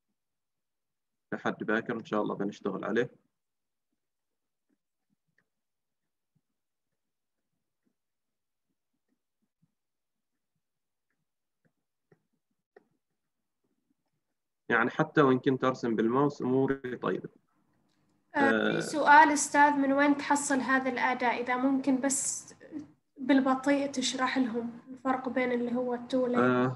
لحد باكر إن شاء الله بنشتغل عليه. يعني حتى وإن كنت أرسم بالماوس أموري طيبة. آه في سؤال أستاذ، من وين تحصل هذا الأداء؟ إذا ممكن بس بالبطيء تشرح لهم الفرق بين اللي هو التولين. آه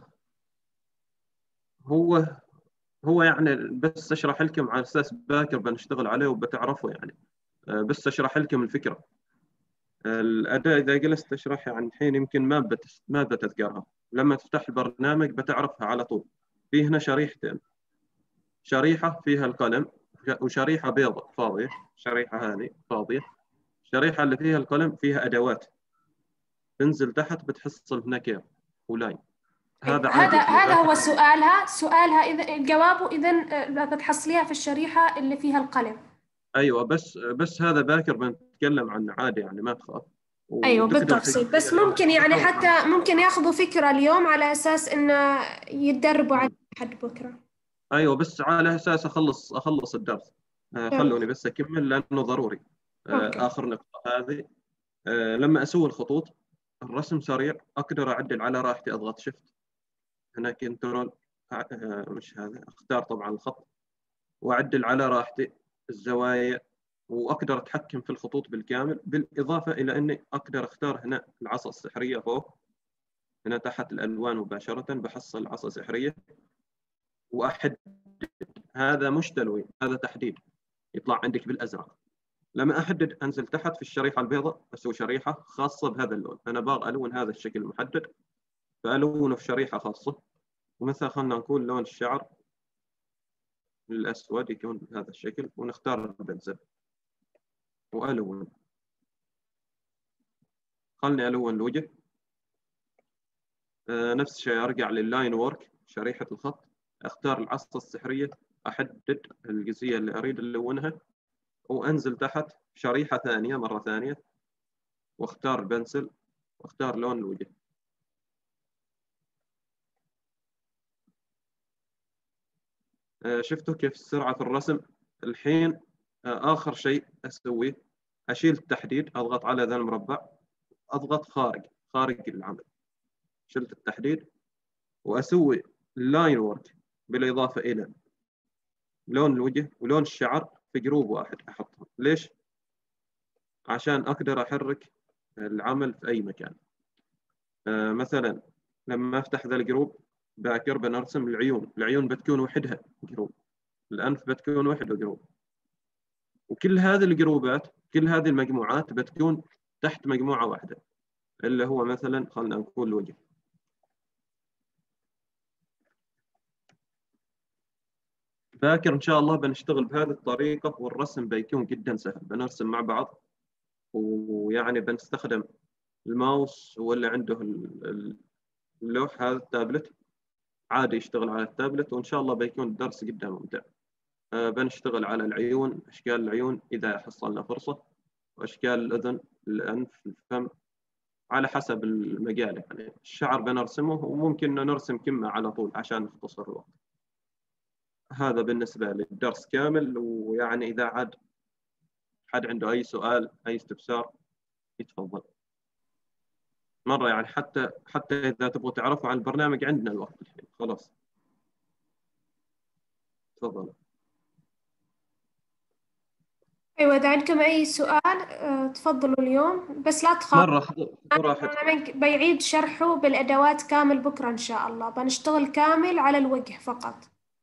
هو هو يعني بس أشرح لكم على أساس باكر بنشتغل عليه وبتعرفوا يعني. آه بس أشرح لكم الفكرة. آه الأداء إذا جلست أشرح يعني الحين يمكن ما بت ما بتذكرها، لما تفتح البرنامج بتعرفها على طول. في هنا شريحتين، شريحة فيها القلم وشريحة بيضاء فاضية، شريحة هذه فاضية، الشريحة اللي فيها القلم فيها أدوات، تنزل تحت بتحصل هنا كير ولاين. هذا هذا هذا هو عادي. سؤالها سؤالها إذا جوابه إذا بتحصليها في الشريحة اللي فيها القلم. أيوة، بس بس هذا باكر بنتكلم عنه عادي يعني ما تخاف. أيوة بالتفصيل، بس ممكن يعني حتى ممكن ياخذوا فكرة اليوم على أساس إنه يتدربوا على حد بكرة. أيوة، بس على أساس أخلص أخلص الدرس. آه خلوني بس أكمل لأنه ضروري. آه آخر نقطة هذه. آه لما أسوي الخطوط الرسم سريع، أقدر أعدل على راحتي، أضغط شيفت هنا كنترول آه مش هذا، أختار طبعا الخط وأعدل على راحتي الزوايا، وأقدر أتحكم في الخطوط بالكامل، بالإضافة إلى أني أقدر أختار هنا العصا السحرية فوق، هنا تحت الألوان مباشرة بحصل عصا سحرية وأحدد. هذا مش تلوين، هذا تحديد، يطلع عندك بالأزرق. لما أحدد أنزل تحت في الشريحة البيضاء أسوي شريحة خاصة بهذا اللون. أنا باغي ألون هذا الشكل المحدد فألونه في شريحة خاصة. ومثلا خلنا نقول لون الشعر الأسود يكون بهذا الشكل، ونختار البنزل وألون. خلني ألون الوجه. آه نفس الشيء أرجع لللاين وورك، شريحة الخط، أختار العصا السحرية، أحدد الجزئية اللي أريد ألونها، وأنزل تحت شريحة ثانية مرة ثانية، واختار البنسل واختار لون الوجه. آه شفتوا كيف السرعة في الرسم؟ الحين آه آخر شيء أسويه أشيل التحديد، أضغط على ذا المربع، أضغط خارج خارج العمل، شلت التحديد، وأسوي اللاين وورك بالإضافة إلى لون الوجه ولون الشعر في جروب واحد أحطهم. ليش؟ عشان أقدر أحرك العمل في أي مكان. آه مثلا لما أفتح ذا الجروب باكر بنرسم العيون، العيون بتكون وحدها جروب، الأنف بتكون وحده جروب، وكل هذه الجروبات كل هذه المجموعات بتكون تحت مجموعة واحدة اللي هو مثلا خلنا نقول الوجه. باكر إن شاء الله بنشتغل بهذه الطريقة والرسم بيكون جدا سهل، بنرسم مع بعض، ويعني بنستخدم الماوس واللي عنده اللوح هذا التابلت عادي يشتغل على التابلت، وإن شاء الله بيكون الدرس جدا ممتع. آه بنشتغل على العيون، أشكال العيون إذا حصلنا فرصة، وأشكال الأذن، الأنف، الفم، على حسب المجال. يعني الشعر بنرسمه، وممكن نرسم كمة على طول عشان نختصر الوقت. هذا بالنسبة للدرس كامل، ويعني إذا عاد حد عنده أي سؤال أي استفسار يتفضل. مرة يعني حتى حتى إذا تبغوا تعرفوا عن البرنامج عندنا الوقت الحين خلاص. تفضل. أيوة إذا عندكم أي سؤال آه، تفضلوا اليوم، بس لا تخافوا. مرة خذوا راحتكم. بيعيد شرحه بالأدوات كامل بكرة إن شاء الله، بنشتغل كامل على الوجه فقط.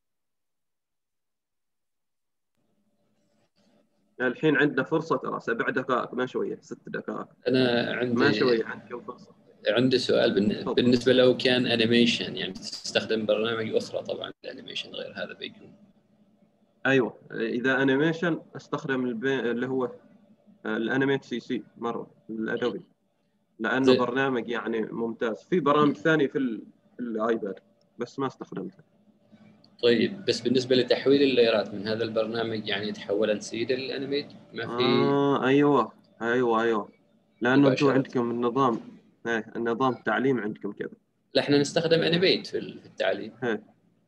الحين عندنا فرصة ترى سبع دقائق ما شوية، ست دقائق. أنا عندي ما شوية، عندكم فرصة. عندي سؤال بالنسبة لو كان أنيميشن، يعني تستخدم برنامج أخرى طبعا الأنيميشن غير هذا بيكون. أيوة إذا أنيميشن أستخدم البي... اللي هو الأنيميت سي سي مرة الأدوبي، لأنه زي. برنامج يعني ممتاز. في برامج ثانية في, ال... في الآيباد بس ما استخدمتها. طيب بس بالنسبة لتحويل اللايرات من هذا البرنامج يعني يتحول نسيد الأنيميت ما في؟ آه أيوة أيوة أيوة لأنه أنتم مباشرة. عندكم النظام، ايه النظام التعليم عندكم كذا. لا احنا نستخدم أنيميت في التعليم. ايه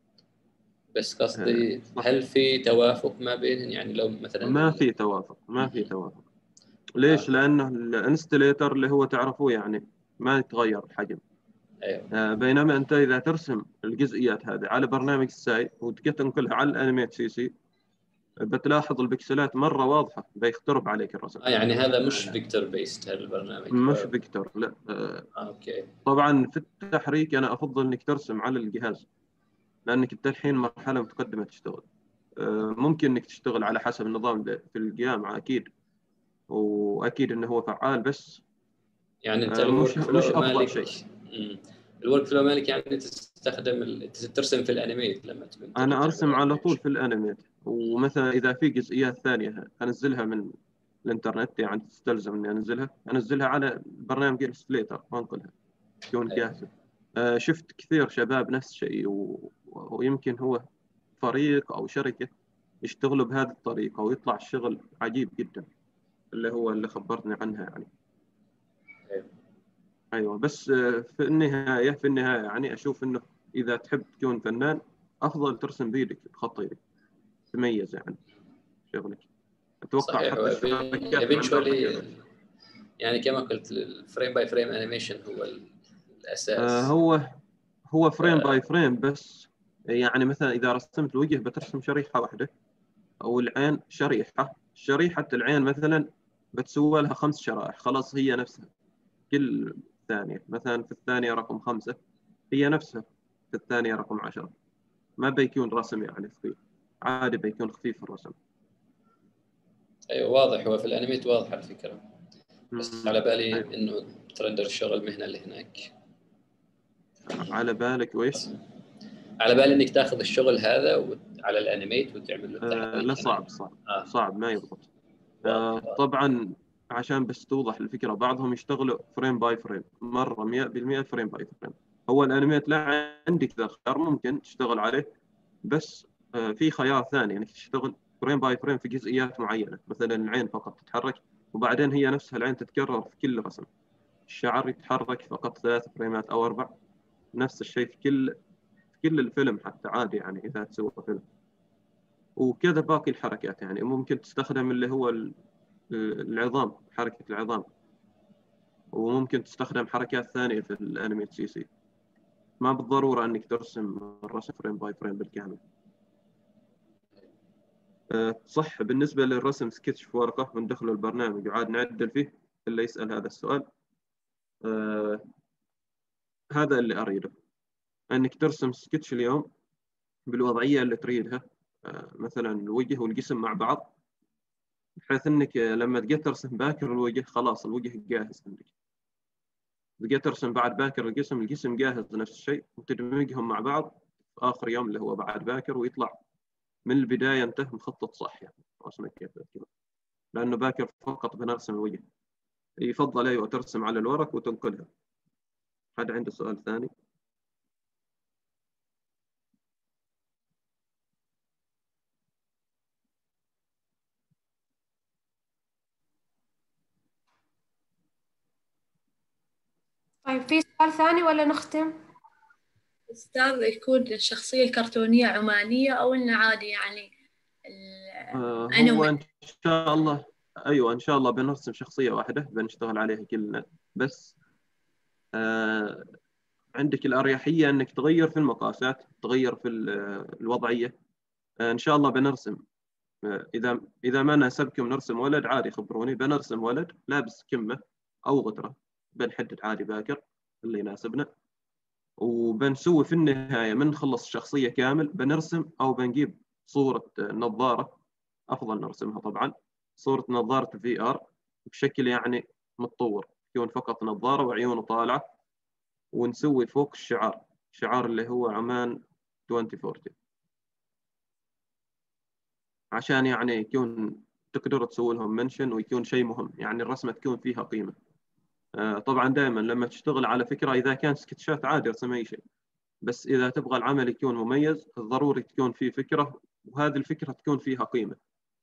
بس قصدي ايه هل في توافق ما بين، يعني لو مثلا ما في توافق ما في توافق. ليش؟ آه. لأنه الانستليتر اللي هو تعرفوه يعني ما يتغير الحجم. أيوة. آه بينما أنت إذا ترسم الجزئيات هذه على برنامج الساي وتجي تنقلها على الأنيميت سي سي بتلاحظ البكسلات مرة واضحة، بيخترب عليك الرسم. آه يعني هذا مش فيكتور بيست هذا البرنامج؟ مش فيكتور لا. آه اوكي. طبعا في التحريك أنا أفضل إنك ترسم على الجهاز، لأنك أنت الحين مرحلة متقدمة تشتغل. آه ممكن إنك تشتغل على حسب النظام في الجامعة أكيد، وأكيد إنه هو فعال، بس يعني أنت آه الورك مش مش فلو أفضل مالك شيء. الورك فلو مالك يعني تستخدم ال... ترسم في الأنيميت لما تبي. أنا أرسم على طول في الأنيميت، ومثلا إذا في جزئيات ثانية أنزلها من الإنترنت، يعني تستلزم إني أنزلها أنزلها على برنامج إلستريتر وأنقلها تكون جاهزة. آه شفت كثير شباب نفس الشيء، و... ويمكن هو فريق أو شركة يشتغلوا بهذه الطريقة ويطلع الشغل عجيب جدا، اللي هو اللي خبرتني عنها يعني. أيوة. أيوة بس في النهاية في النهاية يعني أشوف إنه إذا تحب تكون فنان أفضل ترسم بيدك بخط يدك، تميز يعني شغلك. أتوقع صحيح. حتى الشركات يعني كما قلت الفريم باي فريم أنيميشن هو الأساس. آه هو هو فريم ف... باي فريم، بس يعني مثلا إذا رسمت الوجه بترسم شريحة واحدة، أو العين شريحة، شريحة العين مثلا بتسوى لها خمس شرائح، خلاص هي نفسها كل ثانية. مثلا في الثانية رقم خمسة هي نفسها في الثانية رقم عشرة، ما بيكون رسم يعني ثقيل، عادي بيكون خفيف الرسم. أيوة واضح، هو في الأنيميت واضح على فكرة، بس على بالي أيوة. إنه ترندر الشغل المهنة اللي هناك. على بالك وإيش؟ على بالي إنك تأخذ الشغل هذا على الأنيميت وتعمل له التحريك. آه لا صعب صعب آه. صعب ما يضبط. آه طبعا عشان بس توضح الفكرة، بعضهم يشتغلوا فريم باي فريم، مرة مئة بالمئة فريم باي فريم. هو الأنيميت لا، عندك ذا الخيار ممكن تشتغل عليه، بس في خيار ثاني انك تشتغل فريم باي فريم في جزئيات معينة، مثلا العين فقط تتحرك وبعدين هي نفسها العين تتكرر في كل رسم، الشعر يتحرك فقط ثلاث فريمات أو أربع، نفس الشيء في كل في كل الفيلم حتى عادي يعني إذا تسوى فيلم. وكذا باقي الحركات يعني ممكن تستخدم اللي هو العظام، حركة العظام، وممكن تستخدم حركات ثانية في الأنيميت سي سي، ما بالضرورة أنك ترسم الرسم فريم باي فريم بالكامل. أه صح، بالنسبة للرسم سكتش في ورقة وندخله البرنامج وعاد نعدل فيه، اللي يسأل هذا السؤال أه هذا اللي أريده، أنك ترسم سكتش اليوم بالوضعية اللي تريدها، أه مثلا الوجه والجسم مع بعض، بحيث أنك لما تجي ترسم باكر الوجه خلاص الوجه جاهز عندك، تجي ترسم بعد باكر الجسم الجسم جاهز نفس الشيء، وتدمجهم مع بعض في آخر يوم اللي هو بعد باكر، ويطلع من البداية انتهى مخطط صح يعني رسمك كيف كذا، لأنه باكر فقط بنرسم الوجه. يفضل أيوة ترسم على الورق وتنقلها. حد عنده سؤال ثاني؟ طيب في سؤال ثاني ولا نختم؟ أستاذ، يكون الشخصية الكرتونية عمانية أو إنه عادي يعني آه هو إن شاء الله أيوة إن شاء الله بنرسم شخصية واحدة بنشتغل عليها كلنا، بس آه عندك الأريحية أنك تغير في المقاسات، تغير في الوضعية. آه إن شاء الله بنرسم، آه إذا إذا ما ناسبكم نرسم ولد عادي خبروني، بنرسم ولد لابس كمة أو غترة، بنحدد عادي باكر اللي يناسبنا، وبنسوي في النهاية من نخلص الشخصية كامل بنرسم أو بنجيب صورة نظارة، أفضل نرسمها طبعا صورة نظارة في آر بشكل يعني متطور، يكون فقط نظارة وعيونه طالعة، ونسوي فوق الشعار، شعار اللي هو عمان ألفين وأربعين، عشان يعني يكون تقدروا تسوي لهم منشن ويكون شيء مهم، يعني الرسمة تكون فيها قيمة. آه طبعا دائما لما تشتغل على فكرة، إذا كان سكتشات عادي ارسم أي شيء، بس إذا تبغى العمل يكون مميز ضروري تكون فيه فكرة، وهذه الفكرة تكون فيها قيمة.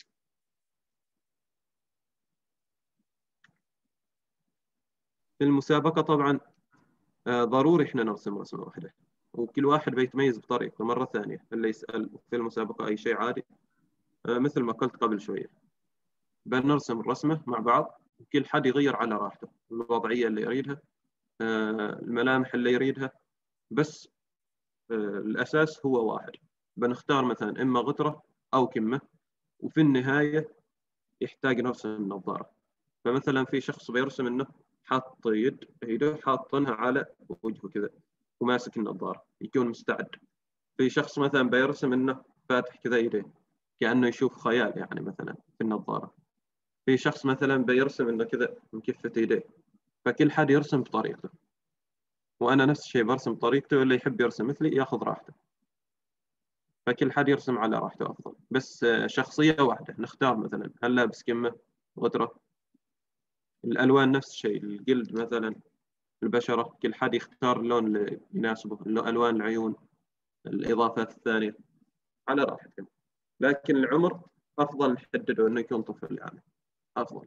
في المسابقة طبعا ضروري إحنا نرسم رسمة واحدة، وكل واحد بيتميز بطريقته. مرة ثانية اللي يسأل في المسابقة أي شيء عادي، مثل ما قلت قبل شوية بنرسم الرسمة مع بعض، وكل حد يغير على راحته الوضعية اللي يريدها، الملامح اللي يريدها، بس الأساس هو واحد. بنختار مثلا إما غترة أو كمة، وفي النهاية يحتاج نرسم النظارة. فمثلا في شخص بيرسم إنه حاط يد يده حاطنها على وجهه كذا وماسك النظارة يكون مستعد. في شخص مثلا بيرسم إنه فاتح كذا يديه كأنه يشوف خيال يعني مثلا في النظارة. في شخص مثلا بيرسم إنه كذا مكفة يديه. فكل حد يرسم بطريقته، وأنا نفس الشيء برسم بطريقته، واللي يحب يرسم مثلي ياخذ راحته. فكل حد يرسم على راحته أفضل، بس شخصية واحدة نختار مثلا هل لابس كمة غترة. الألوان نفس الشيء، الجلد مثلا البشرة، كل حد يختار اللون اللي يناسبه، ألوان العيون، الإضافات الثانية على راحتهم. لكن العمر أفضل نحدده إنه يكون طفل يعني أفضل.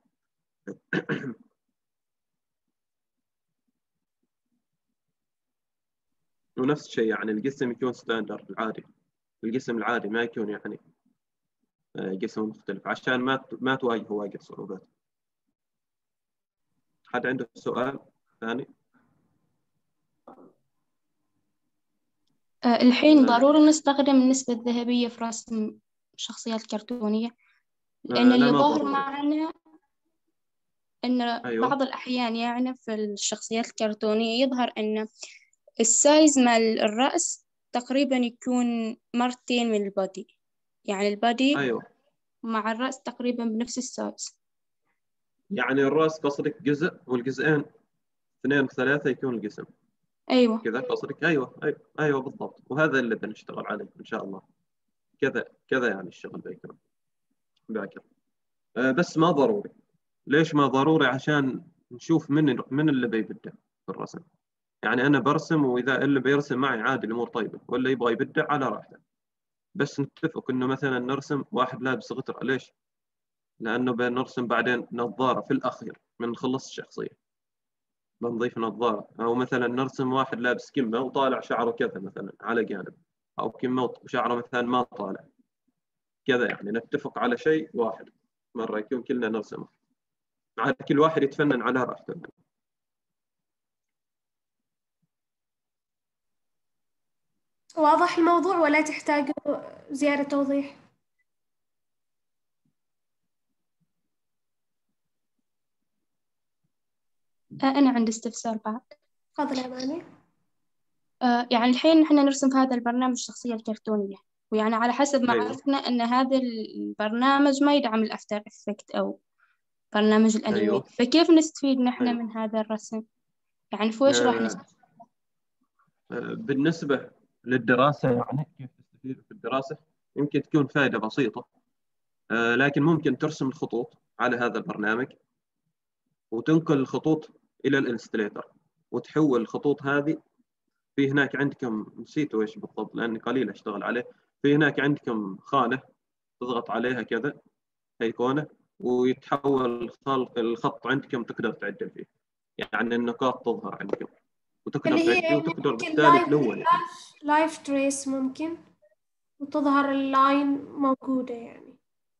ونفس الشيء يعني الجسم يكون ستاندرد العادي، الجسم العادي ما يكون يعني جسم مختلف، عشان ما ما تواجه واجد صعوبات. حد عنده سؤال ثاني؟ أه الحين ضروري نستخدم النسبة الذهبية في رسم الشخصيات الكرتونية، لأن أه اللي لا ما ظاهر ضروري. معنا أن أيوة. بعض الأحيان يعني في الشخصيات الكرتونية يظهر أن السايز مال الرأس تقريبا يكون مرتين من البادي، يعني البادي أيوة. مع الرأس تقريبا بنفس السايز. يعني الرأس قصدك جزء والجزئين اثنين ثلاثة يكون الجسم. أيوة كذا قصدك؟ أيوة أيوة أيوة بالضبط، وهذا اللي بنشتغل عليه إن شاء الله. كذا كذا يعني الشغل بيكون باكر. أه بس ما ضروري ليش ما ضروري؟ عشان نشوف من من اللي بيبدع في الرسم. يعني أنا برسم، وإذا اللي بيرسم معي عادي الأمور طيبة، ولا يبغى يبدع على راحته. بس نتفق إنه مثلا نرسم واحد لابس غترة. ليش؟ لأنه بنرسم بعدين نظارة في الأخير من نخلص الشخصية، بنضيف نظارة. أو مثلا نرسم واحد لابس كمة وطالع شعره كذا مثلا على جانب، أو كمة وشعره مثلا ما طالع كذا. يعني نتفق على شيء واحد مرة يكون كلنا نرسمه، على كل واحد يتفنن على راحته. واضح الموضوع ولا تحتاج زيادة توضيح؟ آه، أنا عندي استفسار بعد. تفضل يا أماني. آه، يعني الحين نحن نرسم في هذا البرنامج الشخصية الكرتونية، ويعني على حسب ما أيوه. عرفنا أن هذا البرنامج ما يدعم الأفتر إفكت أو برنامج الأنمي. أيوه. فكيف نستفيد نحن أيوه. من هذا الرسم؟ يعني فوش راح نستفيد؟ آه، بالنسبة للدراسة، يعني كيف تستفيد في الدراسة، يمكن تكون فائدة بسيطة. آه، لكن ممكن ترسم الخطوط على هذا البرنامج، وتنقل الخطوط إلى الإلستريتر، وتحول الخطوط هذه. في هناك عندكم، نسيتوا إيش بالضبط لأني قليل أشتغل عليه، في هناك عندكم خانة تضغط عليها كذا، أيقونة، ويتحول الخط الخط عندكم تقدر تعدل فيه. يعني النقاط تظهر عندكم وتقدر اللي تعدل فيه، هي وتقدر ممكن بالتالي لايف تلون يعني. لايف تريس ممكن، وتظهر اللاين موجودة يعني.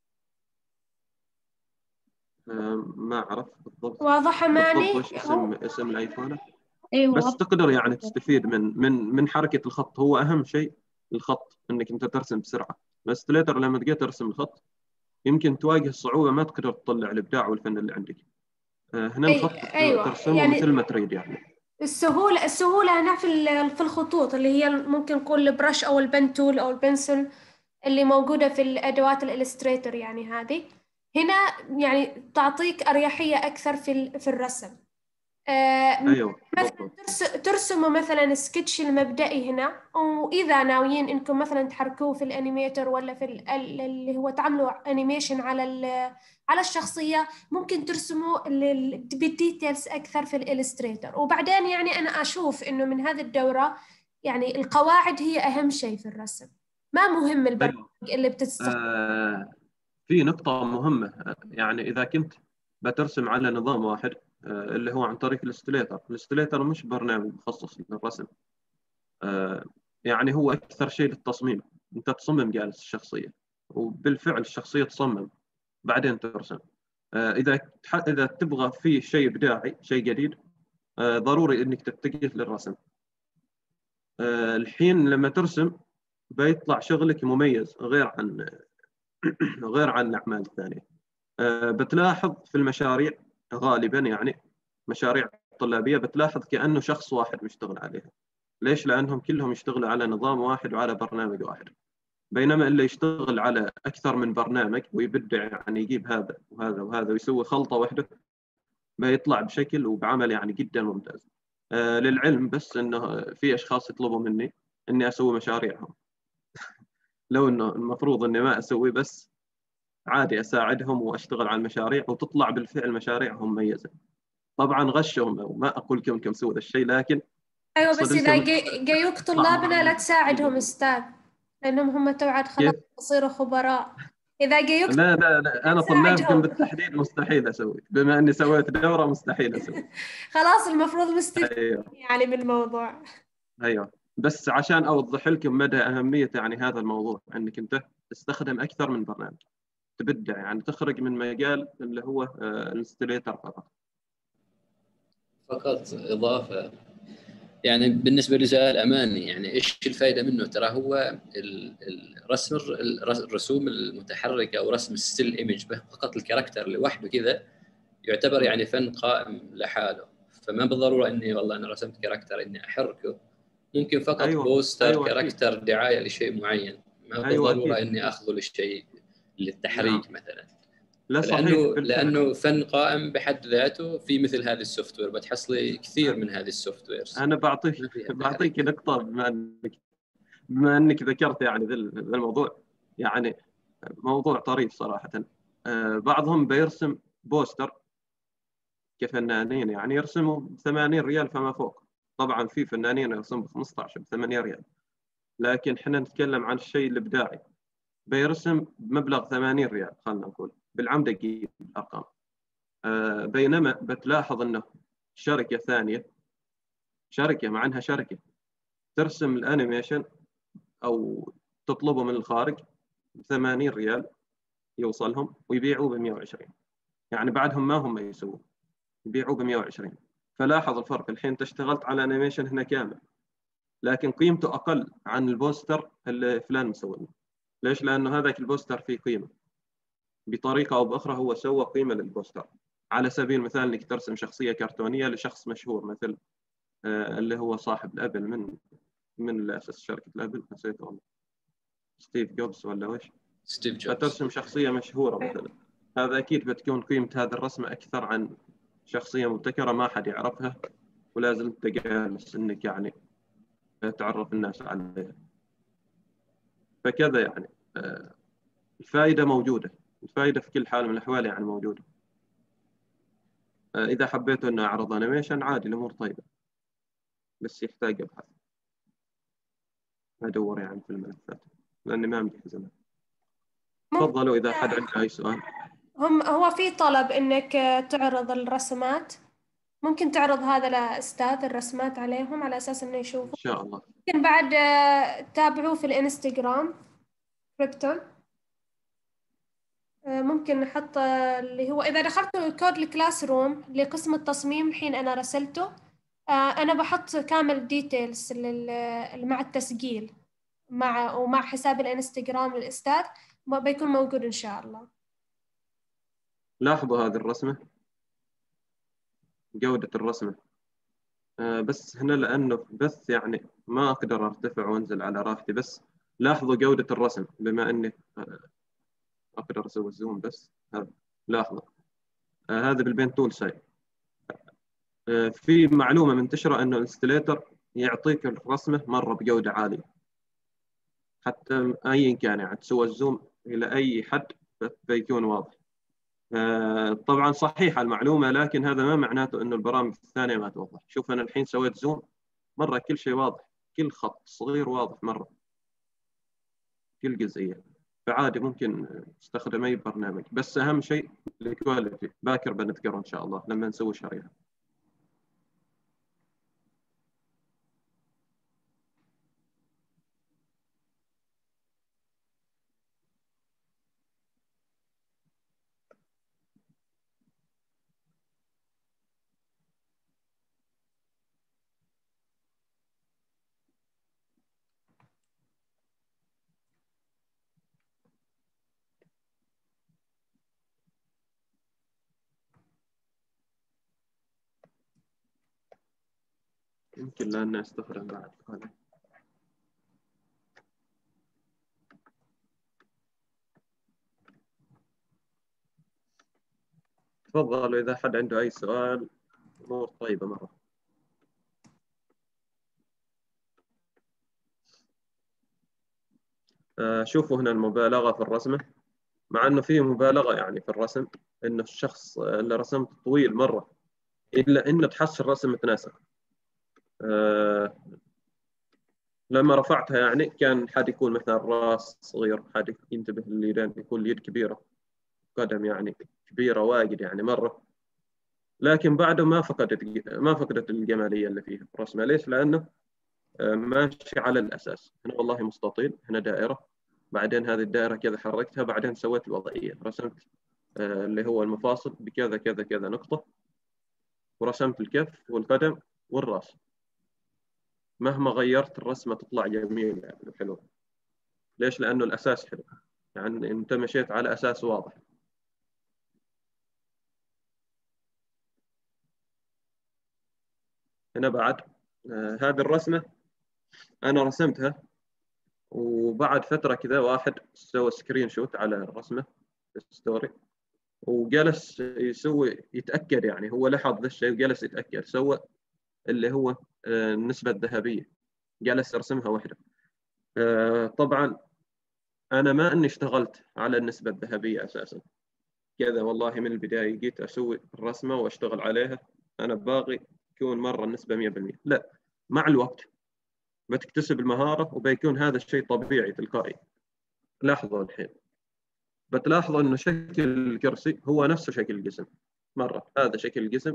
آه، ما أعرف بالضبط واضح أماني؟ بالضبط وش اسم اسم الأيقونة. أيوة بس واضح. تقدر يعني تستفيد من من من حركة الخط. هو أهم شيء الخط، إنك أنت ترسم بسرعة. بس ليتر لما تجي ترسم الخط يمكن تواجه صعوبة، ما تقدر تطلع الإبداع والفن اللي عندك. آه، هنا أي الخط أيوة ترسمه يعني مثل ما تريد يعني. السهولة السهولة هنا في ال- في الخطوط اللي هي ممكن نقول البرش أو البن تول أو البنسل اللي موجودة في الأدوات الإلستريتور. يعني هذه هنا يعني تعطيك أريحية أكثر في ال- في الرسم. آه، أيوه مثلا بالضبط. ترس- ترسموا مثلا سكتش المبدئي هنا، وإذا ناويين إنكم مثلا تحركوه في الأنيميتر ولا في ال- ال- اللي هو تعملوا أنيميشن على ال- على الشخصية، ممكن ترسموا ال- ال- بالديتيلز أكثر في الإلستريتور. وبعدين يعني أنا أشوف إنه من هذه الدورة يعني القواعد هي أهم شيء في الرسم، ما مهم البرنامج أيوه. اللي بتستخدمه. آه في نقطة مهمة. آه، يعني إذا كنت بترسم على نظام واحد، آه اللي هو عن طريق الإلستريتر. الإلستريتر مش برنامج مخصص للرسم. آه يعني هو أكثر شيء للتصميم. أنت تصمم جالس الشخصية، وبالفعل الشخصية تصمم بعدين ترسم. آه إذا إذا تبغى فيه شيء إبداعي، شيء جديد، آه ضروري إنك تتجه للرسم. آه الحين لما ترسم بيطلع شغلك مميز، غير عن غير عن الأعمال الثانية. آه بتلاحظ في المشاريع غالبا، يعني مشاريع طلابية، بتلاحظ كأنه شخص واحد مشتغل عليها. ليش؟ لأنهم كلهم يشتغلوا على نظام واحد وعلى برنامج واحد. بينما اللي يشتغل على أكثر من برنامج ويبدع، يعني يجيب هذا وهذا وهذا ويسوي خلطة واحدة، بيطلع بشكل وبعمل يعني جدا ممتاز. آه للعلم بس انه في اشخاص يطلبوا مني اني اسوي مشاريعهم. لو انه المفروض اني ما اسوي، بس عادي اساعدهم واشتغل على المشاريع، وتطلع بالفعل مشاريعهم مميزه. طبعا غشهم، وما اقول لكم كم سووا ذا الشيء، لكن أيوة اقصد بس انت إذا جي- جايوك طلابنا لا تساعدهم أستاذ، لأنهم هم توعد خلاص كيف؟ يصيروا خبراء. إذا جايوك لا لا لا، انا طلابكم تساعدهم بالتحديد مستحيل اسوي، بما اني سويت دوره مستحيل اسوي. خلاص المفروض مستفيد ايوه. يعني من الموضوع. ايوه، بس عشان اوضح لكم مدى اهميه يعني هذا الموضوع، انك انت تستخدم اكثر من برنامج، تبدع يعني تخرج من مجال اللي هو الانستليتر فقط. فقط اضافه، يعني بالنسبه لسؤال اماني، يعني ايش الفائده منه؟ ترى هو الرسم الرسوم المتحركه او رسم الستيل ايمج فقط الكاركتر لوحده كذا يعتبر يعني فن قائم لحاله. فما بالضروره اني والله انا رسمت كاركتر اني احركه، ممكن فقط أيوة. بوستر أيوة كاركتر دعايه لشيء معين، ما أيوة بالضروره أكيد. اني اخذه للشيء للتحريك. نعم. مثلا لا صحيح لانه بالفعل. لانه فن قائم بحد ذاته في مثل هذه السوفت وير، بتحصلي كثير من هذه السوفت ويرز. انا بعطيك بعطيك نقطه، بما انك بما انك ذكرت يعني ذا الموضوع، يعني موضوع طريف صراحه. بعضهم بيرسم بوستر كفنانين يعني يرسموا ب ثمانين ريال فما فوق. طبعا في فنانين يرسموا ب خمسة عشر ب ثمانية ريال، لكن احنا نتكلم عن الشيء الابداعي بيرسم بمبلغ ثمانين ريال خلينا نقول بالعمد اجيب الارقام. آه بينما بتلاحظ انه شركه ثانيه، شركه مع انها شركه ترسم الانيميشن او تطلبه من الخارج ب ثمانين ريال يوصلهم ويبيعوه ب مئة وعشرين، يعني بعدهم ما هم يسوون يبيعوه ب مئة وعشرين. فلاحظ الفرق. الحين انت اشتغلت على انيميشن هنا كامل لكن قيمته اقل عن البوستر اللي فلان مسويه. ليش؟ لانه هذاك البوستر فيه قيمه بطريقه او باخرى، هو سوى قيمه للبوستر. على سبيل المثال انك ترسم شخصيه كرتونيه لشخص مشهور مثل آه اللي هو صاحب الابل، من من اللي اسس شركه الابل نسيته والله، ستيف جوبز ولا وش؟ ستيف جوبز. فترسم شخصيه مشهوره مثلا، هذا اكيد بتكون قيمه هذه الرسمه اكثر عن شخصيه مبتكره ما حد يعرفها ولازم انت جالس انك يعني تعرف الناس عليها. فكذا يعني آه الفائده موجوده، الفائده في كل حال من الاحوال يعني موجوده. آه اذا حبيت اني اعرض انيميشن عادي الامور طيبه، بس يحتاج ابحث ادور يعني في الملفات لاني ما عندي زمان. تفضلوا اذا حد عنده اي سؤال. هم هو في طلب انك تعرض الرسمات، ممكن تعرض هذا لاستاذ الرسمات عليهم على اساس انه يشوفوا ان شاء الله. ممكن بعد تتابعوه في الانستغرام كريبتون. ممكن نحط اللي هو اذا دخلتوا الكود الكلاس روم لقسم التصميم الحين انا رسلته، انا بحط كامل ديتيلز مع التسجيل مع ومع حساب الانستغرام للاستاذ بيكون موجود ان شاء الله. لاحظوا هذه الرسمه، جوده الرسمه آه بس هنا لانه بث يعني ما اقدر ارتفع وانزل على راحتي، بس لاحظوا جوده الرسم بما اني آه اقدر اسوي زوم بس. هذا لاحظوا آه هذا بالبين تول ساي. آه في معلومه منتشره انه الانستليتر يعطيك الرسمه مره بجوده عاليه حتى ايا كان، يعني تسوي الزوم الى اي حد بيكون واضح. آه طبعا صحيحه المعلومه، لكن هذا ما معناته انه البرامج الثانيه ما توضح. شوف انا الحين سويت زوم مره كل شيء واضح، كل خط صغير واضح مره، كل جزئيه. فعادي ممكن تستخدم اي برنامج، بس اهم شيء الكواليتي. باكر بنذكره ان شاء الله لما نسوي شريحه. يمكن لأني أستخدم بعد القلم. تفضلوا إذا حد عنده أي سؤال. أمور طيبة مرة. آه شوفوا هنا المبالغة في الرسمة، مع أنه في مبالغة يعني في الرسم، إنه الشخص اللي رسمت طويل مرة إلا إنه تحس الرسم متناسق. آه لما رفعتها يعني كان حد يكون مثلا راس صغير، حد ينتبه اليدين يكون اليد كبيرة، قدم يعني كبيرة واجد يعني مرة، لكن بعده ما فقدت ما فقدت الجمالية اللي فيها الرسمة. ليش؟ لأنه ماشي على الأساس. هنا والله مستطيل، هنا دائرة، بعدين هذه الدائرة كذا حركتها، بعدين سويت الوضعية، رسمت اللي هو المفاصل بكذا كذا كذا نقطة، ورسمت الكف والقدم والرأس. مهما غيرت الرسمة تطلع جميلة يعني حلوة. ليش؟ لأنه الأساس حلو، يعني أنت مشيت على أساس واضح. هنا بعد آه هذه الرسمة أنا رسمتها، وبعد فترة كذا واحد سوى سكرين شوت على الرسمة ستوري وجلس يسوي يتأكد، يعني هو لاحظ ذا الشيء وجلس يتأكد، سوى اللي هو آه النسبة الذهبية، جلس يرسمها وحده. آه طبعا أنا ما أني اشتغلت على النسبة الذهبية أساسا، كذا والله من البداية جيت أسوي الرسمة وأشتغل عليها، أنا باغي يكون مرة النسبة مية بالمية. لا، مع الوقت بتكتسب المهارة وبيكون هذا الشيء طبيعي تلقائي. لاحظوا الحين بتلاحظوا إنه شكل الكرسي هو نفسه شكل الجسم. مرة هذا شكل الجسم،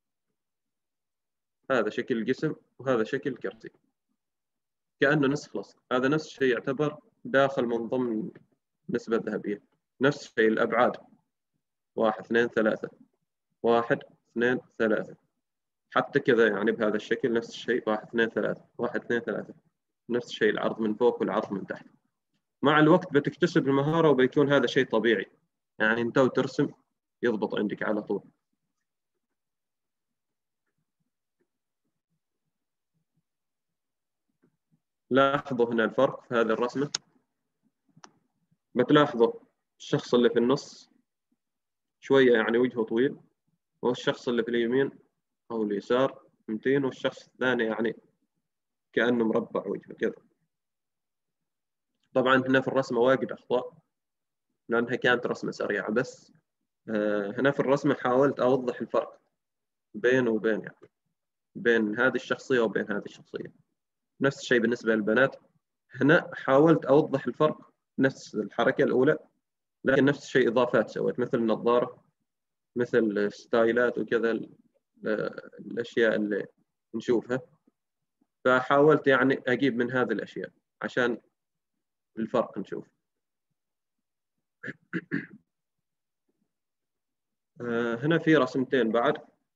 هذا شكل الجسم، وهذا شكل الكرسي، كأنه نسخ لصق. هذا نفس الشيء يعتبر داخل من ضمن النسبة الذهبية. نفس الشيء الأبعاد، واحد اثنين ثلاثة، واحد اثنين ثلاثة، حتى كذا يعني بهذا الشكل نفس الشيء، واحد اثنين ثلاثة، واحد اثنين ثلاثة، نفس الشيء العرض من فوق والعرض من تحت. مع الوقت بتكتسب المهارة وبيكون هذا شيء طبيعي، يعني أنت وترسم يضبط عندك على طول. لاحظوا هنا الفرق في هذه الرسمة، بتلاحظوا الشخص اللي في النص شوية يعني وجهه طويل، والشخص اللي في اليمين أو اليسار متين، والشخص الثاني يعني كأنه مربع وجهه كذا. طبعا هنا في الرسمة واجد أخطاء لأنها كانت رسمة سريعة، بس هنا في الرسمة حاولت أوضح الفرق بين وبين، يعني بين هذه الشخصية وبين هذه الشخصية. نفس الشيء بالنسبة للبنات، هنا حاولت أوضح الفرق، نفس الحركة الأولى لكن نفس الشيء إضافات سويت، مثل النظارة، مثل ستايلات وكذا، الأشياء اللي نشوفها. فحاولت يعني أجيب من هذه الأشياء عشان الفرق نشوف. هنا في رسمتين بعد.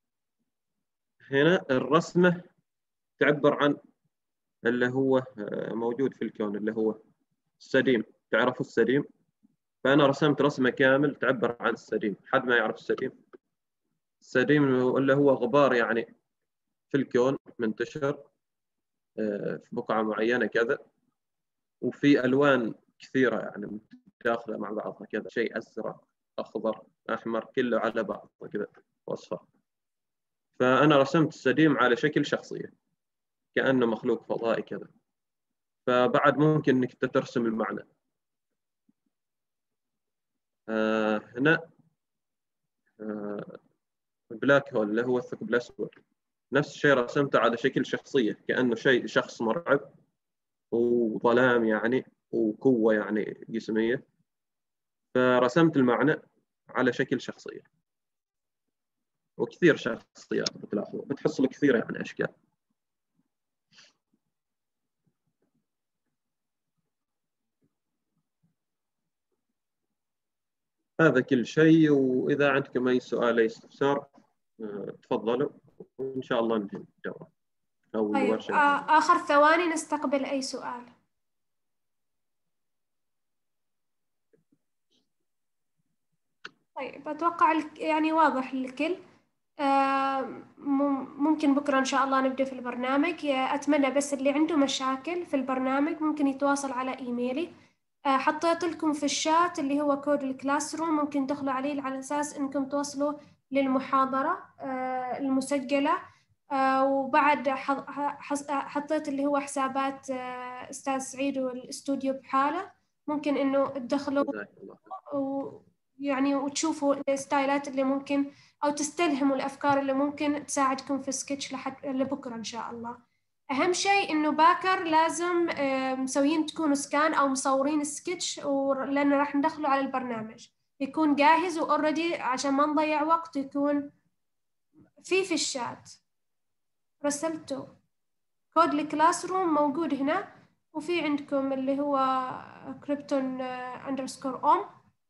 هنا الرسمة تعبر عن اللي هو موجود في الكون، اللي هو السديم. تعرفوا السديم؟ فأنا رسمت رسمة كامل تعبر عن السديم. حد ما يعرف السديم؟ السديم اللي هو غبار يعني في الكون منتشر في بقعة معينة كذا، وفي ألوان كثيرة يعني متداخلة مع بعضها كذا، شيء أزرق أخضر أحمر كله على بعضه كذا وأصفر. فأنا رسمت السديم على شكل شخصية كأنه مخلوق فضائي كذا. فبعد ممكن إنك ترسم المعنى. آه هنا آه بلاك هول اللي هو الثقب الأسود، نفس الشيء رسمته على شكل شخصية كأنه شيء شخص مرعب وظلام يعني وقوة يعني جسمية. فرسمت المعنى على شكل شخصية، وكثير شخصيات بتلاحظوا بتحصلوا كثير يعني أشكال. هذا كل شيء، وإذا عندكم أي سؤال أي استفسار تفضلوا، وإن شاء الله ننهي الدورة أو طيب الورشة. آه آخر ثواني نستقبل أي سؤال. طيب أتوقع يعني واضح للكل. آه ممكن بكرة إن شاء الله نبدأ في البرنامج. أتمنى بس اللي عنده مشاكل في البرنامج ممكن يتواصل على إيميلي. آه حطيت لكم في الشات اللي هو كود الكلاس روم، ممكن تدخلوا عليه على أساس إنكم توصلوا للمحاضرة آه المسجلة. آه وبعد حطيت اللي هو حسابات آه أستاذ سعيد والاستوديو بحاله، ممكن إنه تدخلوا ويعني وتشوفوا الستايلات اللي ممكن أو تستلهموا الأفكار اللي ممكن تساعدكم في سكتش لحد لبكرة إن شاء الله. أهم شيء إنه باكر لازم مسويين تكونوا سكان أو مصورين السكتش، لأن راح ندخله على البرنامج يكون جاهز وأوريدي عشان ما نضيع وقت. يكون في في الشات رسلته كود الكلاس روم موجود هنا، وفي عندكم اللي هو كريبتون أندرسكور أوم.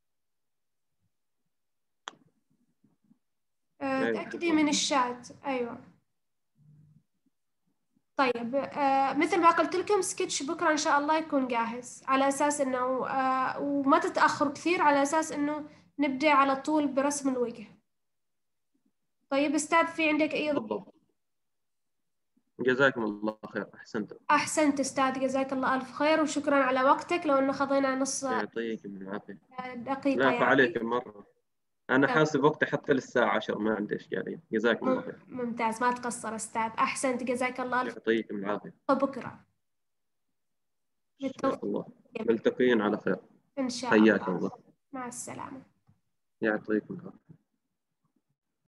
تأكدي من الشات. أيوة طيب. آه مثل ما قلت لكم سكتش بكرة إن شاء الله يكون جاهز، على أساس إنه آه وما تتأخروا كثير، على أساس إنه نبدأ على طول برسم الوجه. طيب أستاذ في عندك أي بالضبط. جزاكم الله خير. أحسنت. أحسنت أستاذ، جزاك الله ألف خير وشكرا على وقتك. لو إنه خذينا نص يعطيكم العافية. دقيقة لا يعني. فعليكم مرة، أنا حاسب وقتي حتى للساعة عشرة، ما عندي إشكالية. جزاكم الله خير. ممتاز، ما تقصر أستاذ. أحسنت، جزاك الله ألف. يعطيكم العافية. بكرة إن شاء الله ملتقين على خير. إن شاء حياك الله. الله. مع السلامة. يعطيكم العافية.